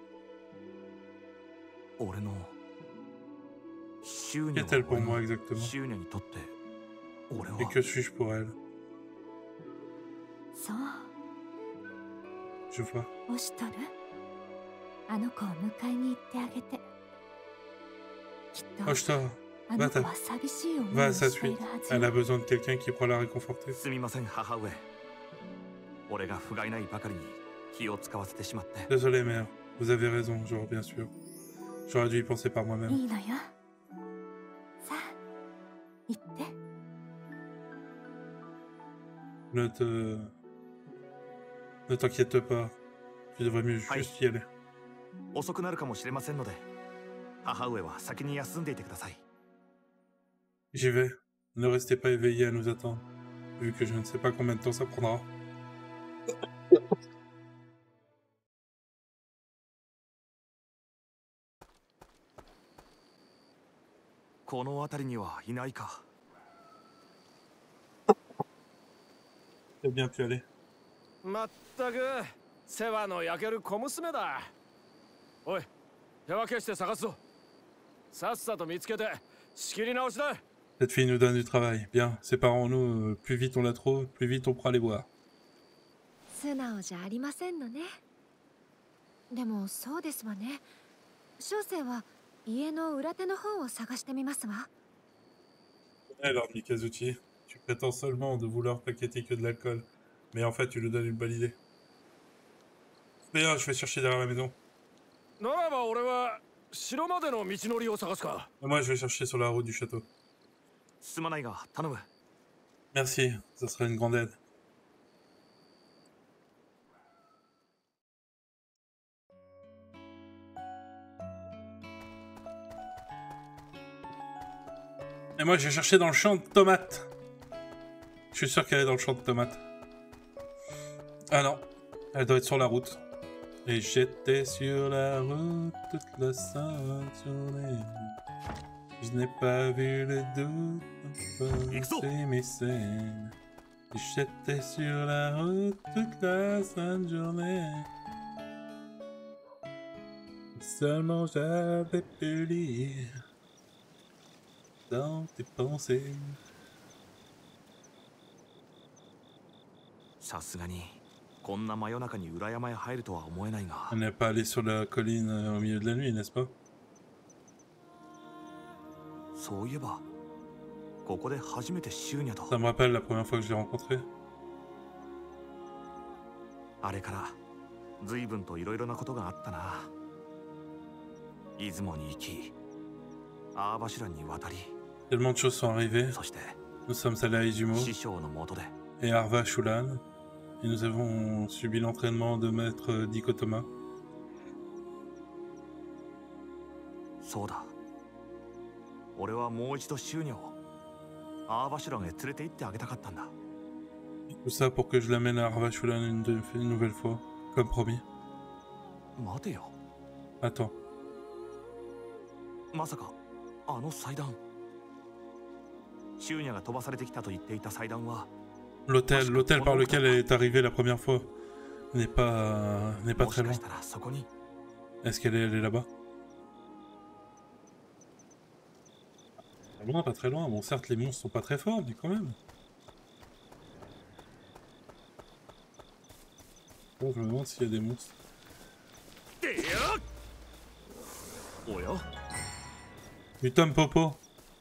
俺の、シューニャ Qu'est-elle は pour 俺 moi の、 exactement? シューニャにとって、俺 Et は。 que suis-je pour elle? そう、 Je vois. オシトル。あの子を迎えに行ってあげて。きっと、 Oshtor, あの子は寂しい思い va を à sa してい suite. るはず Elle a よ。 besoin de quelqu'un qui pourra la réconforter. すみません、母上。俺が不甲斐ないばかりに気を使わせてしまって。 Désolé, mère. Vous avez raison, genre, bien sûr. J'aurais dû y penser par moi-même. いいのよ。さあ、行って。 Ne te... Ne t'inquiète pas. Tu devrais mieux juste y aller. 遅くなるかもしれませんので、母上は先に休んでいてください。 J'y vais. Ne restez pas éveillés à nous attendre, vu que je ne sais pas combien de temps ça prendra. この辺りにはいないか。 T'as bien pu aller. まったく世話の焼ける小娘だ。おい、手分けして探すぞ。さっさと見つけて仕切り直しだ。 Cette fille nous donne du travail. Bien, séparons-nous. Plus vite on la trouve, plus vite on pourra les voir. 素直じゃありませんのね。でもそうですわね。小生は家の裏手の方を探してみますわ。 Alors, Mikazuchi, tu prétends seulement de vouloir paqueter que de l'alcool, mais en fait tu lui donnes une bonne idée. Bien, je vais chercher derrière la maison. ならば俺は城までの道のりを探すか。 Moi, je vais chercher sur la route du château. すまないが頼む。 Merci, ça serait une grande aide. Et moi, je vais chercher dans le champ de tomates. Je suis sûr qu'elle est dans le champ de tomates. Ah non, elle doit être sur la route. Et j'étais sur la route toute la sainte journée. Je n'ai pas vu le doute passer mes scènes. J'étais sur la route toute la sainte journée. Seulement j'avais pu lire dans tes pensées. さすがにこんな真夜中に裏山へ入るとは思えないが。 On n'est pas allé sur la colline au milieu de la nuit, n'est-ce pas? そういえばここで初めてシューニャと。 Ça me rappelle la première fois que je l'ai rencontré. あれから随分といろいろなことがあったな。出雲に行き、アーバシュランに渡り。 Tellement de choses sont arrivées. Nous sommes allés à Izumo et à Arva Shulan, et nous avons subi l'entraînement de maître Dikotoma. そうだ。俺はもう一度シューニャをアーバシュランへ連れて行ってあげたかったんだ。 Tout ça pour que je l'amène à Arva Shulan une, de, une nouvelle fois, comme promis. 待てよ。 Attends. まさかあの祭壇。 シューニャが飛ばされてきたと言っていた祭壇は L'hôtel, l'hôtel par lequel elle est arrivée la première fois n'est pas, n'est pas très loin. Est-ce qu'elle est allée là-bas? Pas loin, pas très loin. Bon, certes, les monstres sont pas très forts, mais quand même. Bon, je me demande s'il y a des monstres. Du Tom Popo.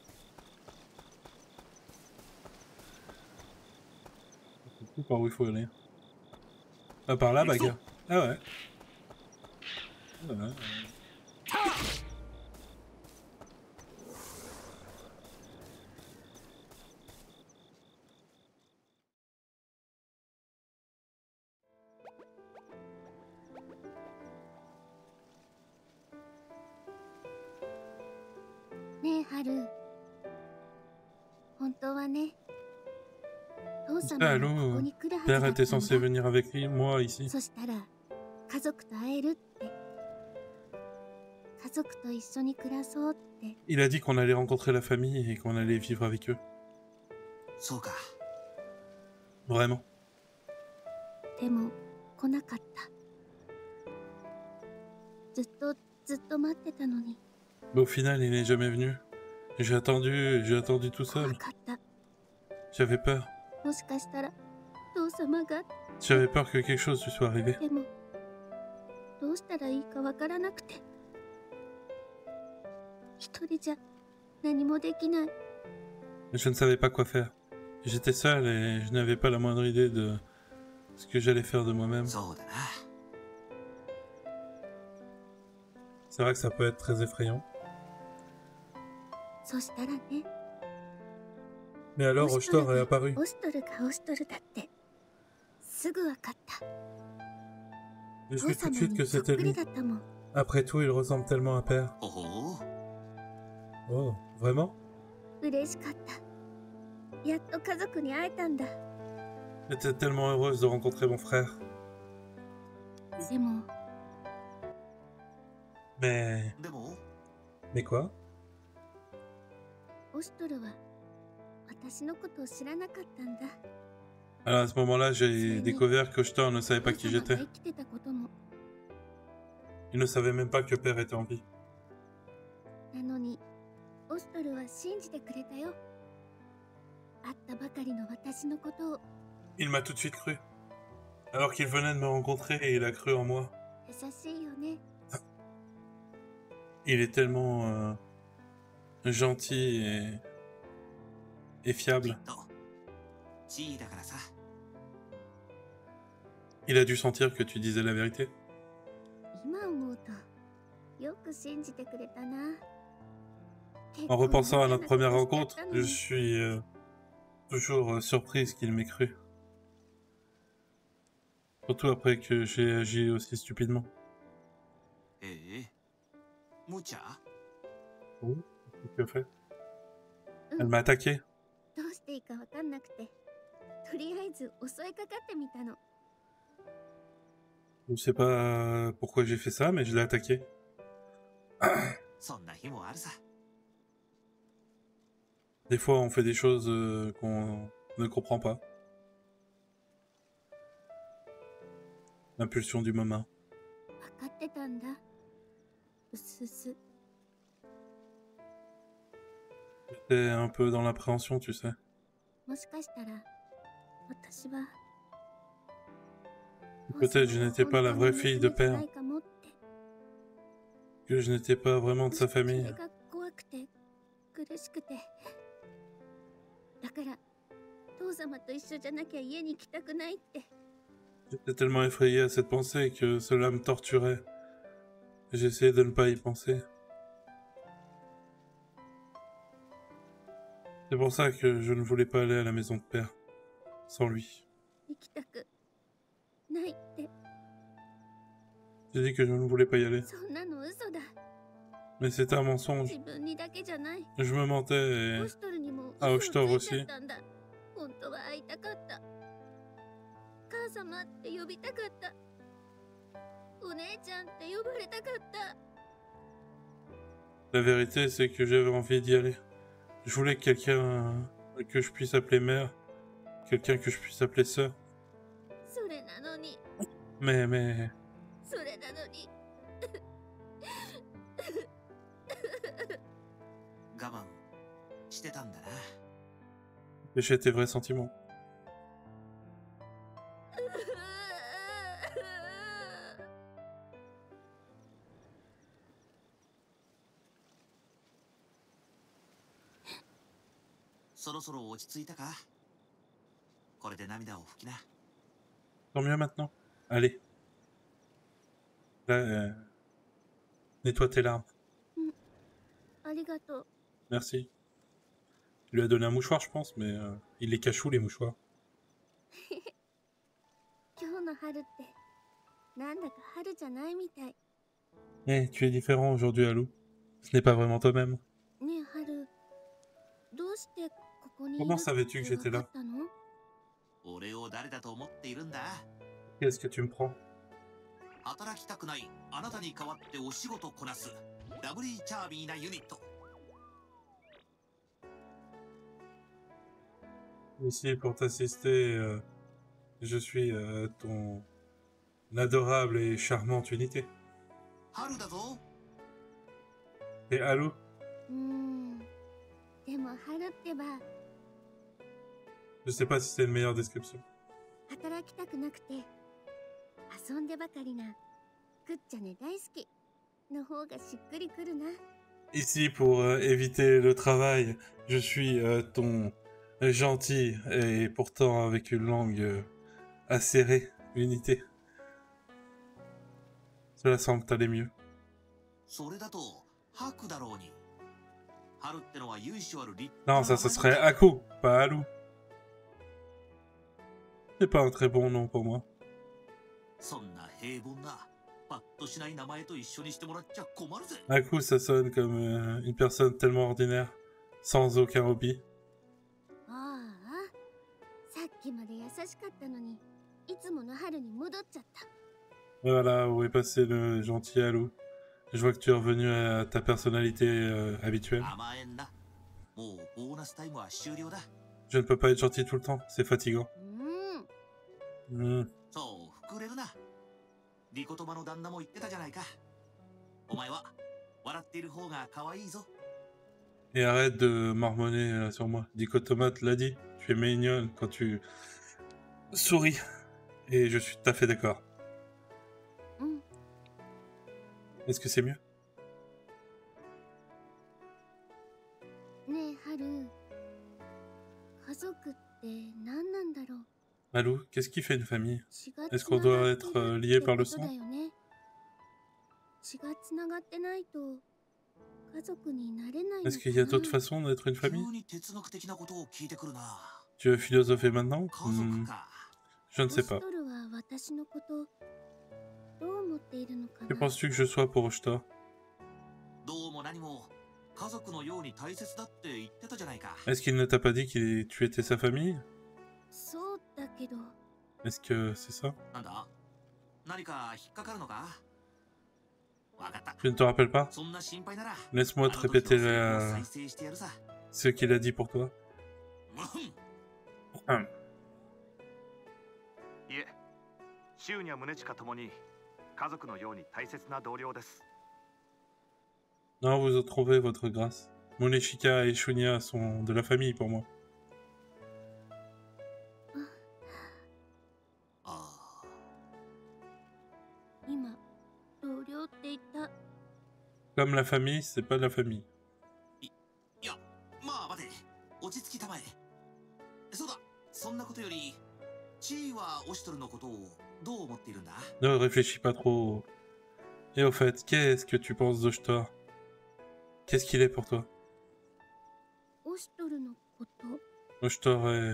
Par où il faut aller? Ah, par là, bagarre. Ah ouais. Ah ouais. Ne Haru. 本当はね。 Allô, Père était censé venir avec moi ici. Il a dit qu'on allait rencontrer la famille et qu'on allait vivre avec eux. Vraiment. Mais au final, il n'est jamais venu. J'ai attendu, j'ai attendu tout seul. J'avais peur. J'avais peur que quelque chose lui soit arrivé. Je ne savais pas quoi faire. J'étais seul et je n'avais pas la moindre idée de ce que j'allais faire de moi-même. C'est vrai que ça peut être très effrayant. Mais alors, Ostor est apparu. J'ai su tout de suite que c'était lui. Après tout, il ressemble tellement à Père. Oh, vraiment? J'étais tellement heureuse de rencontrer mon frère. Mais... Mais quoi? Alors à ce moment-là, j'ai découvert que Ostor ne savait pas qui j'étais. Il ne savait même pas que Père était en vie. Il m'a tout de suite cru. Alors qu'il venait de me rencontrer et il a cru en moi. Il est tellement euh, gentil et, et fiable. Il a dû sentir que tu disais la vérité. En repensant à notre première rencontre, je suis euh, toujours euh, surprise qu'il m'ait cru. Surtout après que j'ai agi aussi stupidement. Oh, qu'est-ce qu'elle fait? Elle m'a attaqué. Je ne sais pas pourquoi j'ai fait ça, mais je l'ai attaqué. Des fois, on fait des choses euh, qu'on ne comprend pas. L'impulsion du moment. J'étais un peu dans l'appréhension, tu sais. Peut-être je n'étais pas la vraie fille de Père. Que je n'étais pas vraiment de sa famille. J'étais tellement effrayé à cette pensée que cela me torturait. J'essayais de ne pas y penser. C'est pour ça que je ne voulais pas aller à la maison de Père. Sans lui. J'ai dit que je ne voulais pas y aller. Mais c'était un mensonge. Je me mentais et... à Ostor aussi. La vérité, c'est que j'avais envie d'y aller. Je voulais quelqu'un que je puisse appeler mère, quelqu'un que je puisse appeler sœur. Mais, mais... J'ai tes vrais sentiments. Tant mieux maintenant. Allez. Là, euh... nettoie tes larmes. Merci. Il lui a donné un mouchoir, je pense, mais euh, il les cache où, les mouchoirs? Eh, hey, tu es différent aujourd'hui, Haru. Ce n'est pas vraiment toi-même. Comment savais-tu que j'étais là? Qu'est-ce que tu me prends? Ici pour t'assister, euh, je suis euh, ton adorable et charmante unité. Et Haru? Je sais pas si c'est une meilleure description. Ici pour euh, éviter le travail, je suis euh, ton gentil et pourtant avec une langue euh, acérée, unité. Cela semble t'aller mieux. Non, ça, ça serait Haku, pas Haru. C'est pas un très bon nom pour moi. Haku, ça sonne comme euh, une personne tellement ordinaire, sans aucun hobby. Voilà, où est passé le gentil Haru? Je vois que tu es revenu à ta personnalité euh, habituelle. Je ne peux pas être gentil tout le temps, c'est fatigant. Mmh. Et arrête de marmonner euh, sur moi. Dicotomate l'a dit, tu es mignonne quand tu souris. Et je suis tout à fait d'accord. Mm. Est-ce que c'est mieux? Malou, qu'est-ce qui fait une famille? Est-ce qu'on doit être euh, lié par le sang? Est-ce qu'il y a d'autres façons d'être une famille? Tu veux philosopher maintenant? hmm. Je ne sais pas. Que penses-tu que je sois pour Oshtor? Est-ce qu'il ne t'a pas dit que tu étais sa famille? Est-ce que c'est ça? Tu ne te rappelles pas? Laisse-moi te répéter la... ce qu'il a dit pour toi. Hum. Non, vous retrouvez votre grâce. Muneshika et Shunya sont de la famille pour moi. Comme la famille, c'est pas de la famille. Ne réfléchis pas trop. Et au fait, qu'est-ce que tu penses d'Oshtor? Qu'est-ce qu'il est pour toi? Oshtor est...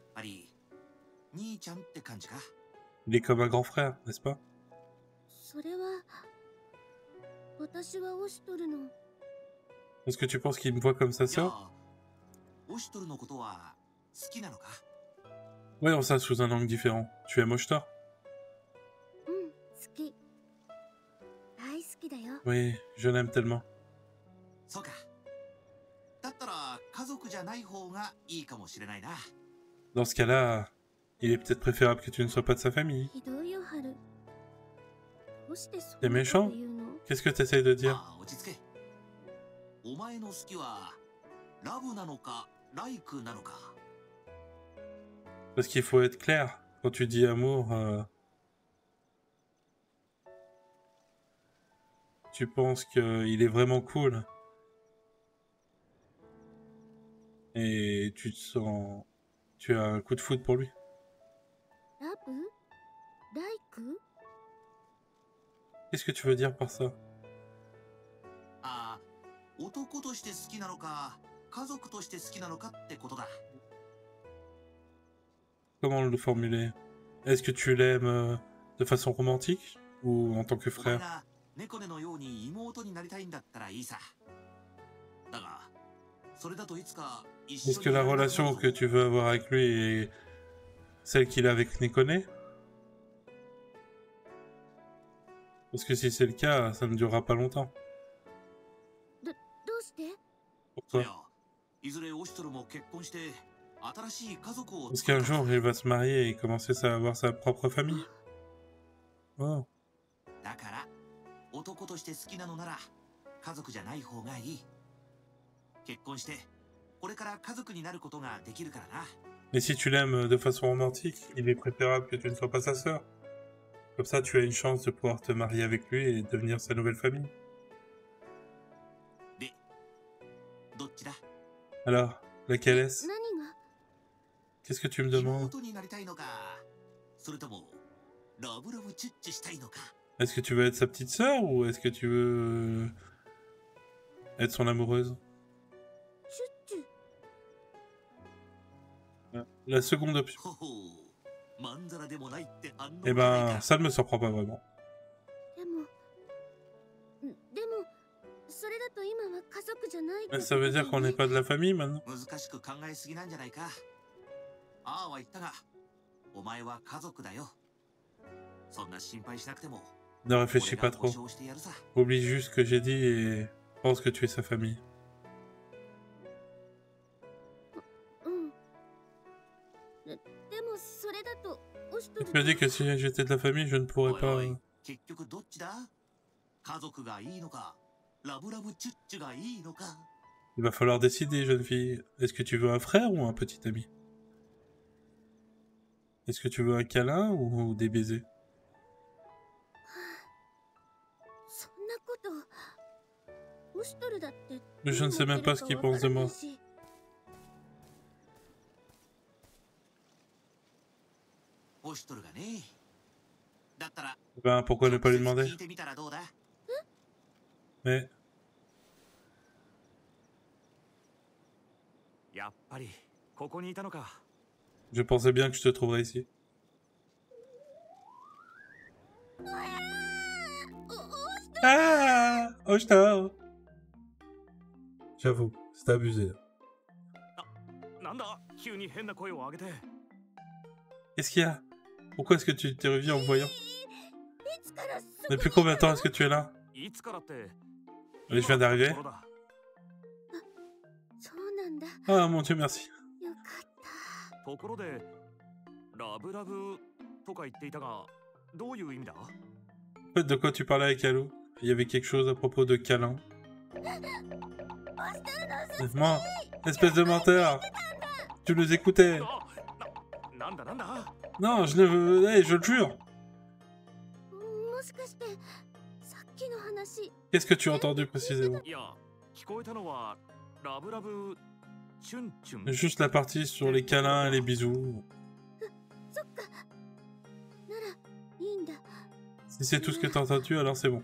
Il est comme un grand frère, n'est-ce pas? Est-ce que tu penses qu'il me voit comme sa sœur? Voyons ça sous un angle différent. Tu aimes Oshtor? Oui, je l'aime tellement. Dans ce cas-là, il est peut-être préférable que tu ne sois pas de sa famille. T'es méchant? Qu'est-ce que tu essayes de dire? Parce qu'il faut être clair. Quand tu dis amour, euh, tu penses qu'il est vraiment cool. Et tu te sens... Tu as un coup de foudre pour lui. Qu'est-ce que tu veux dire par ça? Comment le formuler? Est-ce que tu l'aimes euh, de façon romantique ou en tant que frère? Est-ce que la relation que tu veux avoir avec lui est celle qu'il a avec Nekone? Parce que si c'est le cas, ça ne durera pas longtemps. Pourquoi? Parce qu'un jour, il va se marier et commencer à avoir sa propre famille. Oh. Mais si tu l'aimes de façon romantique, il est préférable que tu ne sois pas sa sœur. Comme ça, tu as une chance de pouvoir te marier avec lui et devenir sa nouvelle famille. Alors, laquelle est-ce? Qu'est-ce que tu me demandes? Est-ce que tu veux être sa petite sœur ou est-ce que tu veux être son amoureuse? La seconde option. Eh ben, ça ne me surprend pas vraiment. Mais ça veut dire qu'on n'est pas de la famille maintenant? Ne réfléchis pas trop. Oublie juste ce que j'ai dit et pense que tu es sa famille. Tu m'as dit que si j'étais de la famille, je ne pourrais pas... Il va falloir décider, jeune fille. Est-ce que tu veux un frère ou un petit ami? Est-ce que tu veux un câlin ou, ou des baisers? Je ne sais même pas ce qu'il pense de moi. Ben, pourquoi ne pas lui demander? Mais... Je pensais bien que je te trouverais ici. Ah, Oshtor. J'avoue, c'est abusé. Qu'est-ce qu'il y a? Pourquoi est-ce que tu t'es revu en me voyant? Depuis combien de temps est-ce que tu es là? Je viens d'arriver. Ah mon Dieu, merci. En fait, de quoi tu parlais avec Alou? Il y avait quelque chose à propos de câlin. Moi, espèce de menteur! Tu nous écoutais! Non, je ne... Hey, je le jure! Qu'est-ce que tu as entendu précisément? Juste la partie sur les câlins et les bisous. Si c'est tout ce que t'as entendu, alors c'est bon.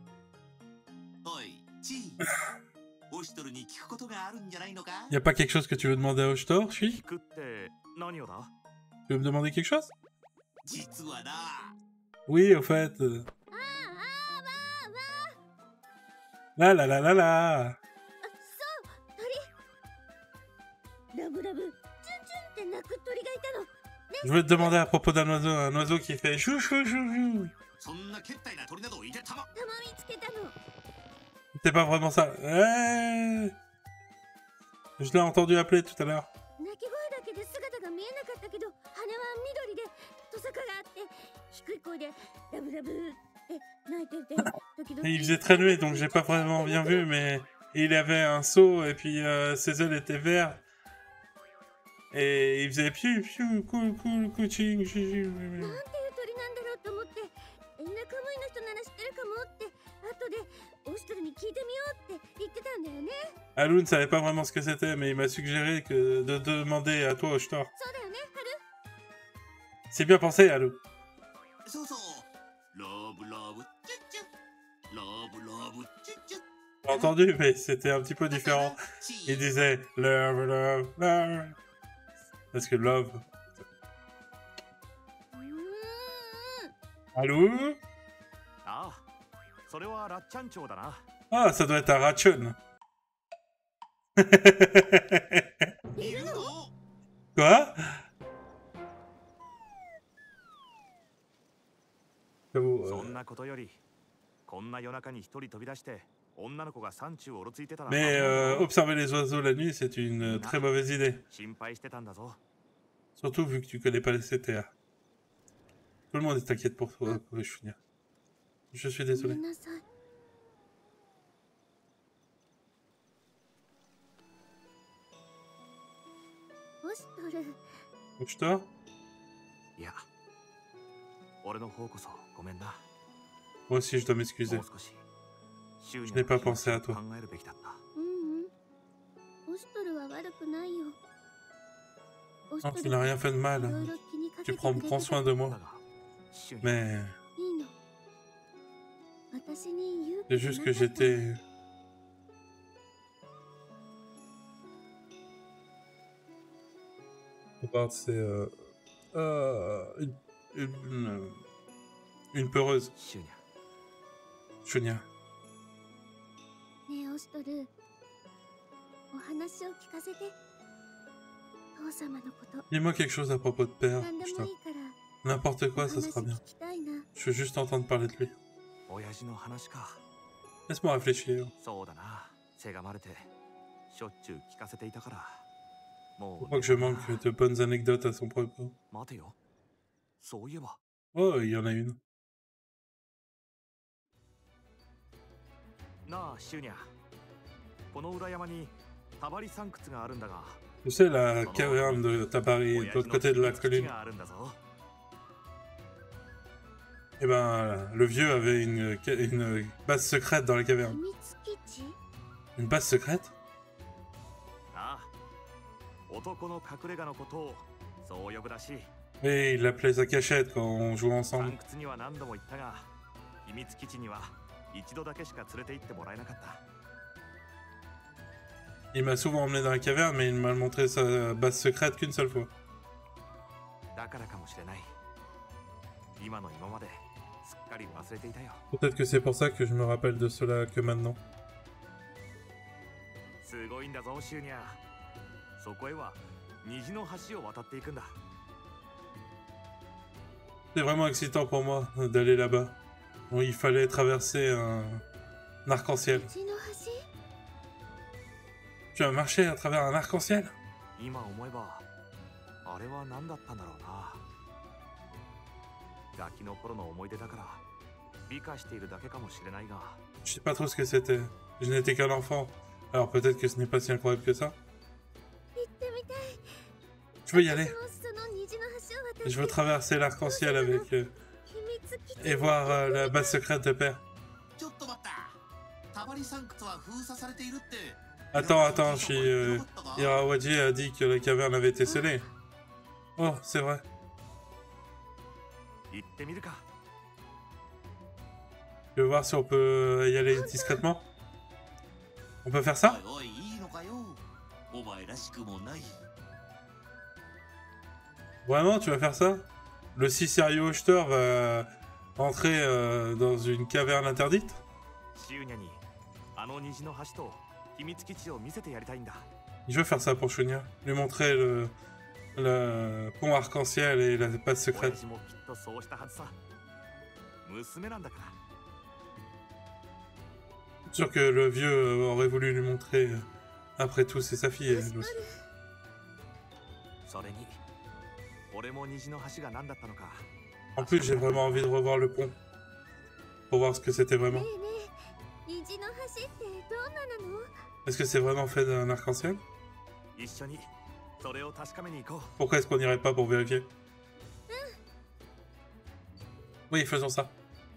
Y a pas quelque chose que tu veux demander à Oshtor, Shui? Tu veux me demander quelque chose? Oui, au fait. La la la la la. Je veux te demander à propos d'un oiseau, un oiseau qui fait chou chou chou chou. C'est pas vraiment ça. Ouais. Je l'ai entendu appeler tout à l'heure. Il faisait très nuit, donc j'ai pas vraiment bien vu, mais il avait un seau et puis euh, ses ailes étaient vertes. Et il faisait piou piou cool cool coaching. Alou ne savait pas vraiment ce que c'était, mais il m'a suggéré que de demander à toi, Oshtor. C'est bien pensé, Alou. J'ai entendu, mais c'était un petit peu différent. Il disait love, love, love. Parce que love. Alou? Ah, ça doit être un Rachun. Quoi? J'avoue, euh... Mais euh, observer les oiseaux la nuit, c'est une très mauvaise idée. Surtout vu que tu connais pas les C T A. Tout le monde est inquiète pour toi, pour les Shunya. Je suis désolé. Oshtor? Moi aussi, je dois m'excuser. Je n'ai pas pensé à toi. Non, tu n'as rien fait de mal. Tu prends, prends soin de moi. Mais... c'est juste que j'étais... Regarde, c'est... Euh... Euh... Une... Une... Une peureuse. Shunya. Dis-moi quelque chose à propos de père, putain. N'importe quoi, ça sera bien. Je veux juste entendre parler de lui. Laisse-moi réfléchir. Faut pas que je manque de bonnes anecdotes à son propos. Oh, il y en a une. Tu sais, la caverne de Tabari, de l'autre côté de la colline. Eh ben, le vieux avait une, une base secrète dans la caverne. Une base secrète? Oui, il l'appelait sa cachette quand on jouait ensemble. Il m'a souvent emmené dans la caverne, mais il m'a montré sa base secrète qu'une seule fois. Peut-être que c'est pour ça que je me rappelle de cela que maintenant. C'est vraiment excitant pour moi d'aller là-bas. Bon, il fallait traverser un, un arc-en-ciel. Tu as marché à travers un arc-en-ciel? Je sais pas trop ce que c'était. Je n'étais qu'un enfant. Alors peut-être que ce n'est pas si incroyable que ça. Je veux y aller. Je veux traverser l'arc-en-ciel avec... Euh, et voir euh, la base secrète de père. Attends, attends, Shi, euh, Irawaji a dit que la caverne avait été scellée. Oh, c'est vrai. Je veux voir si on peut y aller discrètement. On peut faire ça? Vraiment, tu vas faire ça? Le Cicerio Ochter va entrer euh, dans une caverne interdite? Je veux faire ça pour Shunya. Lui montrer le, le pont arc-en-ciel et la base secrète. Sûr que le vieux aurait voulu lui montrer. Après tout, c'est sa fille, elle aussi. En plus, j'ai vraiment envie de revoir le pont. Pour voir ce que c'était vraiment. Est-ce que c'est vraiment fait d'un arc-en-ciel? Pourquoi est-ce qu'on n'irait pas pour vérifier? Oui, faisons ça.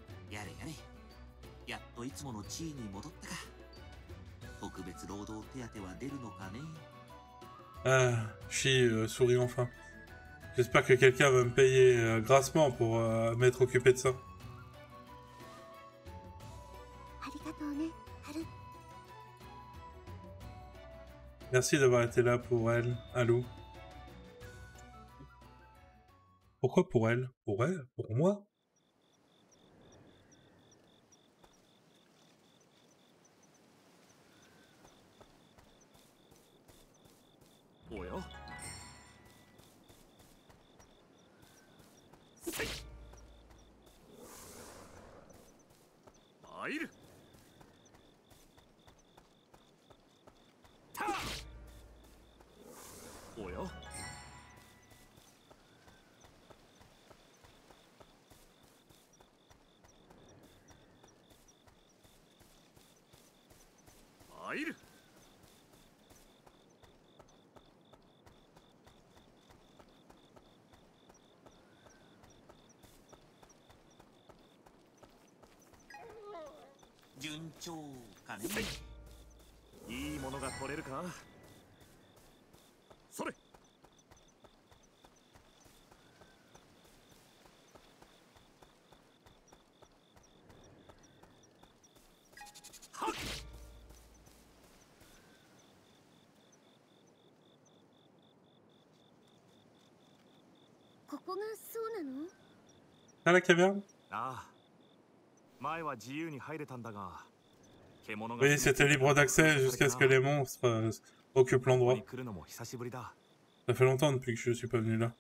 Ah, Shi euh, sourit enfin. J'espère que quelqu'un va me payer euh, grassement pour euh, m'être occupé de ça. Merci d'avoir été là pour elle, Alou. Pourquoi pour elle? Pour elle? Pour moi? いいものが取れるか？それ。はっ。 ここがそうなの？ À la caverne? Ah. Oui, c'était libre d'accès jusqu'à ce que les monstres euh, occupent l'endroit. Ça fait longtemps depuis que je suis pas venu là.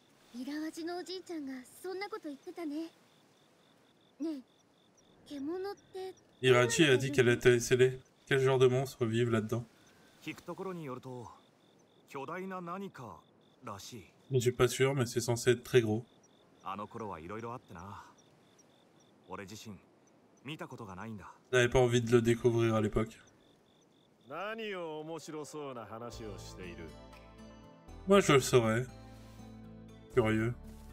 Irachi a dit qu'elle était scellée. Quel genre de monstres vivent là-dedans? Je suis pas sûr, mais c'est censé être très gros. J'avais pas envie de le découvrir à l'époque. Moi je le saurais. Curieux.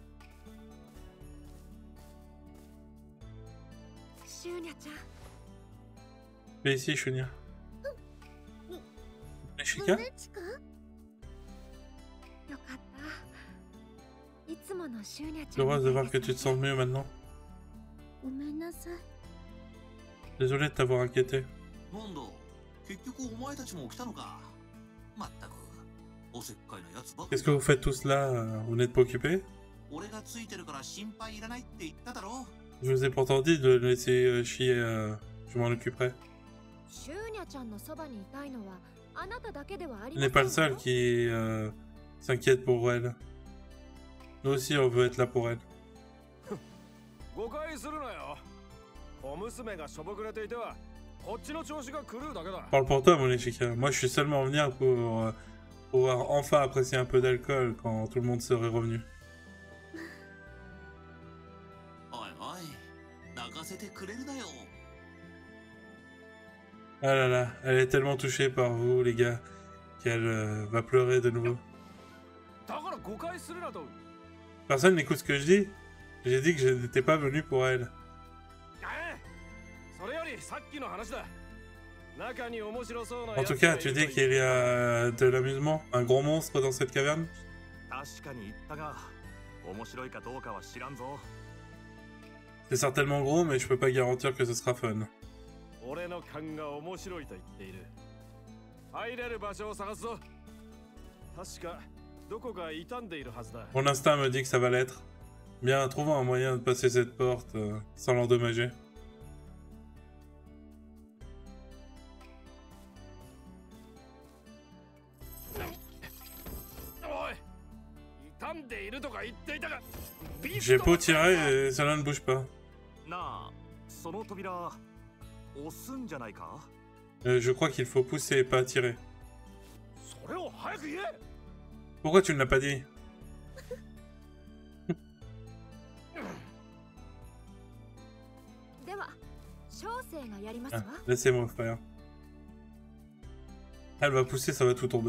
Viens ici, Shunya. Nishika? Heureuse de voir que tu te sens mieux maintenant. Désolé de t'avoir inquiété. Qu'est-ce que vous faites tous là? Vous n'êtes pas occupés? Je vous ai pourtant dit de le laisser chier, euh, je m'en occuperai. Il n'est pas le seul qui euh, s'inquiète pour elle. Nous aussi on veut être là pour elle. Parle pour toi, mon Ishika. Moi je suis seulement venu pour euh, pouvoir enfin apprécier un peu d'alcool quand tout le monde serait revenu. Ah là là, elle est tellement touchée par vous, les gars, qu'elle euh, va pleurer de nouveau. Personne n'écoute ce que je dis. J'ai dit que je n'étais pas venu pour elle. En tout cas, tu dis qu'il y a de l'amusement, un gros monstre dans cette caverne? C'est certainement gros, mais je peux pas garantir que ce sera fun. Mon instinct me dit que ça va l'être. Bien, trouvons un moyen de passer cette porte euh, sans l'endommager. J'ai beau tirer et cela ne bouge pas. Euh, je crois qu'il faut pousser et pas tirer. Pourquoi tu ne l'as pas dit? Ah, laissez-moi faire. Elle va pousser, ça va tout tomber.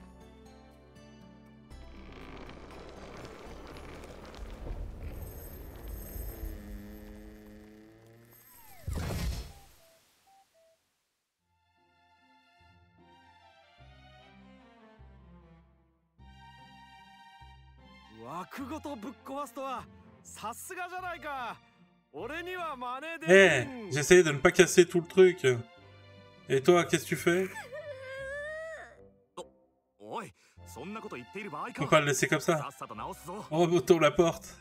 Eh, hey, j'essayais de ne pas casser tout le truc. Et toi, qu'est-ce que tu fais? On peut pas le laisser comme ça. Rebotons la porte.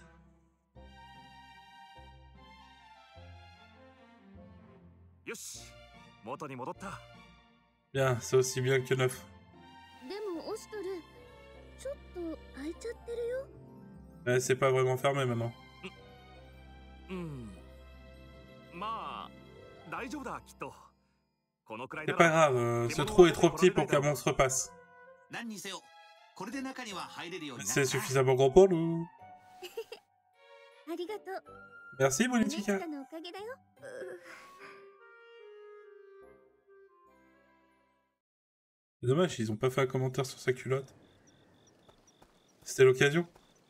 Bien, c'est aussi bien que neuf. Mais c'est pas vraiment fermé maintenant. C'est pas grave, euh, ce trou est trop petit pour qu'un monstre passe. C'est suffisamment gros pour nous. Merci, Monichika. C'est dommage, ils ont pas fait un commentaire sur sa culotte. C'était l'occasion.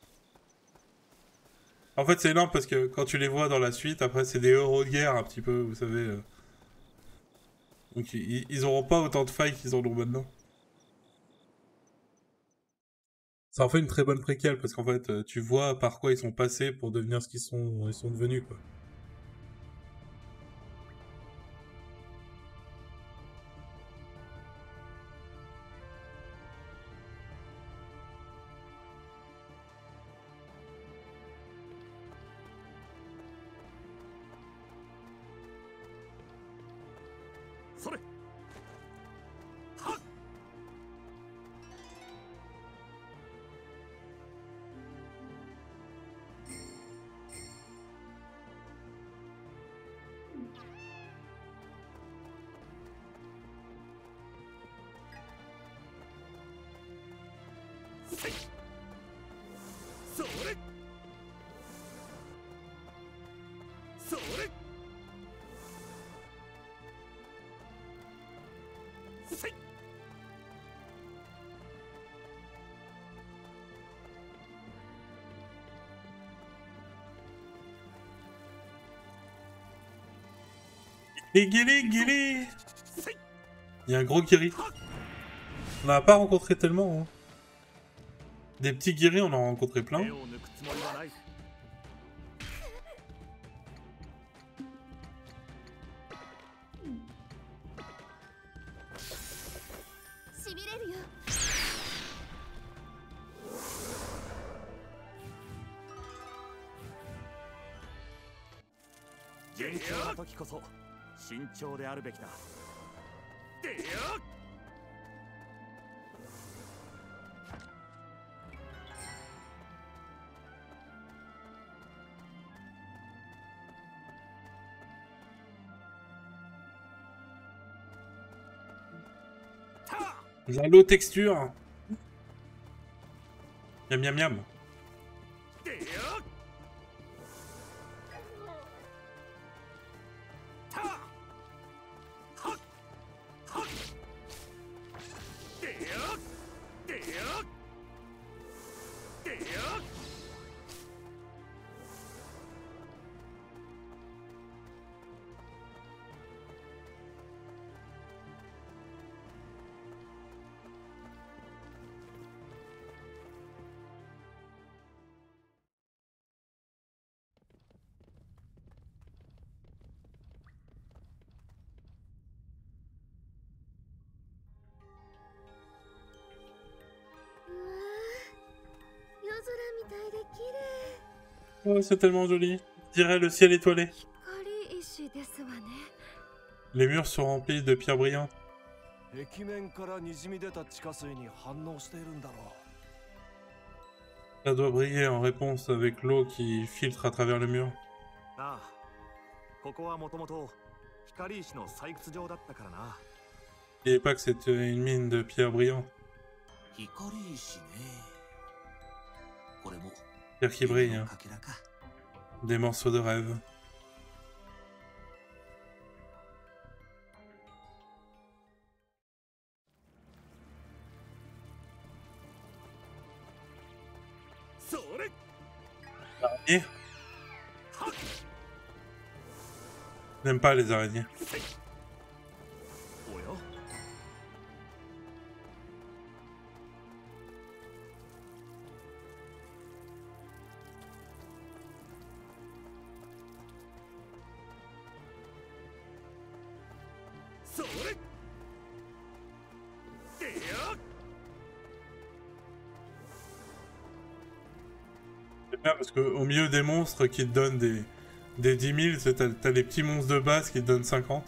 En fait, c'est énorme parce que quand tu les vois dans la suite, après, c'est des héros de guerre, un petit peu, vous savez. Euh... Donc, ils, ils auront pas autant de failles qu'ils en ont maintenant. Ça en fait une très bonne préquelle, parce qu'en fait, tu vois par quoi ils sont passés pour devenir ce qu'ils sont, ils sont devenus, quoi. Et Guili, Guili. Il y a un gros Guiri. On n'en a pas rencontré tellement. Hein. Des petits Guiri, on en a rencontré plein. La low texture. Miam miam miam. Oh, c'est tellement joli. Je dirais le ciel étoilé. Les murs sont remplis de pierres brillantes. Ça doit briller en réponse avec l'eau qui filtre à travers le mur. N'oubliez pas que c'est une mine de pierres brillantes. Pierre qui brille, hein. Des morceaux de rêve. Araignée. J'aime pas les araignées. Parce qu'au milieu des monstres qui te donnent des, des dix mille, t'as, t'as les petits monstres de base qui te donnent cinquante.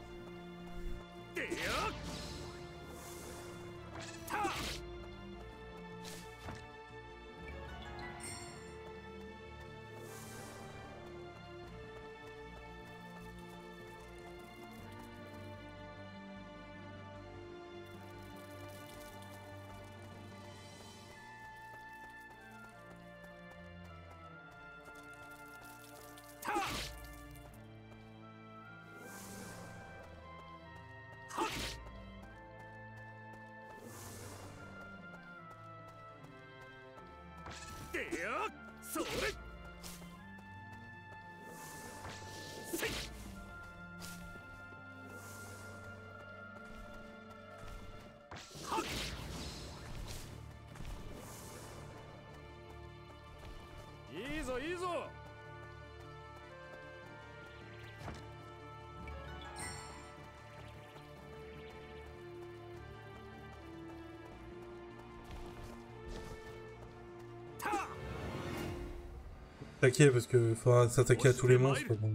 Attaquer parce qu'il faudra s'attaquer à tous les monstres. Donc.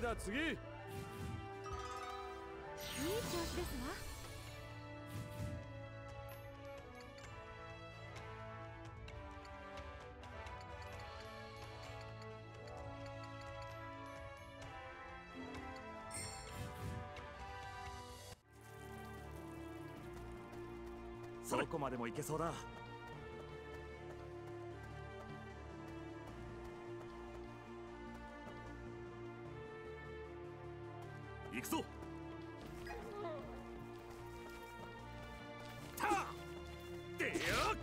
ゃあ次。いい調子ですわ。 どこまでも行けそうだ。行くぞ。たでよ。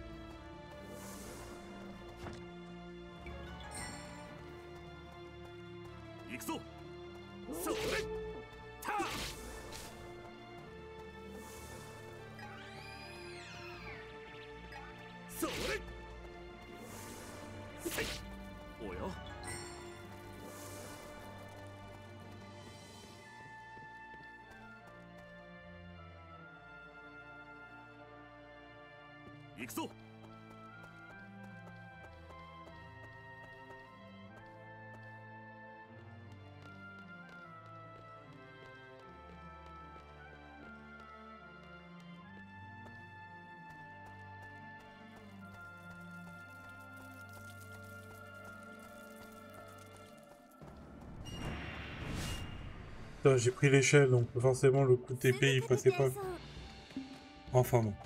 行くぞ。それ。た。それ。せい。おや。行くぞ。 J'ai pris l'échelle, donc forcément le coup d'épée il passait pas. Enfin bon.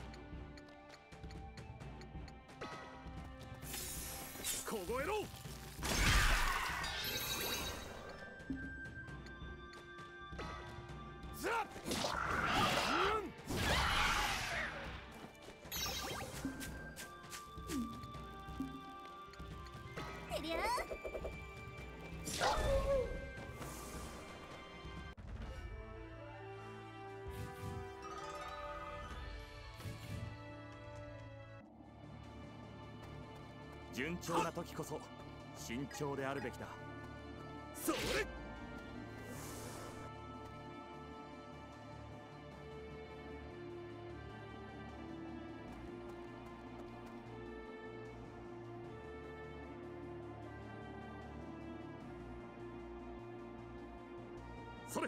順調な時こそ慎重であるべきだ。それ。それ。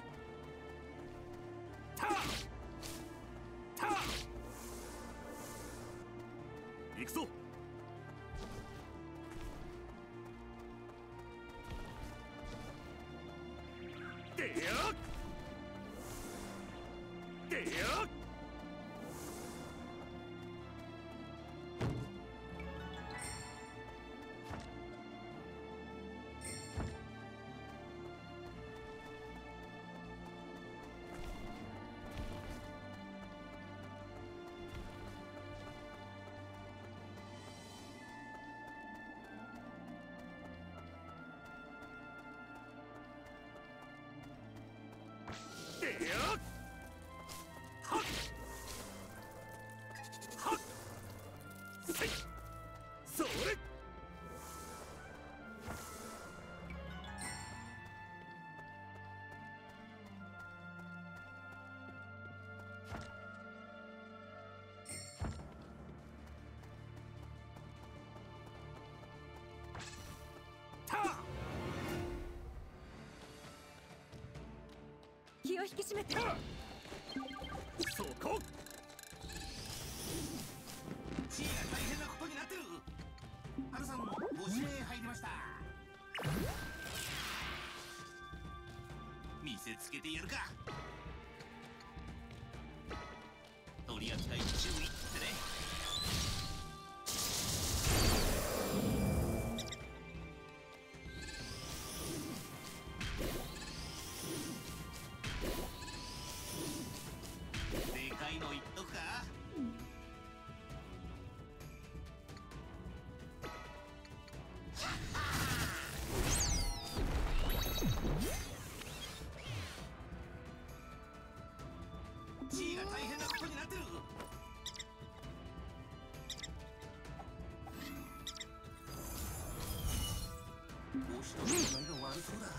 た。た。行くぞ。でよ。でよ。でよ。はっはっせい。それ。た。 気を引き締めて。 そこ。 地位が大変なことになってる。ハルさんもご指名入りました。見せつけてやるか。取り扱い注意ってね。でかいの言っとくか。地位が大変なことになってる。帽子の具合が悪そうだ。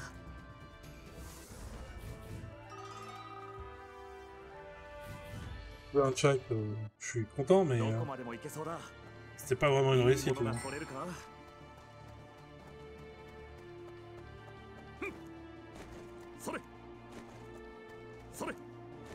Un check, euh, je suis content, mais euh, c'était pas vraiment une réussite. Là. それそれ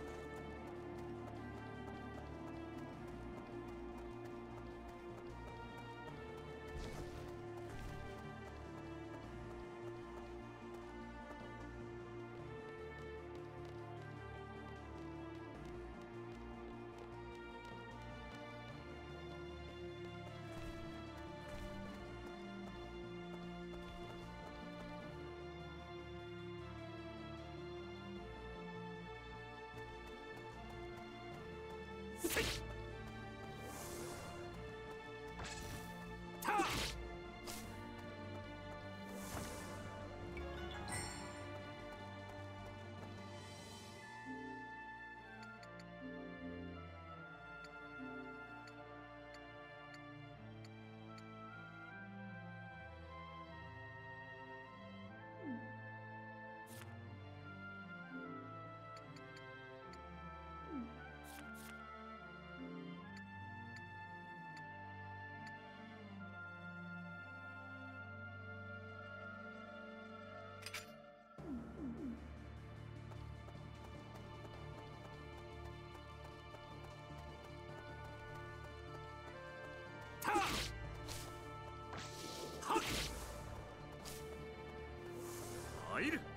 入る。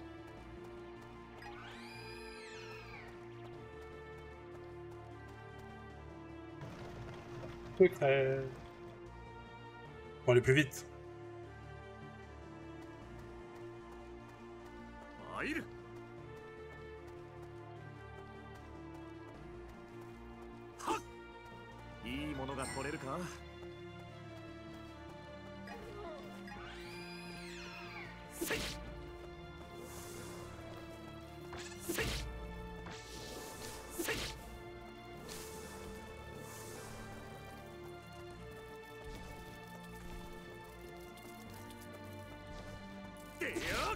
Secret. Pour aller plus vite. 入る。はっ。いいものが取れるか。せい。せい。せい。でよっ。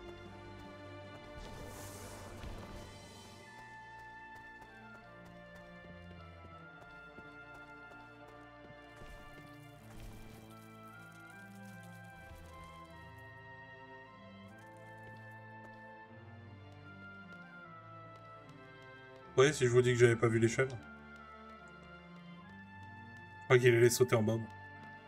Ouais, si je vous dis que j'avais pas vu les chèvres. Je crois qu'il allait sauter en bas. Bon.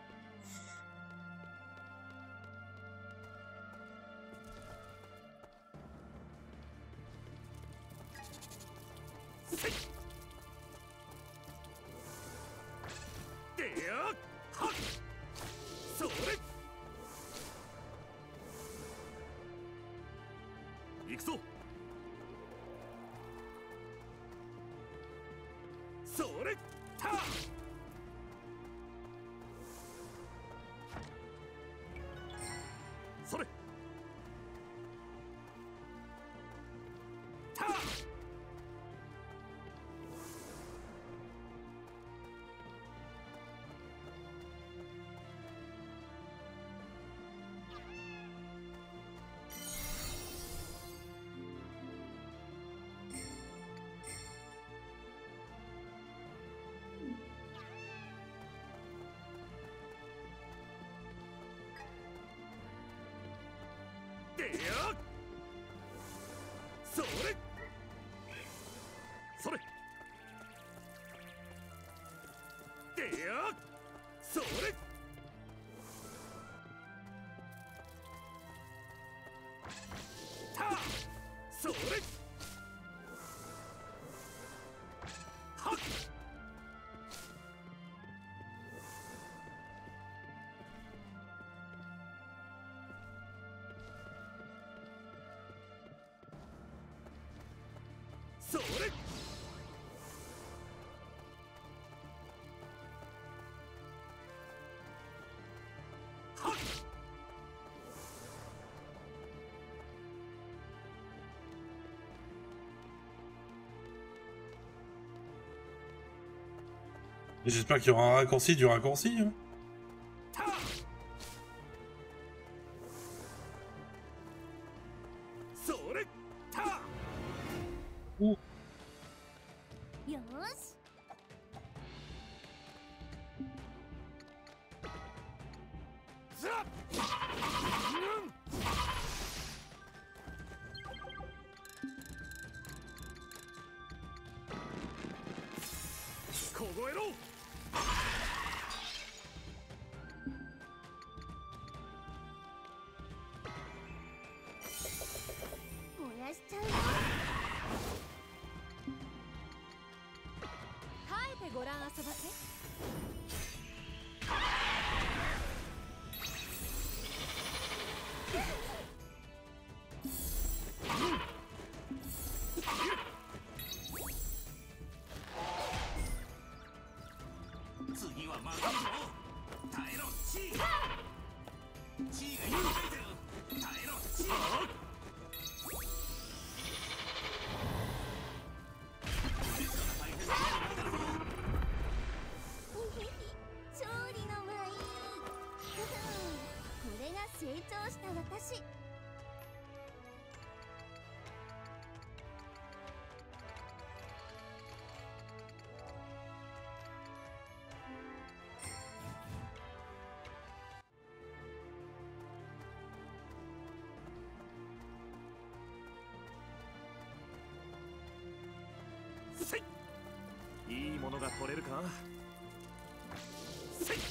それそれでよそれたそれはっそれはっ J'espère qu'il y aura un raccourci du raccourci. Hein. Ouh. 凍えろ。 燃やしちゃうよ。 耐えてごらん、遊ばせ。 次は負けるぞ。耐えろチー。チーが揺れてる。耐えろチー。 勝利の舞。これが成長した私。 せい。いいものが取れるか。せい。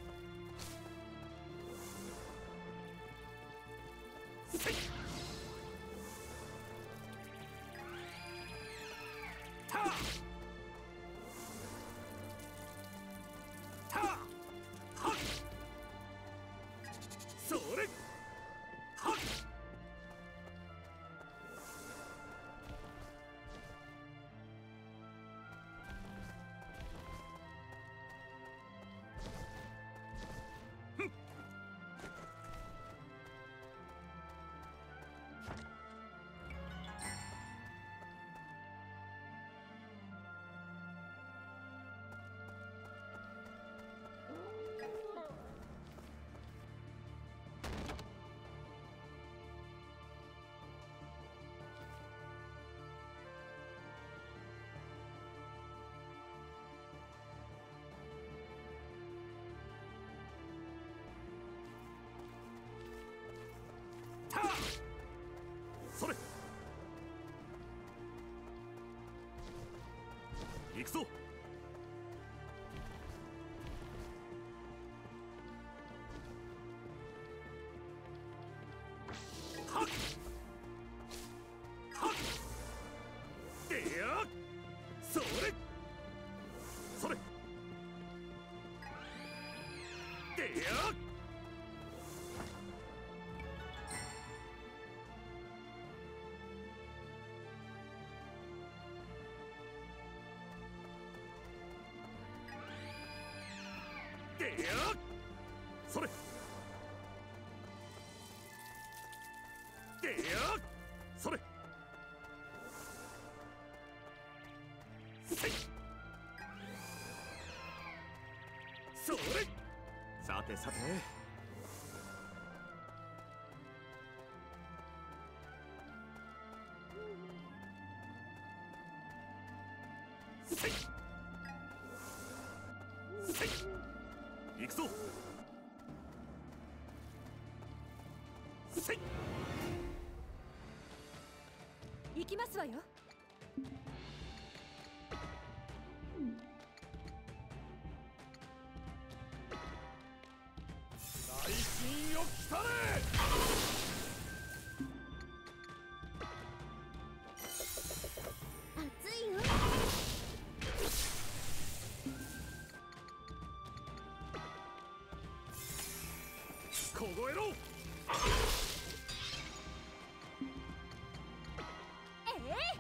せい。た。た。はっ。それ。はっ。それ。行くぞ。はっはっ。でやっ。それそれ。でやっ。でやっ。それ。でやっ。それ。せい。それ。さてさて。せい。せい。行くぞ。せい。 行きますわよ。 大神よ来たれ。 熱いよ。 凍えろ。 ええ。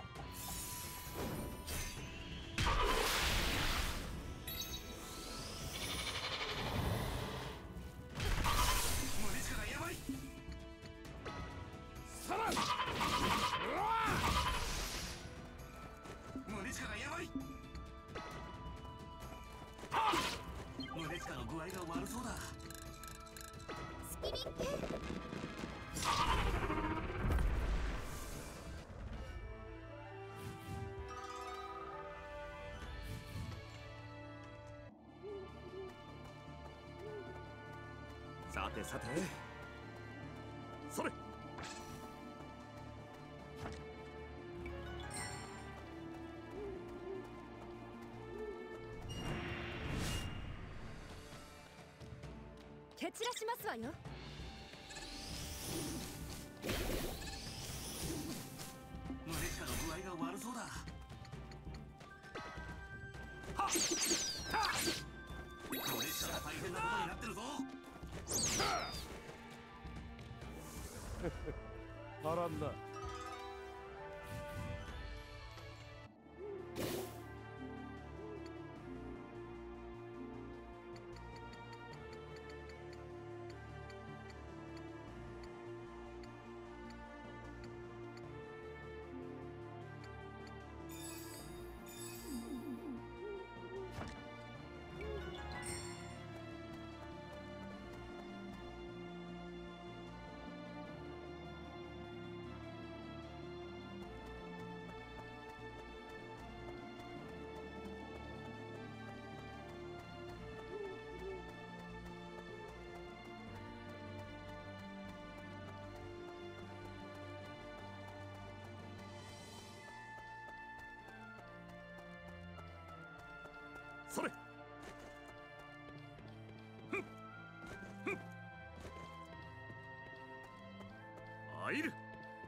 無力化がやばい。 さらに。うわ。 無力化がやばい。無力化の具合が悪そうだ。 スキリッテ。 さてさて。それ。 蹴散らしますわよ。 ムレッカの具合が悪そうだ。はっはっこれじゃ大変なことになってるぞ。 波乱だ。 それ。入る。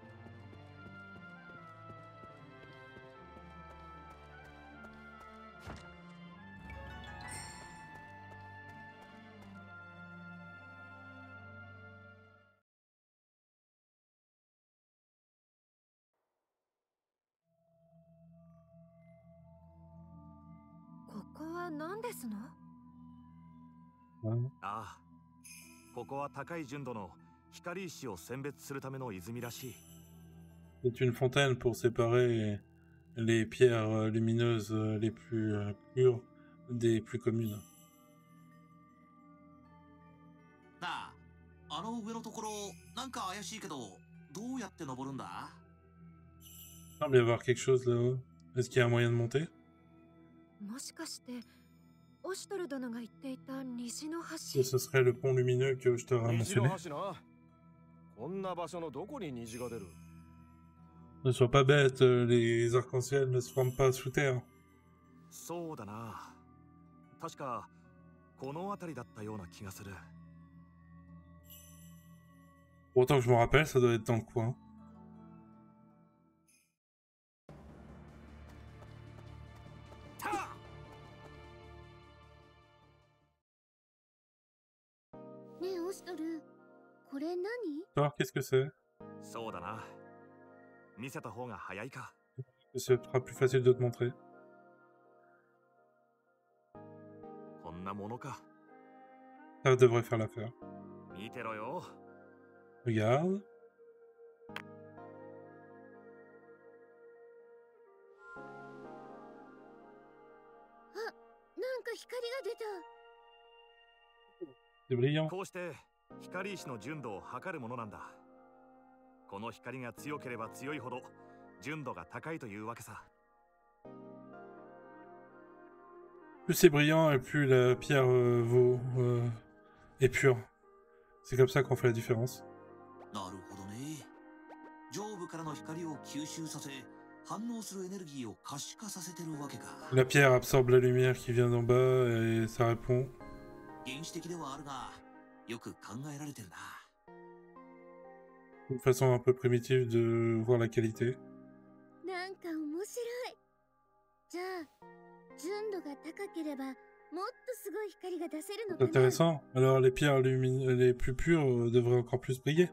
ここは何ですの？ ああ、ここは高い純度の光石を選別するための泉らしい。 C'est une fontaine pour séparer les pierres lumineuses les plus pures des plus communes. なあ、あの上のところなんか怪しいけど、どうやって登るんだ？ Il semble y avoir quelque chose là-haut. Est-ce qu'il y a un moyen de monter? もしかしてオシュトル殿が言っていた虹の Ce 橋。 serait le pont lumineux que je te ai 虹の mentionné. 橋な。こんな場所のどこに虹が出る？ Ne sois pas bête, les arcs-en-ciel ne se forment pas sous terre. そうだな。確かこの辺りだったような気がする。 Autant que je me rappelle, ça doit être dans le coin. ねえオシュトル、これ何？ Alors, qu'est-ce que c'est? そうだな。見せた方が早いか。 Ce sera plus facile de te montrer. こんなものか。 Ça devrait faire l'affaire. 見てろよ。 Regarde. あ、なんか光が出た。 C'est brillant. こうして光石の純度を測るものなんだ。この光が強ければ強いほど純度が高いというわけさ。 Plus c'est brillant et plus la pierre euh, vaut euh, est pure. C'est comme ça qu'on fait la différence. なるほどね。上部からの光を吸収させ、反応するエネルギーを可視化させてるわけか。 La pierre absorbe la lumière qui vient d'en bas et ça répond. 原始的ではあるが、よく考えられてるな。 Une façon un peu primitive de voir la qualité. なんか面白い。じゃあ、純度が高ければ、もっとすごい光が出せるのか C'est な？ intéressant. Alors les pierres lumineuses les plus pures euh, devraient encore plus briller.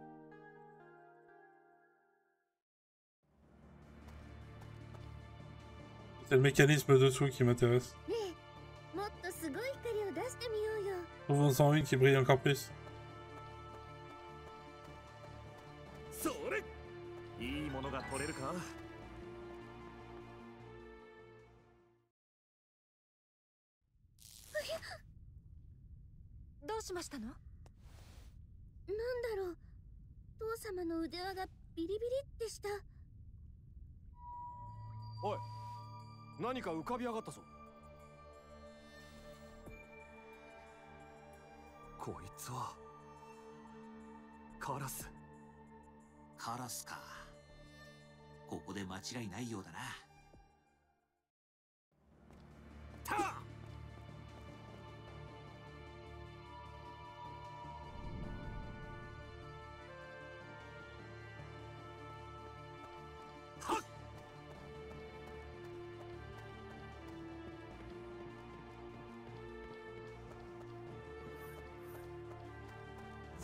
C'est le mécanisme dessous qui m'intéresse. ねえ、もっとすごい光を出してみようよ。 Trouvons-en une qui brille encore plus. それ。いいものが取れるか。 どうしましたの？ なんだろう。父様の腕輪がビリビリってした。 おい、何か浮かび上がったぞ。 こいつはカラス。 カラスか。ここで間違いないようだな。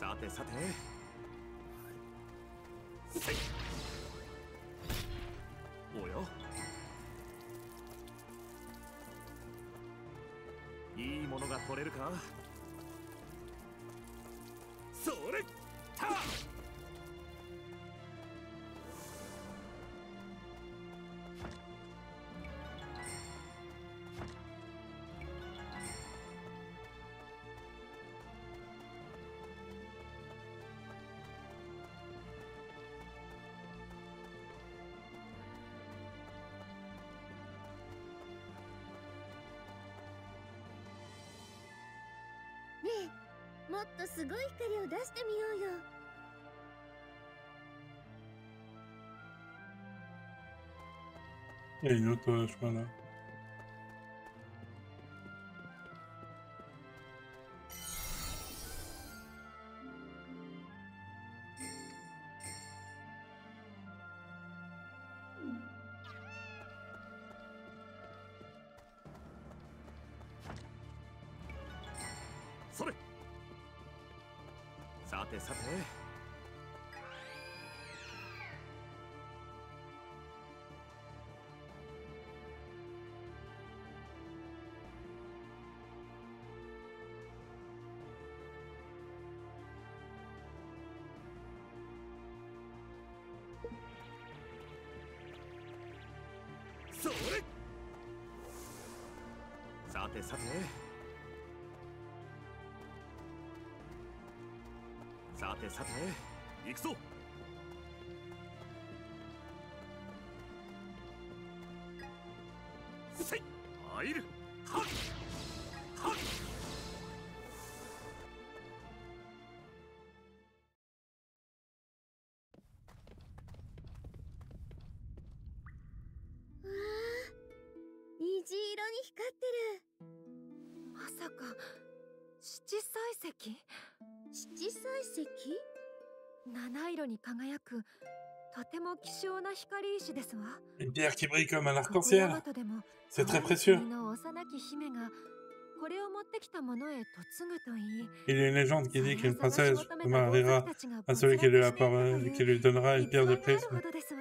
さてさてせいおやいいものが取れるかそれたねえ、もっとすごい光を出してみようよ。 Il y a une autre euh, chemin là. Sore. Sate sate. Sore. Sate sate. さてさて行くぞせい入るはっはっわあ、虹色に光ってる。 まさか七彩石？ 七彩石？ 七色に輝くとても希少な光石ですわ。 Une pierre qui brille comme un arc-en-ciel. C'est très précieux. Il y a une légende qui dit qu'une princesse mariera à celui qui lui, appara- qui lui donnera une pierre de prisme.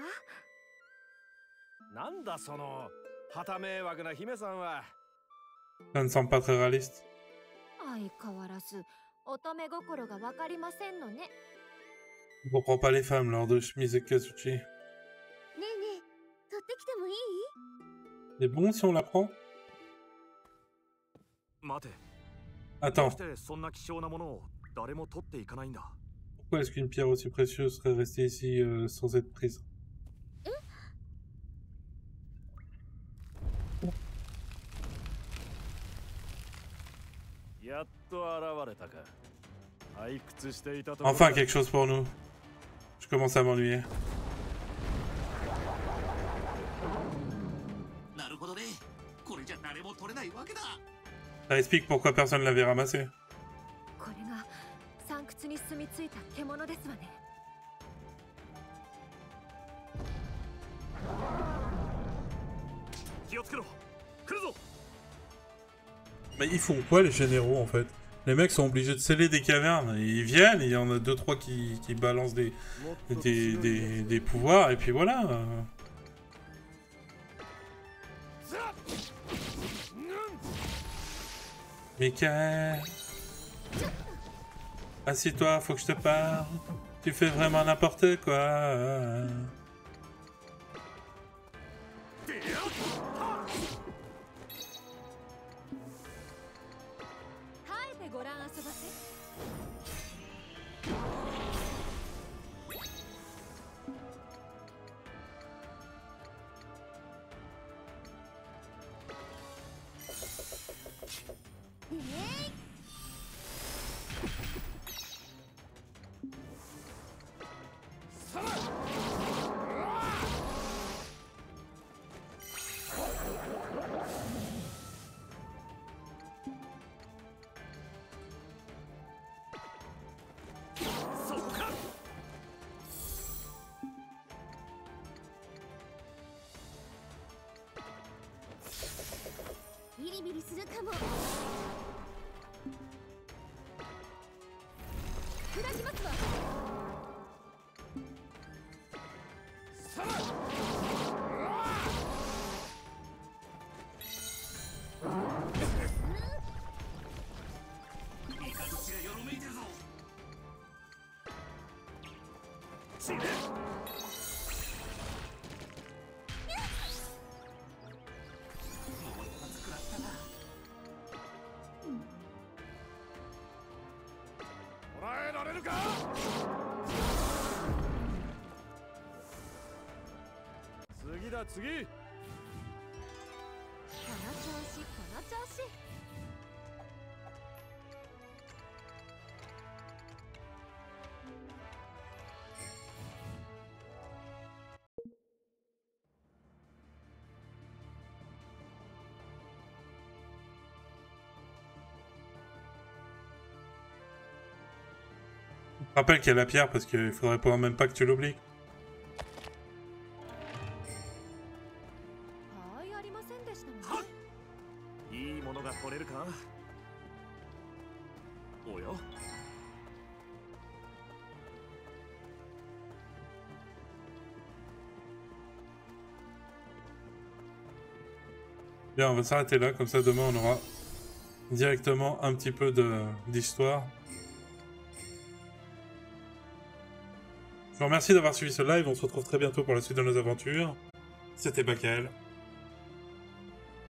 なんだその旗迷惑な姫さんは。 Ça ne semble pas très réaliste. 相変わらず乙女心がわかりませんのね。 On comprend pas les femmes lors de Shimizu Kazuchi. ねえねえ、取ってきてもいい？ C'est bon si on la prend? 待て。 Attends. そんな希少なものを誰も取っていかないんだ。 Pourquoi est-ce qu'une pierre aussi précieuse serait restée ici euh, sans être prise? やっと現れたか。退屈していたと。 Enfin quelque chose pour nous. Je commence à m'ennuyer. なるほどね。これじゃ誰も取れないわけだ。 Ça explique pourquoi personne l'avait ramassé. これが山窟に住み着いた獣ですわね。 気をつけろ。来るぞ。 Mais ils font quoi les généraux en fait? Les mecs sont obligés de sceller des cavernes, et ils viennent, et il y en a deux trois qui, qui balancent des, des, des, des pouvoirs, et puis voilà. Mikael, assieds-toi, faut que je te parle. Tu fais vraiment n'importe quoi. 次。この調子、この調子。 Rappelle qu'il y a la pierre parce qu'il faudrait pas même pas que tu l'oublies. Bien, on va s'arrêter là, comme ça demain on aura directement un petit peu d'histoire. Je vous remercie d'avoir suivi ce live, on se retrouve très bientôt pour la suite de nos aventures. C'était Bakael.